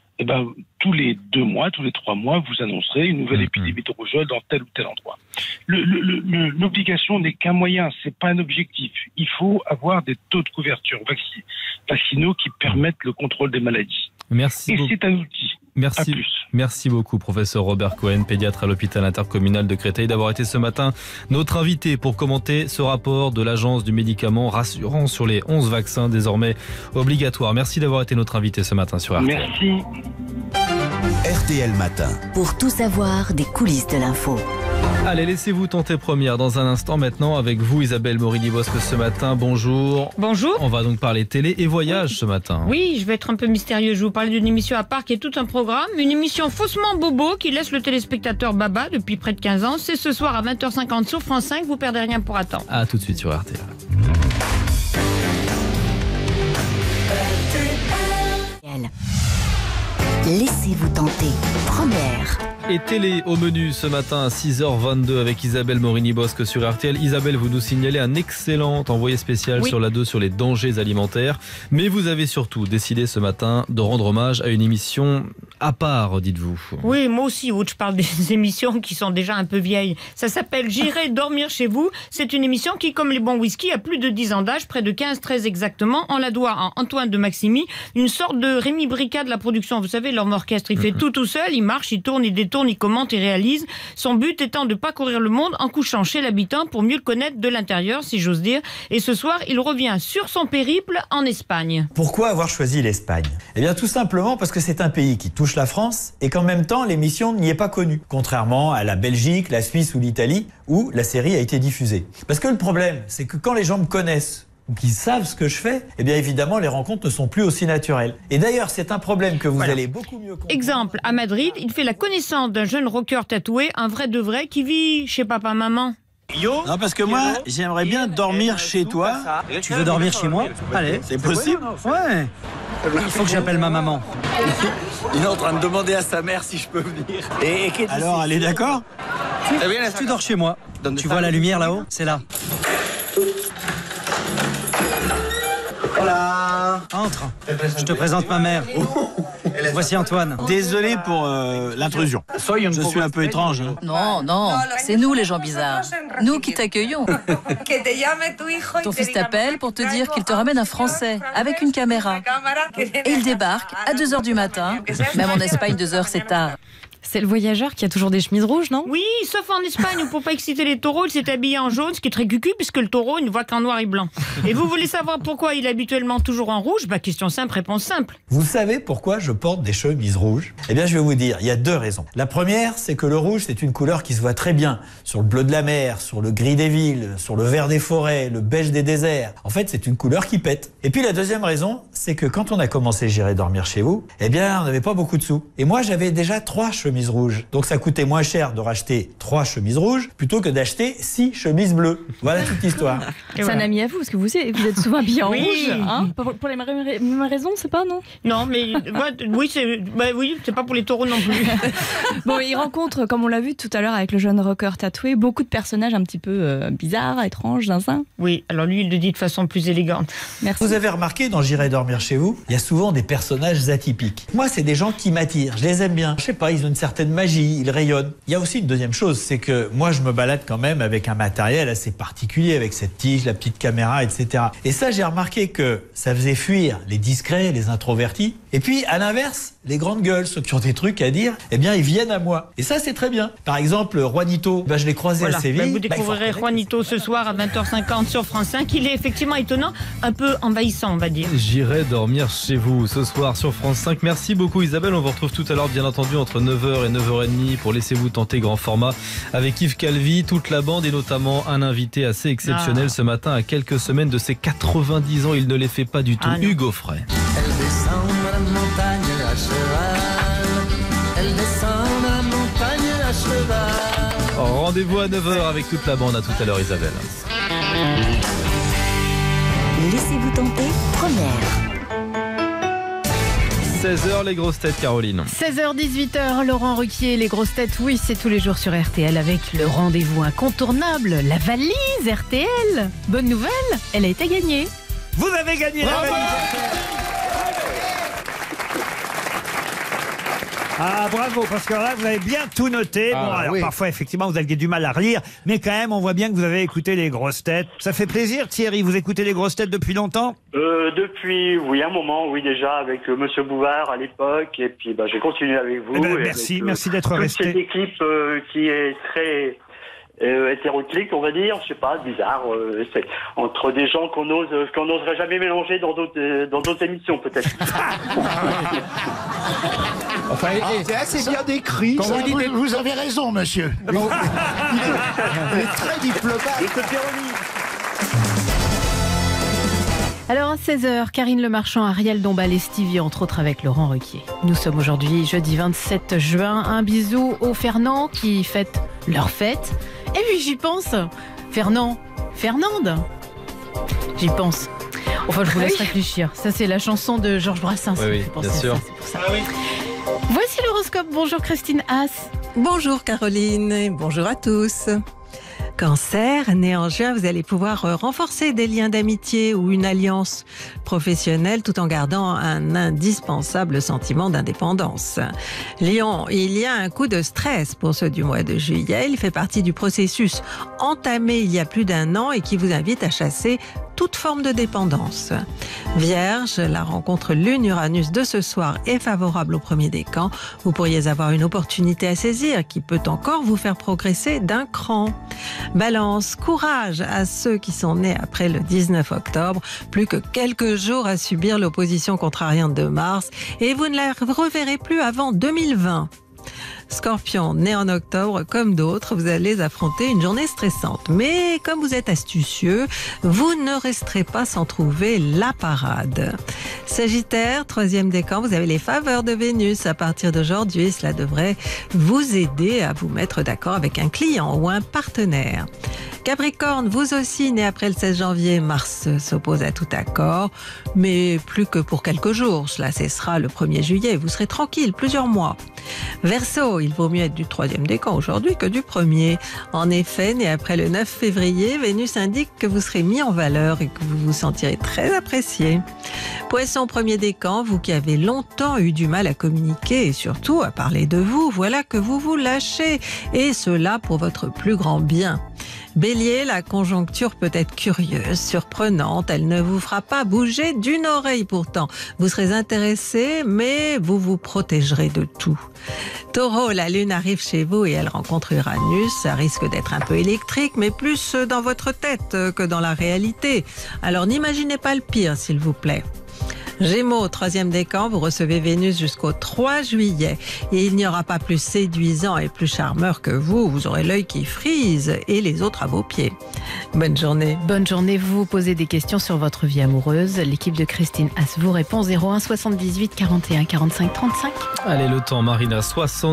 tous les 2 mois, tous les 3 mois, vous annoncerez une nouvelle épidémie de rougeole dans tel ou tel endroit. L'obligation n'est qu'un moyen, c'est pas un objectif. Il faut avoir des taux de couverture vaccinaux qui permettent le contrôle des maladies. Merci. Et c'est un outil. Merci beaucoup, professeur Robert Cohen, pédiatre à l'hôpital intercommunal de Créteil, d'avoir été ce matin notre invité pour commenter ce rapport de l'Agence du médicament rassurant sur les 11 vaccins désormais obligatoires. Merci d'avoir été notre invité ce matin sur RTL. Merci. RTL Matin. Pour tout savoir des coulisses de l'info. Allez, laissez-vous tenter première dans un instant maintenant avec vous Isabelle Morini-Bosque ce matin. Bonjour. Bonjour. On va donc parler télé et voyage ce matin. Oui, je vais être un peu mystérieux. Je vais vous parler d'une émission à part qui est tout un programme. Une émission faussement bobo qui laisse le téléspectateur baba depuis près de 15 ans. C'est ce soir à 20h50 sur France 5. Vous perdez rien pour attendre. À tout de suite sur RTL. Laissez-vous tenter. Première. Et télé au menu ce matin à 6h22 avec Isabelle Morini-Bosque sur RTL. Isabelle, vous nous signalez un excellent envoyé spécial sur la 2 sur les dangers alimentaires. Mais vous avez surtout décidé ce matin de rendre hommage à une émission à part, dites-vous. Oui, moi aussi, je parle des émissions qui sont déjà un peu vieilles. Ça s'appelle J'irai dormir chez vous. C'est une émission qui, comme les bons whisky, a plus de 10 ans d'âge, près de 15-13 exactement. On la doit à Antoine de Maximi, une sorte de Rémi Brica de la production. Vous savez, l'homme orchestre, il fait tout seul, il marche, il tourne, il détourne, il commente, il réalise. Son but étant de parcourir le monde en couchant chez l'habitant pour mieux le connaître de l'intérieur, si j'ose dire. Et ce soir, il revient sur son périple en Espagne. Pourquoi avoir choisi l'Espagne ? Eh bien, tout simplement parce que c'est un pays qui touche la France et qu'en même temps, l'émission n'y est pas connue. Contrairement à la Belgique, la Suisse ou l'Italie, où la série a été diffusée. Parce que le problème, c'est que quand les gens me connaissent, ou qui savent ce que je fais, eh bien évidemment les rencontres ne sont plus aussi naturelles. Et d'ailleurs c'est un problème que vous allez beaucoup mieux comprendre. Exemple, à Madrid, il fait la connaissance d'un jeune rocker tatoué, un vrai de vrai, qui vit chez papa-maman. Non, parce que moi, j'aimerais bien dormir chez toi. Tu veux dormir chez moi ? Allez, c'est possible ? Ouais. Il faut que j'appelle ma maman. Il est en train de demander à sa mère si je peux venir. Alors, elle est d'accord? Tu dors chez moi. Tu vois la lumière là-haut? C'est là. Voilà. Entre. Je te présente ma mère. Voici Antoine. Désolé pour l'intrusion. Je suis un peu étrange. Hein. Non, c'est nous les gens bizarres. Nous qui t'accueillons. Ton fils t'appelle pour te dire qu'il te ramène un Français avec une caméra. Et il débarque à 2h du matin. Même en Espagne, 2h, c'est tard. C'est le voyageur qui a toujours des chemises rouges, non? Oui, sauf en Espagne où pour pas exciter les taureaux, il s'est habillé en jaune, ce qui est très cucu puisque le taureau ne voit qu'en noir et blanc. Et vous voulez savoir pourquoi il est habituellement toujours en rouge? Question simple, réponse simple. Vous savez pourquoi je porte des chemises rouges? Eh bien, je vais vous dire, il y a 2 raisons. La première, c'est que le rouge, c'est une couleur qui se voit très bien sur le bleu de la mer, sur le gris des villes, sur le vert des forêts, le beige des déserts. En fait, c'est une couleur qui pète. Et puis la deuxième raison, c'est que quand on a commencé J'irai dormir chez vous, eh bien, on n'avait pas beaucoup de sous. Et moi, j'avais déjà 3 chemises rouges. Donc ça coûtait moins cher de racheter 3 chemises rouges plutôt que d'acheter 6 chemises bleues. Voilà toute l'histoire. C'est un ami à vous, parce que vous êtes souvent habillé en rouge. Hein, pour les mêmes raisons, c'est pas, non? Non, mais oui, c'est pas pour les taureaux non plus. Bon, il rencontre, comme on l'a vu tout à l'heure avec le jeune rocker tatoué, beaucoup de personnages un petit peu bizarres, étranges, zinzin. Oui, alors lui, il le dit de façon plus élégante. Merci. Vous avez remarqué, dans J'irai dormir chez vous, il y a souvent des personnages atypiques. Moi, c'est des gens qui m'attirent, je les aime bien. Je sais pas, ils ont une certaine magie, ils rayonnent. Il y a aussi une deuxième chose, c'est que moi, je me balade quand même avec un matériel assez particulier, avec cette tige, la petite caméra, etc. Et ça, j'ai remarqué que ça faisait fuir les discrets, les introvertis. Et puis, à l'inverse, les grandes gueules, ceux qui ont des trucs à dire, eh bien, ils viennent à moi. Et ça, c'est très bien. Par exemple, Juanito, je l'ai croisé à Séville. Vous découvrirez Juanito ce soir à 20h50 sur France 5. Il est effectivement étonnant, un peu envahissant, on va dire. J'irai dormir chez vous ce soir sur France 5. Merci beaucoup Isabelle. On vous retrouve tout à l'heure, bien entendu, entre 9h et 9h30 pour Laissez-vous tenter grand format avec Yves Calvi, toute la bande et notamment un invité assez exceptionnel ce matin à quelques semaines de ses 90 ans. Il ne les fait pas du tout. Hugo Frey. Elle descend la montagne à cheval. Elle descend la montagne à cheval. Rendez-vous à 9h avec toute la bande. À tout à l'heure Isabelle. Laissez-vous tenter, première. 16h les grosses têtes, Caroline. 16h-18h, Laurent Ruquier, les grosses têtes, oui, c'est tous les jours sur RTL avec le rendez-vous incontournable, la valise RTL. Bonne nouvelle, elle a été gagnée. Vous avez gagné la valise. Ah bravo, parce que là vous avez bien tout noté. Bon, alors parfois effectivement vous aviez du mal à relire, mais quand même on voit bien que vous avez écouté les grosses têtes. Ça fait plaisir Thierry, vous écoutez les grosses têtes depuis longtemps? Depuis, un moment, déjà, avec Monsieur Bouvard à l'époque, et puis j'ai continué avec vous. Merci d'être resté. Cette équipe qui est très hétéroclite, on va dire, je sais pas, bizarre, c'est entre des gens qu'on n'oserait jamais mélanger dans d'autres émissions, peut-être. Enfin, c'est assez bien décrit. Quand vous avez raison, monsieur. Il est très diplomate. Alors à 16h, Karine Le Marchand, Ariel Dombal et Stevie, entre autres avec Laurent Ruquier. Nous sommes aujourd'hui jeudi 27 juin. Un bisou aux Fernand qui fêtent leur fête. Et puis j'y pense, Fernande, j'y pense. Enfin, je vous laisse réfléchir. Ça, c'est la chanson de Georges Brassens. Oui, bien sûr. Voici l'horoscope. Bonjour Christine Haas. Bonjour Caroline et bonjour à tous. Cancer, né en juin, vous allez pouvoir renforcer des liens d'amitié ou une alliance professionnelle tout en gardant un indispensable sentiment d'indépendance. Lion, il y a un coup de stress pour ceux du mois de juillet. Il fait partie du processus entamé il y a plus d'1 an et qui vous invite à chasser toute forme de dépendance. Vierge, la rencontre Lune-Uranus de ce soir est favorable au premier décan. Vous pourriez avoir une opportunité à saisir qui peut encore vous faire progresser d'un cran. Balance, courage à ceux qui sont nés après le 19 octobre. Plus que quelques jours à subir l'opposition contrariante de Mars et vous ne la reverrez plus avant 2020. Scorpion, né en octobre, comme d'autres, vous allez affronter une journée stressante. Mais comme vous êtes astucieux, vous ne resterez pas sans trouver la parade. Sagittaire, 3e décan, vous avez les faveurs de Vénus. À partir d'aujourd'hui, cela devrait vous aider à vous mettre d'accord avec un client ou un partenaire. Capricorne, vous aussi, né après le 16 janvier, Mars s'oppose à tout accord, mais plus que pour quelques jours. Cela cessera le 1er juillet. Vous serez tranquille plusieurs mois. Verseau, il vaut mieux être du 3e décan aujourd'hui que du 1er. En effet, né après le 9 février, Vénus indique que vous serez mis en valeur et que vous vous sentirez très apprécié. Poisson, 1er décan, vous qui avez longtemps eu du mal à communiquer et surtout à parler de vous, voilà que vous vous lâchez, et cela pour votre plus grand bien. Bélier, la conjoncture peut être curieuse, surprenante, elle ne vous fera pas bouger d'une oreille pourtant. Vous serez intéressé, mais vous vous protégerez de tout. Taureau, la lune arrive chez vous et elle rencontre Uranus. Ça risque d'être un peu électrique, mais plus dans votre tête que dans la réalité. Alors n'imaginez pas le pire, s'il vous plaît. Gémeaux, 3e décan, vous recevez Vénus jusqu'au 3 juillet. Et il n'y aura pas plus séduisant et plus charmeur que vous. Vous aurez l'œil qui frise et les autres à vos pieds. Bonne journée. Bonne journée. Vous posez des questions sur votre vie amoureuse. L'équipe de Christine Haas vous répond 01 78 41 45 35. Allez, le temps, Marina.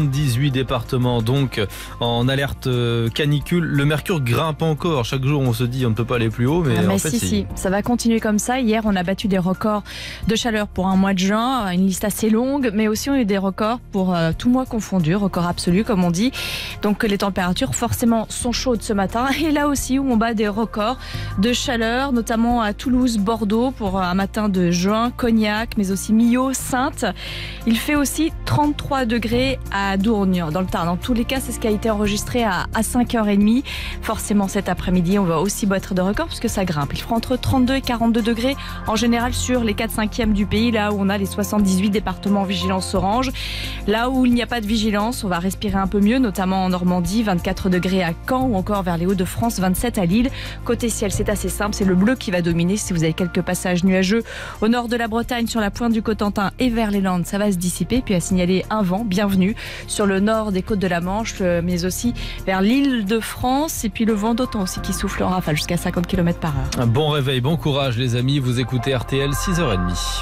78 départements donc en alerte canicule. Le mercure grimpe encore. Chaque jour, on se dit on ne peut pas aller plus haut. Mais en fait, si, ça va continuer comme ça. Hier, on a battu des records de chaleur pour un mois de juin, une liste assez longue, mais aussi on a eu des records pour tout mois confondu, record absolu comme on dit. Donc les températures forcément sont chaudes ce matin, et là aussi où on bat des records de chaleur, notamment à Toulouse, Bordeaux pour un matin de juin, Cognac, mais aussi Millau, Saintes. Il fait aussi 33 degrés à Dourgne dans le Tarn. Dans tous les cas, c'est ce qui a été enregistré à 5h30. Forcément cet après-midi, on va aussi battre de records puisque ça grimpe. Il fera entre 32 et 42 degrés en général sur les 4/5e du pays, là où on a les 78 départements en vigilance orange. Là où il n'y a pas de vigilance, on va respirer un peu mieux, notamment en Normandie, 24 degrés à Caen ou encore vers les Hauts-de-France, 27 à Lille. Côté ciel, c'est assez simple, c'est le bleu qui va dominer. Si vous avez quelques passages nuageux au nord de la Bretagne, sur la pointe du Cotentin et vers les Landes, ça va se dissiper. Puis à signaler un vent bienvenu sur le nord des côtes de la Manche, mais aussi vers l'île de France. Et puis le vent d'automne aussi qui souffle en rafale jusqu'à 50 km/h. Un bon réveil, bon courage les amis. Vous écoutez RTL, 6h30.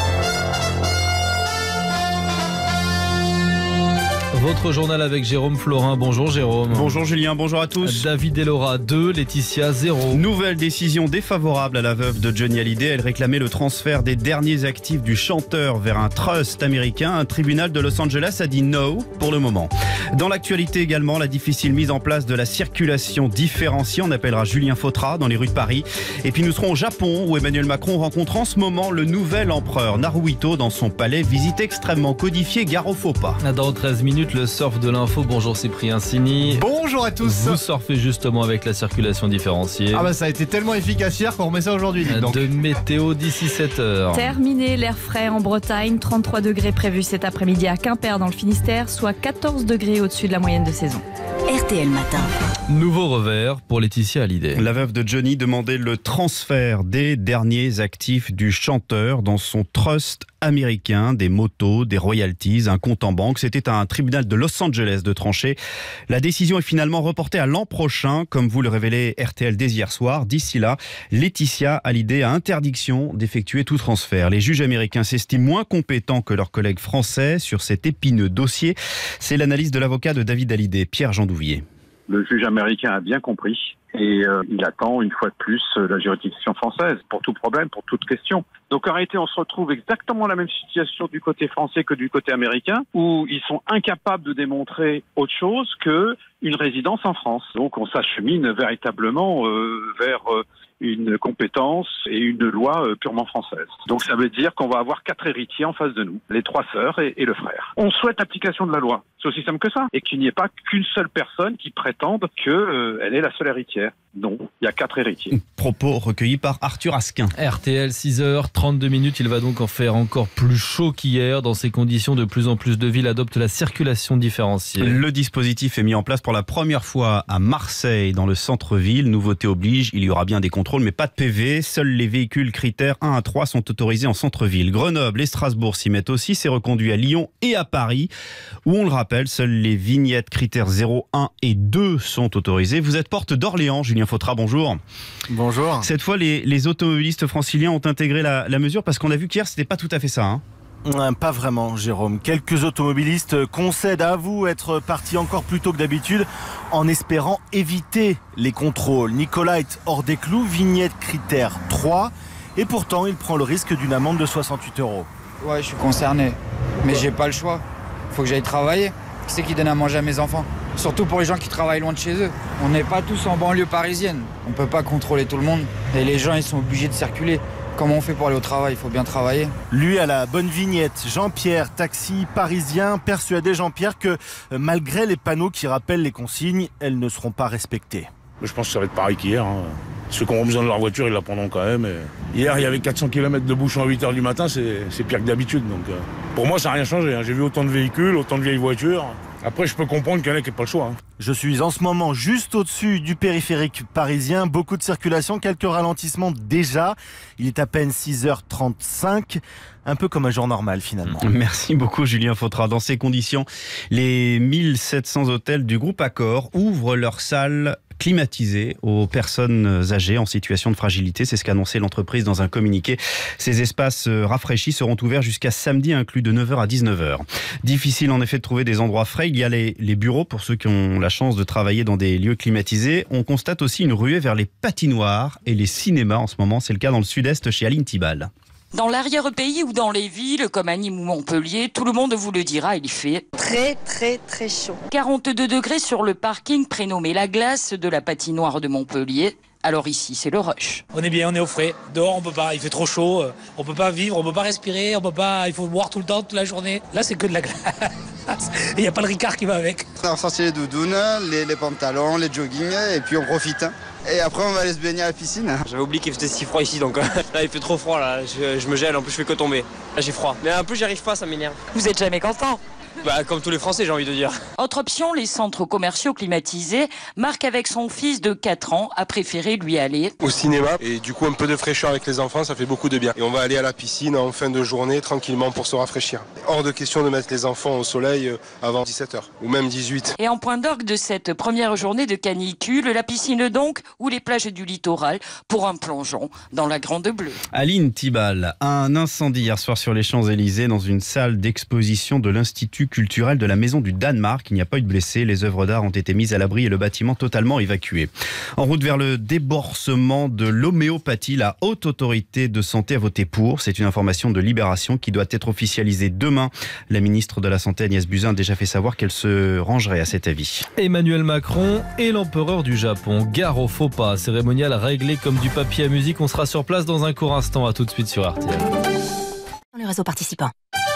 Votre journal avec Jérôme Florin. Bonjour Jérôme. Bonjour Julien, bonjour à tous. David et Laura 2, Laetitia 0. Nouvelle décision défavorable à la veuve de Johnny Hallyday. Elle réclamait le transfert des derniers actifs du chanteur vers un trust américain. Un tribunal de Los Angeles a dit no pour le moment. Dans l'actualité également, la difficile mise en place de la circulation différenciée. On appellera Julien Fautra dans les rues de Paris. Et puis nous serons au Japon où Emmanuel Macron rencontre en ce moment le nouvel empereur Naruhito dans son palais. Visite extrêmement codifiée, gare aux faux pas. Dans 13 minutes, le surf de l'info. Bonjour Cyprien Sini. Bonjour à tous. Vous surfez justement avec la circulation différenciée. Ah bah ça a été tellement efficace hier qu'on remet ça aujourd'hui. De météo d'ici 7h. Terminé l'air frais en Bretagne, 33 degrés prévus cet après-midi à Quimper dans le Finistère, soit 14 degrés au-dessus de la moyenne de saison. RTL Matin. Nouveau revers pour Laetitia Hallyday. La veuve de Johnny demandait le transfert des derniers actifs du chanteur dans son trust américain, des motos, des royalties, un compte en banque. C'était un tribunal de Los Angeles de trancher. La décision est finalement reportée à l'an prochain, comme vous le révélez RTL dès hier soir. D'ici là, Laetitia Hallyday a interdiction d'effectuer tout transfert. Les juges américains s'estiment moins compétents que leurs collègues français sur cet épineux dossier. C'est l'analyse de l'avocat de David Hallyday, Pierre-Jean Douvier. Le juge américain a bien compris et il attend une fois de plus la juridiction française pour tout problème, pour toute question. Donc en réalité, on se retrouve exactement la même situation du côté français que du côté américain, où ils sont incapables de démontrer autre chose que une résidence en France. Donc on s'achemine véritablement vers une compétence et une loi purement française. Donc ça veut dire qu'on va avoir 4 héritiers en face de nous, les 3 sœurs et le frère. On souhaite l'application de la loi. C'est aussi simple que ça. Et qu'il n'y ait pas qu'une seule personne qui prétende qu'elle est la seule héritière. Non, il y a 4 héritiers. Propos recueillis par Arthur Asquin. RTL, 6h32. Il va donc en faire encore plus chaud qu'hier. Dans ces conditions, de plus en plus de villes adoptent la circulation différenciée. Le dispositif est mis en place pour la première fois à Marseille, dans le centre-ville. Nouveauté oblige, il y aura bien des contrôles, mais pas de PV. Seuls les véhicules critères 1 à 3 sont autorisés en centre-ville. Grenoble et Strasbourg s'y mettent aussi. C'est reconduit à Lyon et à Paris, où on le rappelle, seules les vignettes critères 0, 1 et 2 sont autorisées. Vous êtes porte d'Orléans, Julien Fautra, bonjour. Bonjour. Cette fois, les automobilistes franciliens ont intégré la mesure, parce qu'on a vu qu'hier, c'était pas tout à fait ça. Pas vraiment, Jérôme. Quelques automobilistes concèdent à vous être partis encore plus tôt que d'habitude en espérant éviter les contrôles. Nicolas est hors des clous, vignette critère 3 et pourtant il prend le risque d'une amende de 68 €. Ouais, je suis concerné, mais j'ai pas le choix. Faut que j'aille travailler. Qui c'est qui donne à manger à mes enfants? Surtout pour les gens qui travaillent loin de chez eux. On n'est pas tous en banlieue parisienne. On peut pas contrôler tout le monde et les gens ils sont obligés de circuler. Comment on fait pour aller au travail? Il faut bien travailler. Lui a la bonne vignette. Jean-Pierre, taxi parisien, persuadé Jean-Pierre que malgré les panneaux qui rappellent les consignes, elles ne seront pas respectées. Je pense que ça va être pareil qu'hier. Ceux qui auront besoin de leur voiture, ils la prendront quand même. Hier, il y avait 400 km de bouchon à 8h du matin, c'est pire que d'habitude. Donc, pour moi, ça n'a rien changé. J'ai vu autant de véhicules, autant de vieilles voitures. Après, je peux comprendre qu'il y en a qui n'ont pas le choix. Je suis en ce moment juste au-dessus du périphérique parisien. Beaucoup de circulation, quelques ralentissements déjà. Il est à peine 6h35. Un peu comme un jour normal finalement. Merci beaucoup Julien Fautra. Dans ces conditions, les 1700 hôtels du groupe Accor ouvrent leurs salles climatisées aux personnes âgées en situation de fragilité. C'est ce qu'a annoncé l'entreprise dans un communiqué. Ces espaces rafraîchis seront ouverts jusqu'à samedi inclus de 9h à 19h. Difficile en effet de trouver des endroits frais. Il y a les bureaux pour ceux qui ont la chance de travailler dans des lieux climatisés. On constate aussi une ruée vers les patinoires et les cinémas en ce moment. C'est le cas dans le sud-est chez Aline Thibal. Dans l'arrière-pays ou dans les villes comme à Nîmes ou Montpellier, tout le monde vous le dira, il fait très chaud. 42 degrés sur le parking prénommé La Glace de la patinoire de Montpellier. Alors ici, c'est le rush. On est bien, on est au frais. Dehors, on peut pas, il fait trop chaud. On peut pas vivre, on peut pas respirer, on peut pas, il faut boire tout le temps, toute la journée. Là, c'est que de la glace. Il n'y a pas le Ricard qui va avec. On va sortir les doudounes, les pantalons, les joggings, et puis on profite. Et après, on va aller se baigner à la piscine. J'avais oublié qu'il faisait si froid ici, donc là, il fait trop froid, là. Je me gèle, en plus, je fais que tomber. Là, j'ai froid. Mais un peu, j'y arrive pas, ça m'énerve. Vous êtes jamais content? Bah, comme tous les Français, j'ai envie de dire. Autre option, les centres commerciaux climatisés. Marc, avec son fils de 4 ans, a préféré lui aller au cinéma. Et du coup, un peu de fraîcheur avec les enfants, ça fait beaucoup de bien. Et on va aller à la piscine en fin de journée, tranquillement, pour se rafraîchir. Hors de question de mettre les enfants au soleil avant 17h, ou même 18. Et en point d'orgue de cette première journée de canicule, la piscine donc, ou les plages du littoral, pour un plongeon dans la Grande Bleue. Aline Thibal, un incendie hier soir sur les Champs-Élysées dans une salle d'exposition de l'Institut culturel de la Maison du Danemark. Il n'y a pas eu de blessés. Les œuvres d'art ont été mises à l'abri et le bâtiment totalement évacué. En route vers le déboursement de l'homéopathie, la Haute Autorité de Santé a voté pour. C'est une information de Libération qui doit être officialisée demain. La ministre de la Santé, Agnès Buzyn, a déjà fait savoir qu'elle se rangerait à cet avis. Emmanuel Macron et l'empereur du Japon. Gare au faux pas. Cérémonial réglé comme du papier à musique. On sera sur place dans un court instant. À tout de suite sur RTL. Le réseau participant.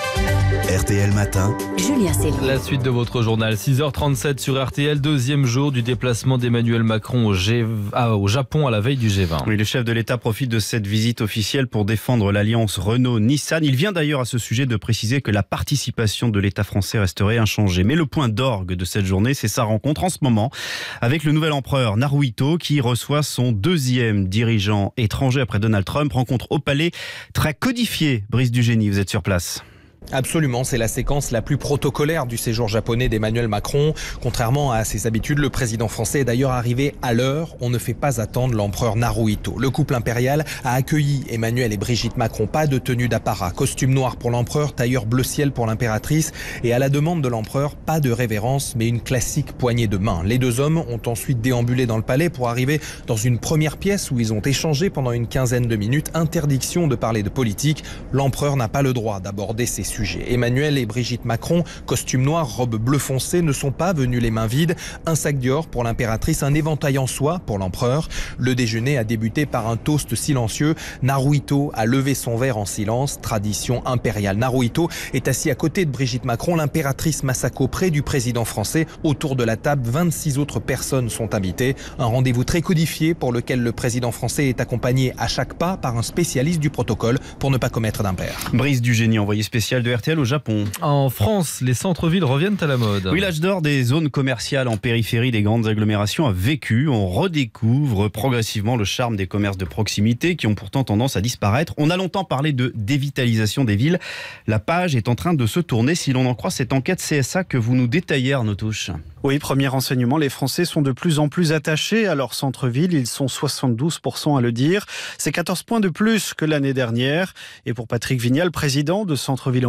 RTL Matin. Julien Cellier. La suite de votre journal, 6h37 sur RTL, deuxième jour du déplacement d'Emmanuel Macron au Japon à la veille du G20. Oui, le chef de l'État profite de cette visite officielle pour défendre l'alliance Renault-Nissan. Il vient d'ailleurs à ce sujet de préciser que la participation de l'État français resterait inchangée. Mais le point d'orgue de cette journée, c'est sa rencontre en ce moment avec le nouvel empereur Naruhito qui reçoit son deuxième dirigeant étranger après Donald Trump. Rencontre au palais très codifiée. Brice Dugénie, vous êtes sur place. Absolument, c'est la séquence la plus protocolaire du séjour japonais d'Emmanuel Macron. Contrairement à ses habitudes, le président français est d'ailleurs arrivé à l'heure. On ne fait pas attendre l'empereur Naruhito. Le couple impérial a accueilli Emmanuel et Brigitte Macron. Pas de tenue d'apparat, costume noir pour l'empereur, tailleur bleu ciel pour l'impératrice. Et à la demande de l'empereur, pas de révérence, mais une classique poignée de main. Les deux hommes ont ensuite déambulé dans le palais pour arriver dans une première pièce où ils ont échangé pendant une quinzaine de minutes. Interdiction de parler de politique. L'empereur n'a pas le droit d'aborder ces sujets. Emmanuel et Brigitte Macron, costume noir, robe bleu foncé, ne sont pas venus les mains vides. Un sac Dior pour l'impératrice, un éventail en soie pour l'empereur. Le déjeuner a débuté par un toast silencieux. Naruhito a levé son verre en silence, tradition impériale. Naruhito est assis à côté de Brigitte Macron, l'impératrice Masako près du président français. Autour de la table, 26 autres personnes sont invitées. Un rendez-vous très codifié pour lequel le président français est accompagné à chaque pas par un spécialiste du protocole pour ne pas commettre d'impair. Brice Dugénie, envoyé spécial de RTL au Japon. En France, les centres-villes reviennent à la mode. Oui, l'âge d'or des zones commerciales en périphérie des grandes agglomérations a vécu. On redécouvre progressivement le charme des commerces de proximité qui ont pourtant tendance à disparaître. On a longtemps parlé de dévitalisation des villes. La page est en train de se tourner si l'on en croit cette enquête CSA que vous nous détaillez, Arnaud Touche. Oui, premier renseignement, les Français sont de plus en plus attachés à leur centre-ville. Ils sont 72% à le dire. C'est 14 points de plus que l'année dernière. Et pour Patrick Vignal, président de Centre-Ville en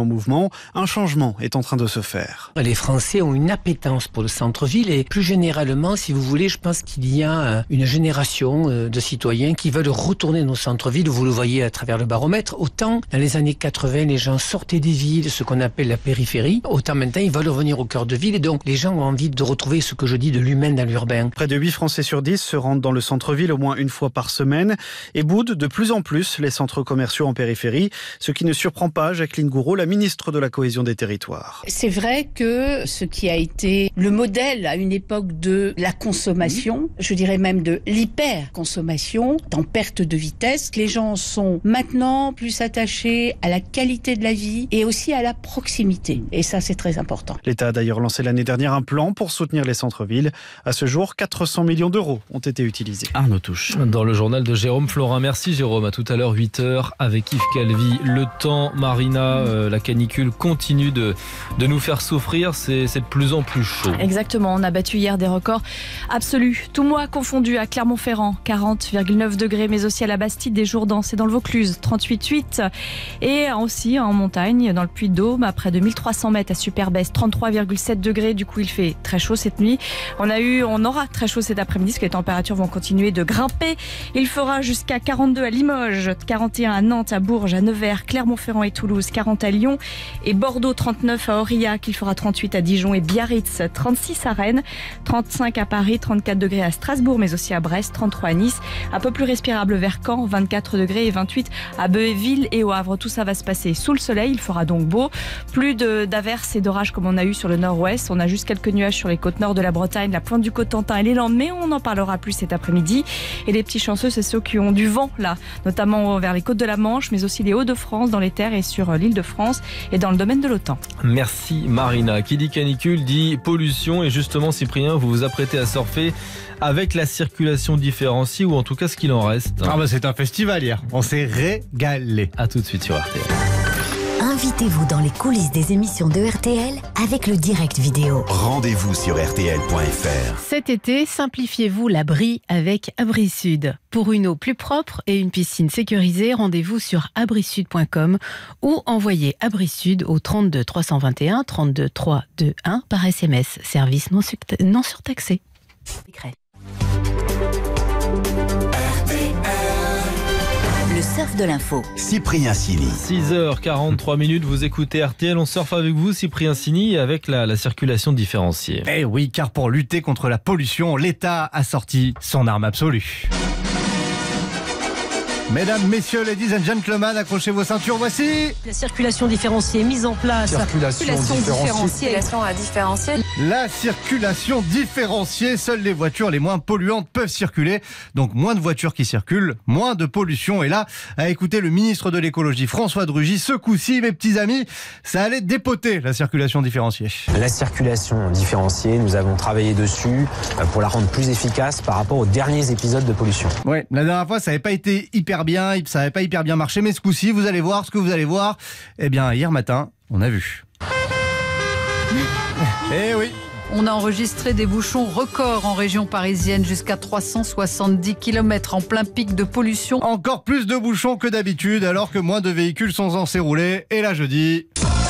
en mouvement. Un changement est en train de se faire. Les Français ont une appétence pour le centre-ville et plus généralement, si vous voulez, je pense qu'il y a une génération de citoyens qui veulent retourner dans nos centres-villes. Vous le voyez à travers le baromètre. Autant dans les années 80, les gens sortaient des villes, ce qu'on appelle la périphérie. Autant maintenant, ils veulent revenir au cœur de ville et donc les gens ont envie de retrouver ce que je dis de l'humain dans l'urbain. Près de 8 Français sur 10 se rendent dans le centre-ville au moins une fois par semaine et boudent de plus en plus les centres commerciaux en périphérie, ce qui ne surprend pas Jacqueline Gouraud, la ministre de la Cohésion des Territoires. C'est vrai que ce qui a été le modèle à une époque de la consommation, je dirais même de l'hyper-consommation, en perte de vitesse, les gens sont maintenant plus attachés à la qualité de la vie et aussi à la proximité. Et ça, c'est très important. L'État a d'ailleurs lancé l'année dernière un plan pour soutenir les centres-villes. À ce jour, 400 millions d'euros ont été utilisés. Arnaud Touche. Dans le journal de Jérôme Florin. Merci Jérôme. À tout à l'heure, 8h avec Yves Calvi. Le temps, Marina, la canicule continue de nous faire souffrir. C'est de plus en plus chaud. Exactement. On a battu hier des records absolus. Tout mois confondu à Clermont-Ferrand, 40,9 degrés, mais aussi à la Bastide, des Jourdans, c'est dans le Vaucluse, 38,8. Et aussi en montagne, dans le Puy-de-Dôme, à près de 1300 mètres à Superbès, 33,7 degrés. Du coup, il fait très chaud cette nuit. On aura très chaud cet après-midi, parce que les températures vont continuer de grimper. Il fera jusqu'à 42 à Limoges, 41 à Nantes, à Bourges, à Nevers, Clermont-Ferrand et Toulouse, 40 à Lyon et Bordeaux, 39 à Aurillac. Il fera 38 à Dijon et Biarritz, 36 à Rennes, 35 à Paris, 34 degrés à Strasbourg, mais aussi à Brest, 33 à Nice. Un peu plus respirable vers Caen, 24 degrés et 28 à Beuville et au Havre. Tout ça va se passer sous le soleil. Il fera donc beau. Plus d'averses et d'orages comme on a eu sur le nord-ouest. On a juste quelques nuages sur les côtes nord de la Bretagne, la pointe du Cotentin et les Landes, mais on en parlera plus cet après-midi. Et les petits chanceux, c'est ceux qui ont du vent là, notamment vers les côtes de la Manche, mais aussi les Hauts-de-France, dans les terres et sur l'île de France et dans le domaine de l'OTAN. Merci Marina. Qui dit canicule dit pollution. Et justement, Cyprien, vous vous apprêtez à surfer avec la circulation différenciée, ou en tout cas ce qu'il en reste. C'est un festival hier. On s'est régalé. À tout de suite sur RTL. Invitez-vous dans les coulisses des émissions de RTL avec le direct vidéo. Rendez-vous sur rtl.fr. Cet été, simplifiez-vous l'abri avec Abri Sud. Pour une eau plus propre et une piscine sécurisée, rendez-vous sur abrisud.com ou envoyez Abri Sud au 32 321 32 321 par SMS. Service non surtaxé. Le surf de l'info. Cyprien Sini. 6h43, vous écoutez RTL. On surfe avec vous, Cyprien Sini, avec la circulation différenciée. Eh oui, car pour lutter contre la pollution, l'État a sorti son arme absolue. Mesdames, messieurs, ladies and gentlemen, accrochez vos ceintures, voici la circulation différenciée mise en place. Circulation différenciée. La circulation différenciée. Seules les voitures les moins polluantes peuvent circuler. Donc moins de voitures qui circulent, moins de pollution. Et là, à écouter le ministre de l'écologie, François de Rugy, ce coup-ci, mes petits amis, ça allait dépoter la circulation différenciée. La circulation différenciée, nous avons travaillé dessus pour la rendre plus efficace par rapport aux derniers épisodes de pollution. Ouais, la dernière fois, ça n'avait pas été ça n'avait pas hyper bien marché, mais ce coup-ci, vous allez voir ce que vous allez voir. Eh bien, hier matin, on a vu. Eh oui. On a enregistré des bouchons records en région parisienne, jusqu'à 370 km en plein pic de pollution. Encore plus de bouchons que d'habitude, alors que moins de véhicules sont censés rouler. Et là, je dis...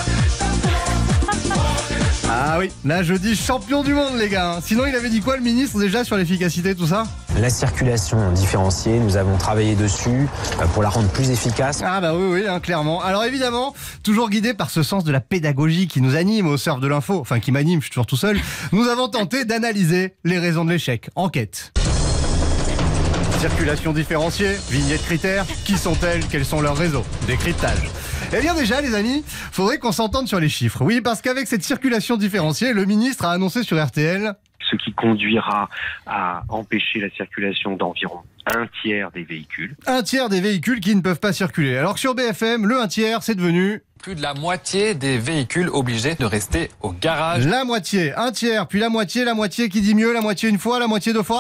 Ah oui, là je dis champion du monde les gars. Sinon il avait dit quoi le ministre déjà sur l'efficacité tout ça? La circulation différenciée, nous avons travaillé dessus pour la rendre plus efficace. Ah bah oui, clairement. Alors évidemment, toujours guidé par ce sens de la pédagogie qui nous anime au surf de l'info, enfin qui m'anime, je suis toujours tout seul, nous avons tenté d'analyser les raisons de l'échec. Enquête. Circulation différenciée, vignette critères, qui sont-elles, quels sont leurs réseaux? Décryptage. Eh bien déjà les amis, faudrait qu'on s'entende sur les chiffres. Oui, parce qu'avec cette circulation différenciée, le ministre a annoncé sur RTL... Ce qui conduira à empêcher la circulation d'environ un tiers des véhicules. Un tiers des véhicules qui ne peuvent pas circuler. Alors que sur BFM, le un tiers, c'est devenu... Plus de la moitié des véhicules obligés de rester au garage. La moitié, un tiers, puis la moitié qui dit mieux, la moitié une fois, la moitié deux fois. Ah,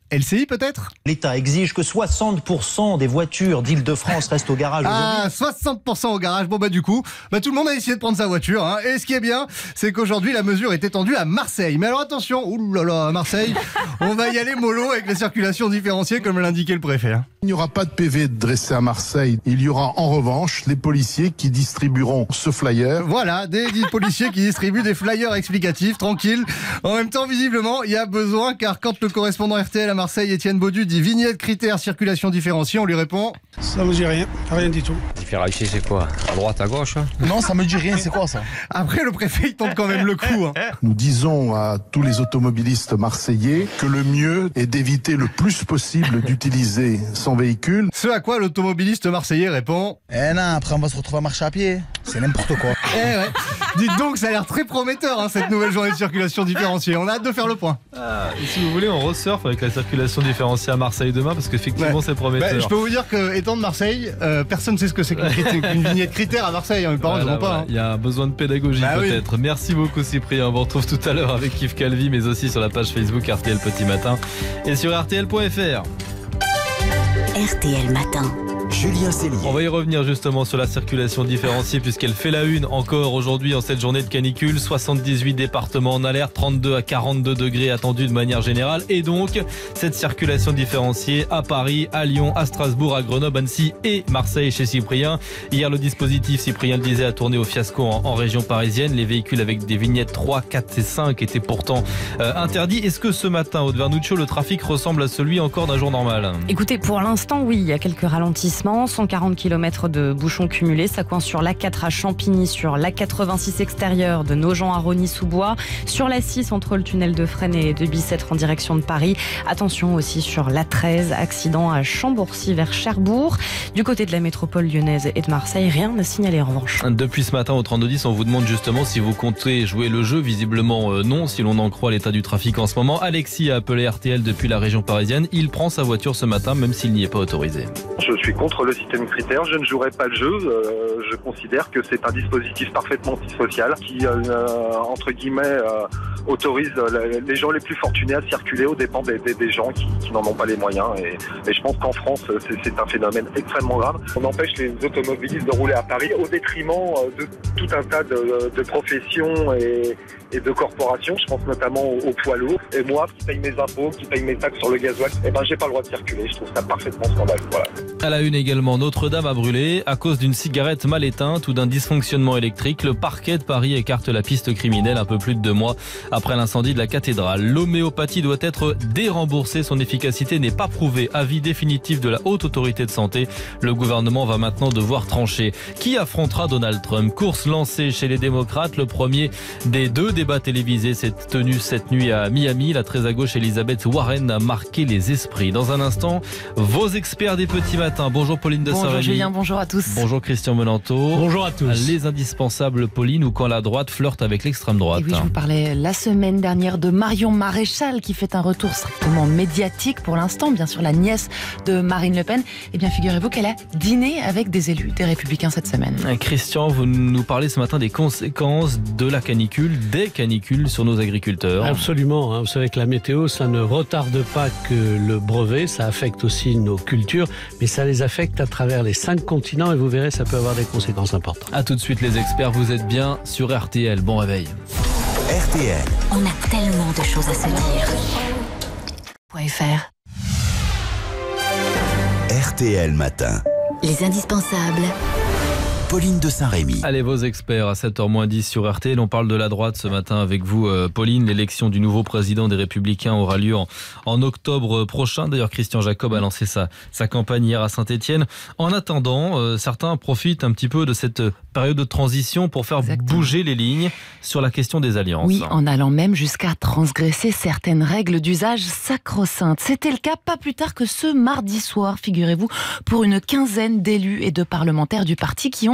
LCI peut-être ? L'État exige que 60% des voitures d'Île-de-France restent au garage aujourd'hui. 60% au garage. Bon du coup, tout le monde a essayé de prendre sa voiture. Hein. Et ce qui est bien, c'est qu'aujourd'hui la mesure est étendue à Marseille. Mais alors attention, oulala, à Marseille, on va y aller mollo avec la circulation différenciée comme l'indiquait le préfet. Hein. Il n'y aura pas de PV dressé à Marseille. Il y aura en revanche les policiers qui distribueront ce flyer. Voilà, des policiers qui distribuent des flyers explicatifs, tranquille. En même temps, visiblement, il y a besoin, car quand le correspondant RTL à Marseille, Étienne Baudu, dit vignette, critères, circulation différenciée, on lui répond « Ça me dit rien du tout. » Différencier, c'est quoi? À droite, à gauche? Non, ça me dit rien, c'est quoi ça? Après, le préfet, il tente quand même le coup. Hein. Nous disons à tous les automobilistes marseillais que le mieux est d'éviter le plus possible d'utiliser son véhicule. Ce à quoi l'automobiliste marseillais répond « non, après on va se retrouver à marcher à pied. C'est n'importe quoi. » ouais. Dites donc, ça a l'air très prometteur, hein, cette nouvelle journée de circulation différenciée. On a hâte de faire le point. Et si vous voulez, on resurfe avec la circulation différenciée à Marseille demain, parce qu'effectivement, c'est prometteur. Je peux vous dire qu'étant de Marseille, personne ne sait ce que c'est qu'une vignette critère à Marseille. Mes parents ne vont pas. Hein. Il y a besoin de pédagogie peut-être. Oui. Merci beaucoup Cyprien. On vous retrouve tout à l'heure avec Yves Calvi, mais aussi sur la page Facebook RTL Petit Matin et sur RTL.fr. RTL Matin. Julien Cellier. On va y revenir justement sur la circulation différenciée puisqu'elle fait la une encore aujourd'hui en cette journée de canicule. 78 départements en alerte, 32 à 42 degrés attendus de manière générale. Et donc, cette circulation différenciée à Paris, à Lyon, à Strasbourg, à Grenoble, Annecy et Marseille chez Cyprien. Hier, le dispositif, Cyprien le disait, a tourné au fiasco en région parisienne. Les véhicules avec des vignettes 3, 4 et 5 étaient pourtant interdits. Est-ce que ce matin, Aude Vernuccio, le trafic ressemble à celui encore d'un jour normal? Écoutez, pour l'instant, oui, il y a quelques ralentissements. 140 km de bouchons cumulés. Ça coince sur l'A4 à Champigny, sur l'A86 extérieure de Nogent à Rosny-sous-Bois, sur l'A6 entre le tunnel de Fresnes et de Bicêtre en direction de Paris. Attention aussi sur l'A13, accident à Chambourcy vers Cherbourg. Du côté de la métropole lyonnaise et de Marseille, rien à signaler en revanche. Depuis ce matin au 3210, on vous demande justement si vous comptez jouer le jeu. Visiblement non, si l'on en croit l'état du trafic en ce moment. Alexis a appelé RTL depuis la région parisienne. Il prend sa voiture ce matin, même s'il n'y est pas autorisé. Je suis contre le système critère, je ne jouerai pas le jeu. Je considère que c'est un dispositif parfaitement antisocial qui, entre guillemets, autorise les gens les plus fortunés à circuler aux dépens des gens qui n'en ont pas les moyens. Et je pense qu'en France, c'est un phénomène extrêmement grave. On empêche les automobilistes de rouler à Paris au détriment de tout un tas de professions et de corporations. Je pense notamment aux poids lourds. Et moi, qui paye mes impôts, qui paye mes taxes sur le gasoil, j'ai pas le droit de circuler. Je trouve ça parfaitement scandaleux. Voilà. À la une également, Notre-Dame a brûlé à cause d'une cigarette mal éteinte ou d'un dysfonctionnement électrique. Le parquet de Paris écarte la piste criminelle un peu plus de 2 mois après l'incendie de la cathédrale. L'homéopathie doit être déremboursée. Son efficacité n'est pas prouvée. Avis définitif de la Haute Autorité de Santé. Le gouvernement va maintenant devoir trancher. Qui affrontera Donald Trump? Course lancée chez les démocrates. Le premier des 2 débats télévisés s'est tenu cette nuit à Miami. La très à gauche Elisabeth Warren a marqué les esprits. Dans un instant, vos experts des petits matins. Bonjour Pauline de Saint-Rémy. Bonjour Julien, bonjour à tous. Bonjour Christian Menanteau. Bonjour à tous. Les indispensables Pauline, ou quand la droite flirte avec l'extrême droite. Et oui, je vous parlais la semaine dernière de Marion Maréchal qui fait un retour strictement médiatique pour l'instant, bien sûr la nièce de Marine Le Pen. Eh bien figurez-vous qu'elle a dîné avec des élus des Républicains cette semaine. Christian, vous nous parlez ce matin des conséquences de la canicule, des canicules sur nos agriculteurs. Absolument, vous savez que la météo, ça ne retarde pas que le brevet, ça affecte aussi nos cultures, mais ça les affecte à travers les 5 continents et vous verrez, ça peut avoir des conséquences importantes. A tout de suite les experts, vous êtes bien sur RTL. Bon réveil. RTL. On a tellement de choses à se dire. .fr. RTL Matin. Les indispensables. Pauline de Saint-Rémy. Allez, vos experts à 7h-10 sur RTL. On parle de la droite ce matin avec vous, Pauline. L'élection du nouveau président des Républicains aura lieu en octobre prochain. D'ailleurs, Christian Jacob a lancé sa campagne hier à Saint-Etienne. En attendant, certains profitent un petit peu de cette période de transition pour faire bouger les lignes sur la question des alliances. Oui, en allant même jusqu'à transgresser certaines règles d'usage sacro-saintes. C'était le cas pas plus tard que ce mardi soir, figurez-vous, pour une quinzaine d'élus et de parlementaires du parti qui ont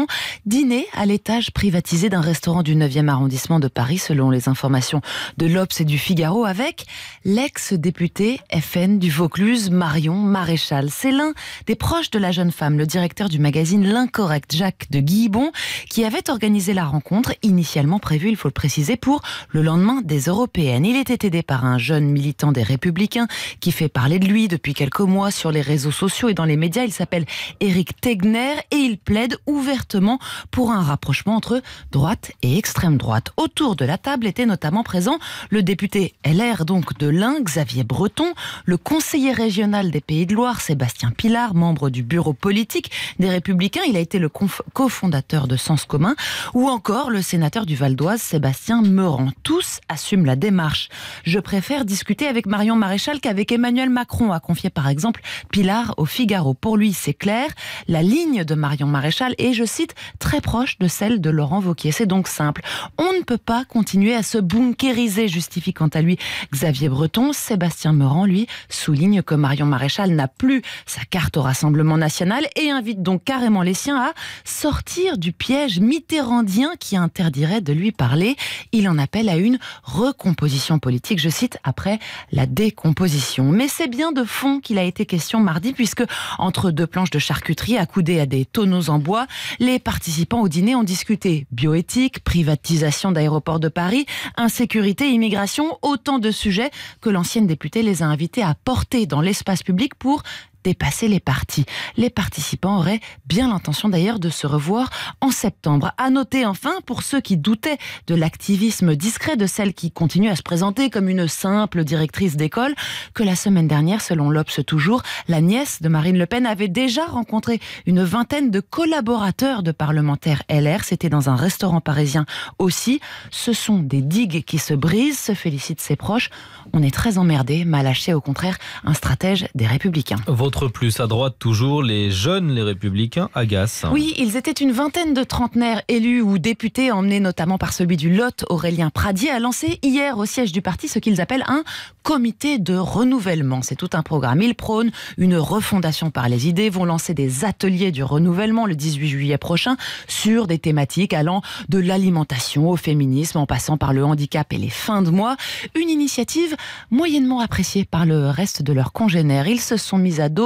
dîner à l'étage privatisé d'un restaurant du 9e arrondissement de Paris, selon les informations de l'Obs et du Figaro, avec l'ex-député FN du Vaucluse, Marion Maréchal. C'est l'un des proches de la jeune femme, le directeur du magazine L'Incorrect, Jacques de Guillibon, qui avait organisé la rencontre, initialement prévue, il faut le préciser, pour le lendemain des Européennes. Il était aidé par un jeune militant des Républicains qui fait parler de lui depuis quelques mois sur les réseaux sociaux et dans les médias. Il s'appelle Éric Tegner et il plaide ouvertement pour un rapprochement entre droite et extrême droite. Autour de la table était notamment présent le député LR donc de l'Ain, Xavier Breton, le conseiller régional des Pays de Loire, Sébastien Pilard, membre du bureau politique des Républicains. Il a été le cofondateur de Sens Commun, ou encore le sénateur du Val d'Oise, Sébastien Meurant. Tous assument la démarche. Je préfère discuter avec Marion Maréchal qu'avec Emmanuel Macron, a confié par exemple Pilard au Figaro. Pour lui, c'est clair, la ligne de Marion Maréchal est, je cite, très proche de celle de Laurent Wauquiez. C'est donc simple. On ne peut pas continuer à se bunkériser, justifie quant à lui Xavier Breton. Sébastien Meurant, lui, souligne que Marion Maréchal n'a plus sa carte au Rassemblement national et invite donc carrément les siens à sortir du piège mitterrandien qui interdirait de lui parler. Il en appelle à une recomposition politique, je cite, après la décomposition. Mais c'est bien de fond qu'il a été question mardi, puisque entre deux planches de charcuterie accoudées à des tonneaux en bois, les participants au dîner ont discuté bioéthique, privatisation d'aéroports de Paris, insécurité, immigration, autant de sujets que l'ancienne députée les a invités à porter dans l'espace public pour dépasser les partis. Les participants auraient bien l'intention d'ailleurs de se revoir en septembre. À noter enfin, pour ceux qui doutaient de l'activisme discret de celle qui continue à se présenter comme une simple directrice d'école, que la semaine dernière, selon l'Obs toujours, la nièce de Marine Le Pen avait déjà rencontré une vingtaine de collaborateurs de parlementaires LR. C'était dans un restaurant parisien aussi. Ce sont des digues qui se brisent, se félicitent ses proches. On est très emmerdés, m'a lâché au contraire un stratège des Républicains. Votre plus à droite, toujours, les jeunes, les Républicains, agacent. Oui, ils étaient une vingtaine de trentenaires élus ou députés, emmenés notamment par celui du Lot, Aurélien Pradié, a lancé hier au siège du parti ce qu'ils appellent un comité de renouvellement. C'est tout un programme. Ils prônent une refondation par les idées, vont lancer des ateliers du renouvellement le 18 juillet prochain sur des thématiques allant de l'alimentation au féminisme, en passant par le handicap et les fins de mois. Une initiative moyennement appréciée par le reste de leurs congénères. Ils se sont mis à dos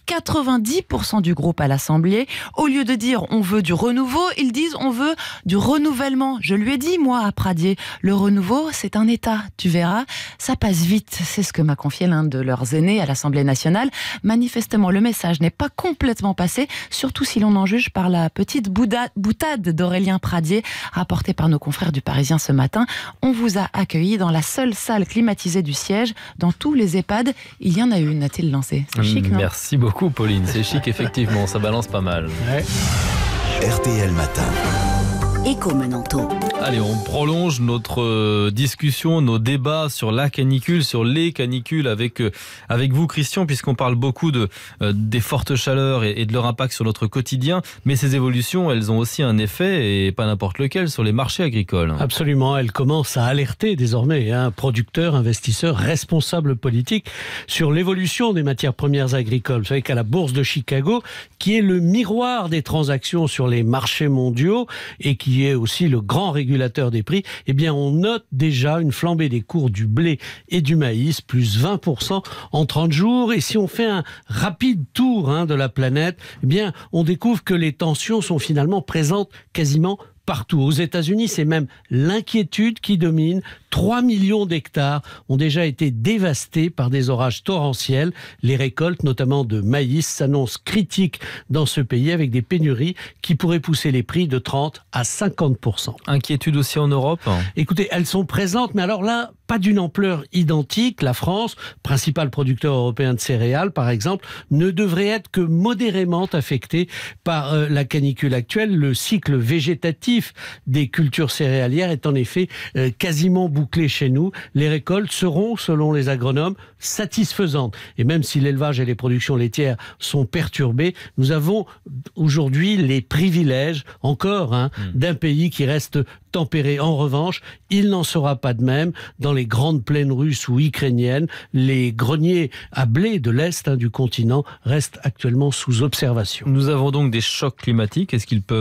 90% du groupe à l'Assemblée. Au lieu de dire on veut du renouveau, ils disent on veut du renouvellement. Je lui ai dit, moi, à Pradié, le renouveau, c'est un état. Tu verras, ça passe vite. C'est ce que m'a confié l'un de leurs aînés à l'Assemblée nationale. Manifestement, le message n'est pas complètement passé, surtout si l'on en juge par la petite boutade d'Aurélien Pradié, rapportée par nos confrères du Parisien ce matin. On vous a accueilli dans la seule salle climatisée du siège. Dans tous les EHPAD, il y en a une, a-t-il lancé. C'est chic, non ? Merci beaucoup, Pauline. C'est chic, effectivement. Ça balance pas mal. Ouais. RTL Matin. Éco-Menanto. Allez, on prolonge notre discussion, nos débats sur la canicule, sur les canicules avec vous, Christian, puisqu'on parle beaucoup des fortes chaleurs et de leur impact sur notre quotidien. Mais ces évolutions, elles ont aussi un effet, et pas n'importe lequel, sur les marchés agricoles. Absolument, elles commencent à alerter désormais producteurs, investisseurs, responsables politiques sur l'évolution des matières premières agricoles. Vous savez qu'à la bourse de Chicago, qui est le miroir des transactions sur les marchés mondiaux et qui est aussi le grand régulateur des prix, eh bien on note déjà une flambée des cours du blé et du maïs, plus 20% en 30 jours. Et si on fait un rapide tour de la planète, eh bien on découvre que les tensions sont finalement présentes quasiment partout. Aux États-Unis, c'est même l'inquiétude qui domine. 3 millions d'hectares ont déjà été dévastés par des orages torrentiels. Les récoltes, notamment de maïs, s'annoncent critiques dans ce pays, avec des pénuries qui pourraient pousser les prix de 30 à 50%. Inquiétude aussi en Europe ? Écoutez, elles sont présentes, mais alors là, pas d'une ampleur identique. La France, principal producteur européen de céréales par exemple, ne devrait être que modérément affectée par la canicule actuelle. Le cycle végétatif des cultures céréalières est en effet quasiment bouclé chez nous. Les récoltes seront, selon les agronomes, satisfaisantes. Et même si l'élevage et les productions laitières sont perturbées, nous avons aujourd'hui les privilèges, encore, d'un pays qui reste tempéré. En revanche, il n'en sera pas de même dans les grandes plaines russes ou ukrainiennes. Les greniers à blé de l'Est du continent restent actuellement sous observation. Nous avons donc des chocs climatiques. Est-ce qu'ils peuvent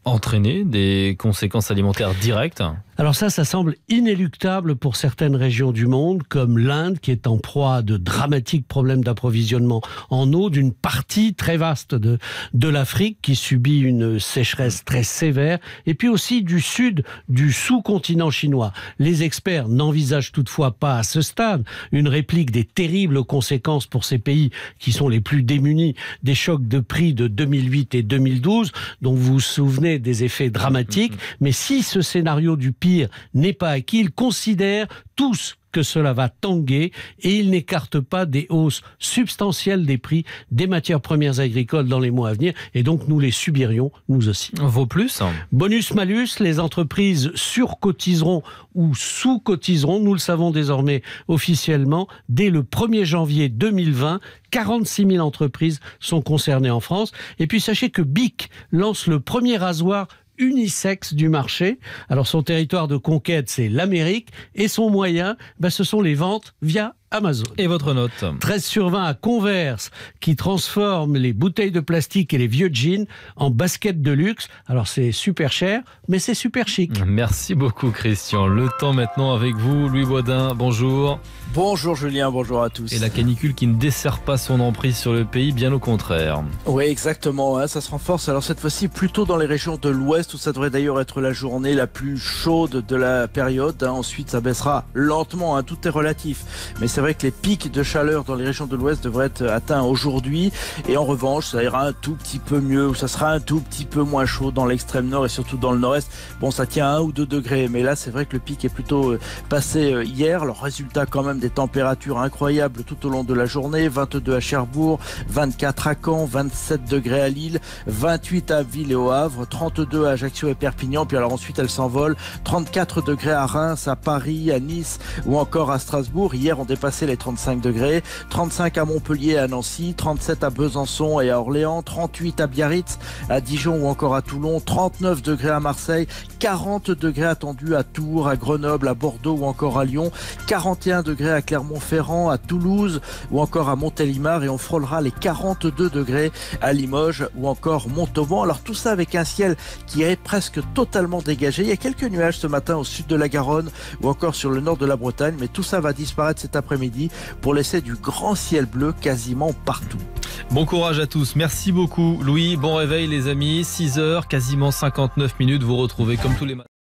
entraîner des conséquences alimentaires directes ? Alors ça semble inéluctable pour certaines régions du monde, comme l'Inde, qui est en proie à de dramatiques problèmes d'approvisionnement en eau, d'une partie très vaste de l'Afrique, qui subit une sécheresse très sévère, et puis aussi du sud du sous-continent chinois. Les experts n'envisagent toutefois pas à ce stade une réplique des terribles conséquences pour ces pays qui sont les plus démunis des chocs de prix de 2008 et 2012, dont vous vous souvenez des effets dramatiques. Mais si ce scénario du pire n'est pas acquis, ils considèrent tous que cela va tanguer et ils n'écartent pas des hausses substantielles des prix des matières premières agricoles dans les mois à venir, et donc nous les subirions, nous aussi. Vaut plus. Bonus-malus, les entreprises surcotiseront ou sous-cotiseront, nous le savons désormais officiellement, dès le 1er janvier 2020. 46 000 entreprises sont concernées en France. Et puis sachez que BIC lance le premier rasoir unisexe du marché. Alors son territoire de conquête, c'est l'Amérique, et son moyen, ce sont les ventes via Amazon. Et votre note ? 13/20 à Converse, qui transforme les bouteilles de plastique et les vieux jeans en baskets de luxe. Alors c'est super cher, mais c'est super chic. Merci beaucoup Christian. Le temps maintenant avec vous, Louis Baudin, bonjour. Bonjour Julien, bonjour à tous. Et la canicule qui ne desserre pas son emprise sur le pays, bien au contraire. Oui, exactement, ça se renforce. Alors cette fois-ci, plutôt dans les régions de l'Ouest, où ça devrait d'ailleurs être la journée la plus chaude de la période. Ensuite, ça baissera lentement, tout est relatif. Mais c'est vrai que les pics de chaleur dans les régions de l'Ouest devraient être atteints aujourd'hui. Et en revanche, ça ira un tout petit peu mieux, ou ça sera un tout petit peu moins chaud dans l'extrême nord et surtout dans le nord-est. Bon, ça tient à 1 ou 2 degrés, mais là, c'est vrai que le pic est plutôt passé hier. Alors, résultat quand même des températures incroyables tout au long de la journée. 22 à Cherbourg, 24 à Caen, 27 degrés à Lille, 28 à Abbeville et au Havre, 32 à Ajaccio et Perpignan. Puis alors ensuite, elle s'envole. 34 degrés à Reims, à Paris, à Nice ou encore à Strasbourg. Hier, on dépassait les 35 degrés. 35 à Montpellier et à Nancy, 37 à Besançon et à Orléans, 38 à Biarritz, à Dijon ou encore à Toulon, 39 degrés à Marseille, 40 degrés attendus à Tours, à Grenoble, à Bordeaux ou encore à Lyon, 41 degrés à Clermont-Ferrand, à Toulouse ou encore à Montélimar, et on frôlera les 42 degrés à Limoges ou encore Montauban. Alors tout ça avec un ciel qui est presque totalement dégagé. Il y a quelques nuages ce matin au sud de la Garonne ou encore sur le nord de la Bretagne, mais tout ça va disparaître cet après-midi pour laisser du grand ciel bleu quasiment partout. Bon courage à tous, merci beaucoup Louis, bon réveil les amis, 6h, quasiment 59 minutes, vous retrouvez comme tous les matins.